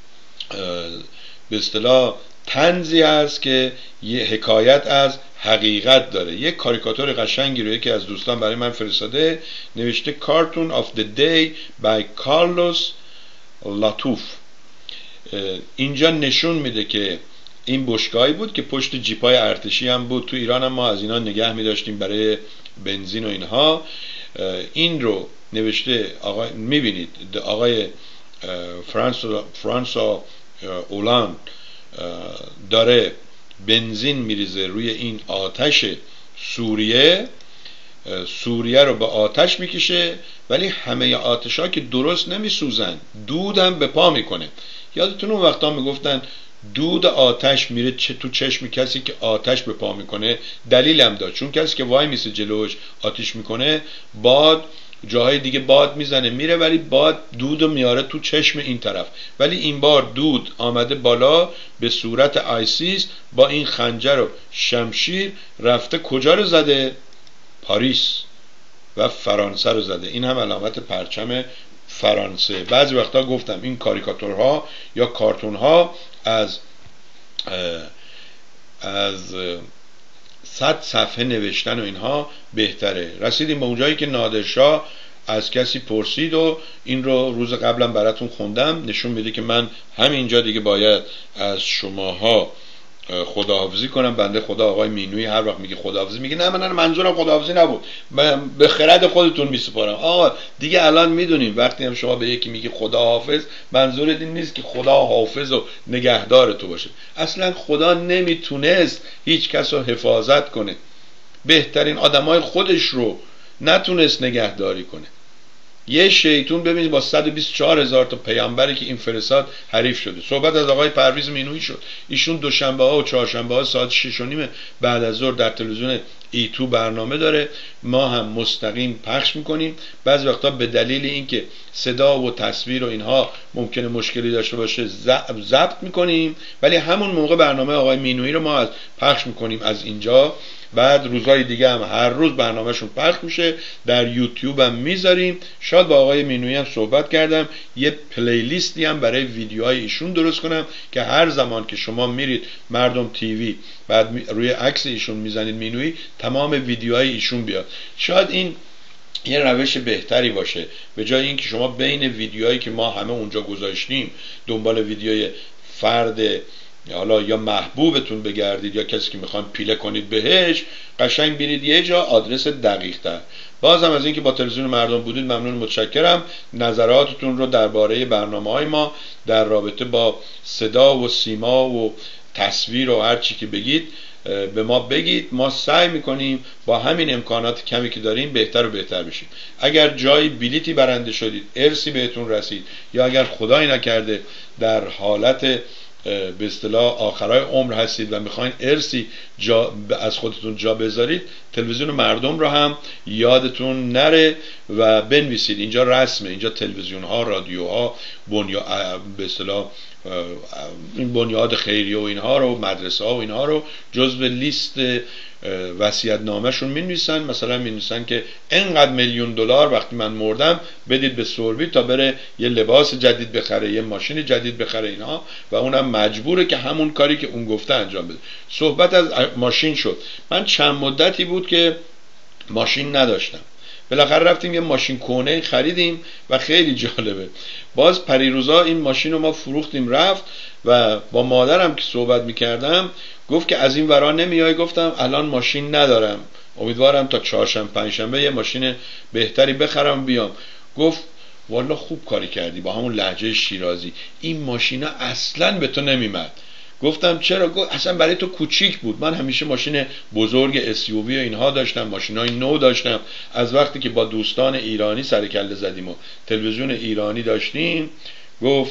به اصطلاح طنزی است که یه حکایت از حقیقت داره. یک کاریکاتور قشنگی رو یکی از دوستان برای من فرستاده، نوشته Cartoon of the Day by Carlos Latouf. اینجا نشون میده که این بشکه‌ای بود که پشت جیپای ارتشی هم بود. تو ایران هم ما از اینا نگه می‌داشتیم برای بنزین و اینها. این رو نوشته آقای، میبینید آقای فرانسوا فرانسوا اولاند داره بنزین میریزه روی این آتش سوریه، سوریه رو به آتش میکشه، ولی همه آتش‌ها که درست نمیسوزن، دود هم به پا میکنه. یادتون اون وقتا میگفتن دود آتش میره چه تو چشم کسی که آتش به پا میکنه؟ دلیل هم داد، چون کسی که وای میسه جلوش آتش میکنه، باد جاهای دیگه باد میزنه میره، ولی باد دود رو میاره تو چشم این طرف. ولی این بار دود آمده بالا به صورت آیسیس، با این خنجر و شمشیر رفته کجا رو زده؟ پاریس و فرانسه رو زده. این هم علامت پرچم فرانسه. بعضی وقتا گفتم این کاریکاتورها یا کارتونها از از صد صفحه نوشتن و اینها بهتره. رسیدیم به اونجایی که نادرشاه از کسی پرسید و این رو روز قبلا براتون خوندم، نشون میده که من همینجا دیگه باید از شماها خداحافظی کنم. بنده خدا آقای مینویی هر وقت میگه خداحافظی، میگه نه من منظورم خداحافظی نبود، به خرد خودتون میسپارم. آقا دیگه الان میدونیم وقتی هم شما به یکی میگی خداحافظ، منظورت این نیست که خدا حافظ و نگهدار تو باشه. اصلا خدا نمیتونست هیچ کس رو حفاظت کنه، بهترین آدمای خودش رو نتونست نگهداری کنه. یه شیطون ببینید با صد و بیست و چهار هزار تا پیامبری که این فرستاد حریف شده. صحبت از آقای پرویز مینویی شد. ایشون دوشنبه ها و چهارشنبه ها ساعت شش و نیم بعد از ظهر در تلویزیون ای تو برنامه داره، ما هم مستقیم پخش میکنیم. بعضی وقتا به دلیل اینکه صدا و تصویر و اینها ممکنه مشکلی داشته باشه ضبط میکنیم، ولی همون موقع برنامه آقای مینویی رو ما از پخش میکنیم از اینجا. بعد روزهای دیگه هم هر روز برنامهشون پخش میشه، در یوتیوب هم میذاریم. شاید با آقای مینویی هم صحبت کردم یه پلیلیستی هم برای ویدیوهای ایشون درست کنم که هر زمان که شما میرید مردم تیوی بعد روی عکس ایشون میزنید مینویی، تمام ویدیوهای ایشون بیاد. شاید این یه روش بهتری باشه، به جای اینکه شما بین ویدیوهایی که ما همه اونجا گذاشتیم دنبال ویدیوی فرد حالا یا محبوبتون بگردید یا کسی که میخوان پیله کنید بهش، قشنگ برید یه جا آدرس دقیق تر. بازم از اینکه با تلویزیون مردم بودید ممنون، متشکرم. نظراتتون رو درباره برنامه‌های ما در رابطه با صدا و سیما و تصویر و هر چی که بگید به ما بگید. ما سعی میکنیم با همین امکانات کمی که داریم بهتر و بهتر بشیم. اگر جایی بلیتی برنده شدید، ارثی بهتون رسید، یا اگر خدایی نکرده در حالت به اصطلاح آخرای عمر هستید و میخواین ارثی جا از خودتون جا بذارید، تلویزیون مردم رو هم یادتون نره و بنویسید. اینجا رسمه، اینجا تلویزیون ها، رادیو ها، بنیاد به اصطلاح این بنیاد خیریه و اینها رو، مدرسه ها و اینها رو جزو لیست وصیت نامه‌شون می‌نویسن. مثلا می‌نویسن که اینقدر میلیون دلار وقتی من مردم بدید به سوربی تا بره یه لباس جدید بخره، یه ماشین جدید بخره اینها، و اونم مجبوره که همون کاری که اون گفته انجام بده. صحبت از ماشین شد. من چند مدتی بود که ماشین نداشتم، بالاخره رفتیم یه ماشین کهنه خریدیم و خیلی جالبه. باز پریروزا این ماشین رو ما فروختیم رفت و با مادرم که صحبت میکردم گفت که از این ورا نمیای. گفتم الان ماشین ندارم، امیدوارم تا چهارشنبه پنجشنبه یه ماشین بهتری بخرم بیام. گفت والا خوب کاری کردی، با همون لهجه شیرازی، این ماشینا اصلا به تو نمیمد. گفتم چرا؟ گفت اصلا برای تو کوچیک بود، من همیشه ماشین بزرگ اس یو وی و اینها داشتم، ماشینای نو داشتم. از وقتی که با دوستان ایرانی سر کله زدیم و تلویزیون ایرانی داشتیم، گفت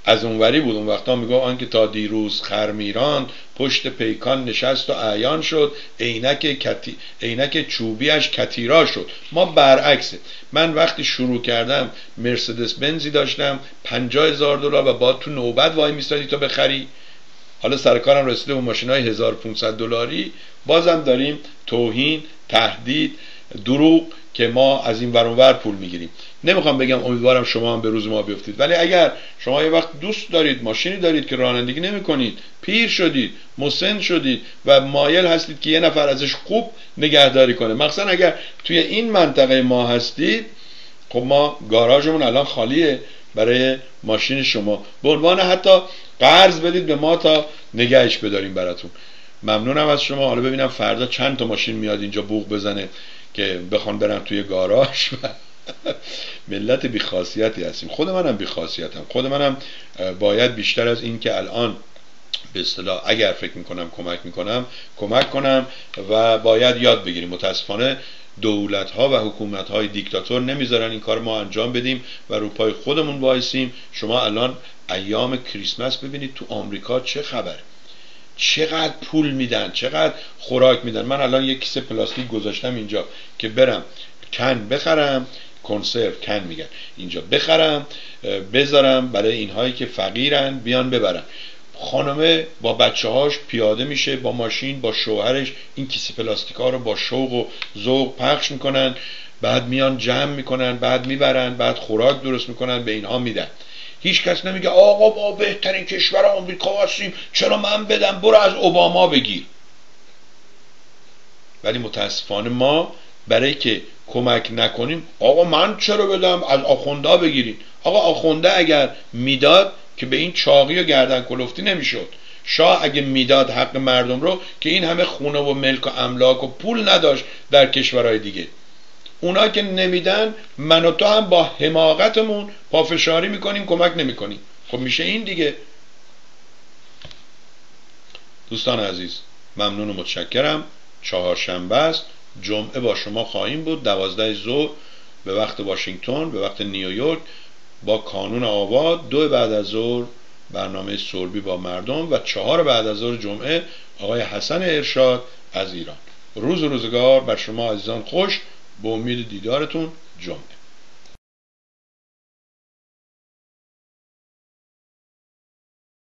از اونوری بود. اون وقتا میگه آنکه تا دیروز خرمیران، پشت پیکان نشست و اعیان شد، عینک کتی... عینک چوبیش کتیرا شد. ما برعکسه. من وقتی شروع کردم مرسدس بنزی داشتم پنجاه هزار دلار و بعد تو نوبت وای میستادی تا بخری. حالا سر کارم رسیده اون ماشینای هزار و پانصد دلاری، بازم داریم توهین، تهدید، دروغ که ما از این ور اون ور پول میگیریم. نمیخوام بگم امیدوارم شما هم به روز ما بیفتید، ولی اگر شما یه وقت دوست دارید ماشینی دارید که رانندگی نمیکنید، پیر شدید، مسن شدید و مایل هستید که یه نفر ازش خوب نگهداری کنه، مثلا اگر توی این منطقه ما هستید، خب ما گاراژمون الان خالیه برای ماشین شما، به عنوان حتی قرض بدید به ما تا نگهش بداریم براتون. ممنونم از شما. حالا ببینم فردا چند تا ماشین میاد اینجا بوق بزنه که بخوان برن توی گاراژ. ملت بیخاصیتی هستیم. خود منم بیخاصیتم. خود منم باید بیشتر از این که الان به اصطلاح اگر فکر میکنم کمک میکنم کمک کنم و باید یاد بگیریم. متاسفانه دولت ها و حکومت های دیکتاتور نمیذارن این کار ما انجام بدیم و رو پای خودمون وایسیم. شما الان ایام کریسمس ببینید تو آمریکا چه خبره، چقدر پول میدن، چقدر خوراک میدن. من الان یک کیسه پلاستیک گذاشتم اینجا که برم کن بخرم، کنسرو کن میگن اینجا، بخرم بذارم برای اینهایی که فقیرن بیان ببرن. خانمه با بچه هاش پیاده میشه با ماشین با شوهرش، این کیسه پلاستیک ها رو با شوق و ذوق پخش میکنن، بعد میان جمع میکنن، بعد میبرن، بعد خوراک درست میکنن به اینها میدن. هیچ کس نمیگه آقا ما بهترین کشور آمریکا هستیم چرا من بدم، برو از اوباما بگیر. ولی متاسفانه ما برای که کمک نکنیم آقا من چرا بدم، از آخونده بگیرین. آقا آخونده اگر میداد که به این چاقی و گردن کلفتی نمیشد. شاه اگه میداد حق مردم رو که این همه خونه و ملک و املاک و پول نداشت در کشورهای دیگه. اونا که نمیدن من و تو هم با حماقتمون پافشاری میکنیم، کمک نمیکنیم. خب میشه این دیگه. دوستان عزیز ممنون و متشکرم. چهارشنبه است، جمعه با شما خواهیم بود دوازده ظهر به وقت واشنگتن، به وقت نیویورک، با کانون آوا. دو بعد از ظهر برنامه سوربی با مردم و چهار بعد از ظهر جمعه آقای حسن ارشاد از ایران. روز و روزگار بر شما عزیزان خوش، به امید دیدارتون جمعه.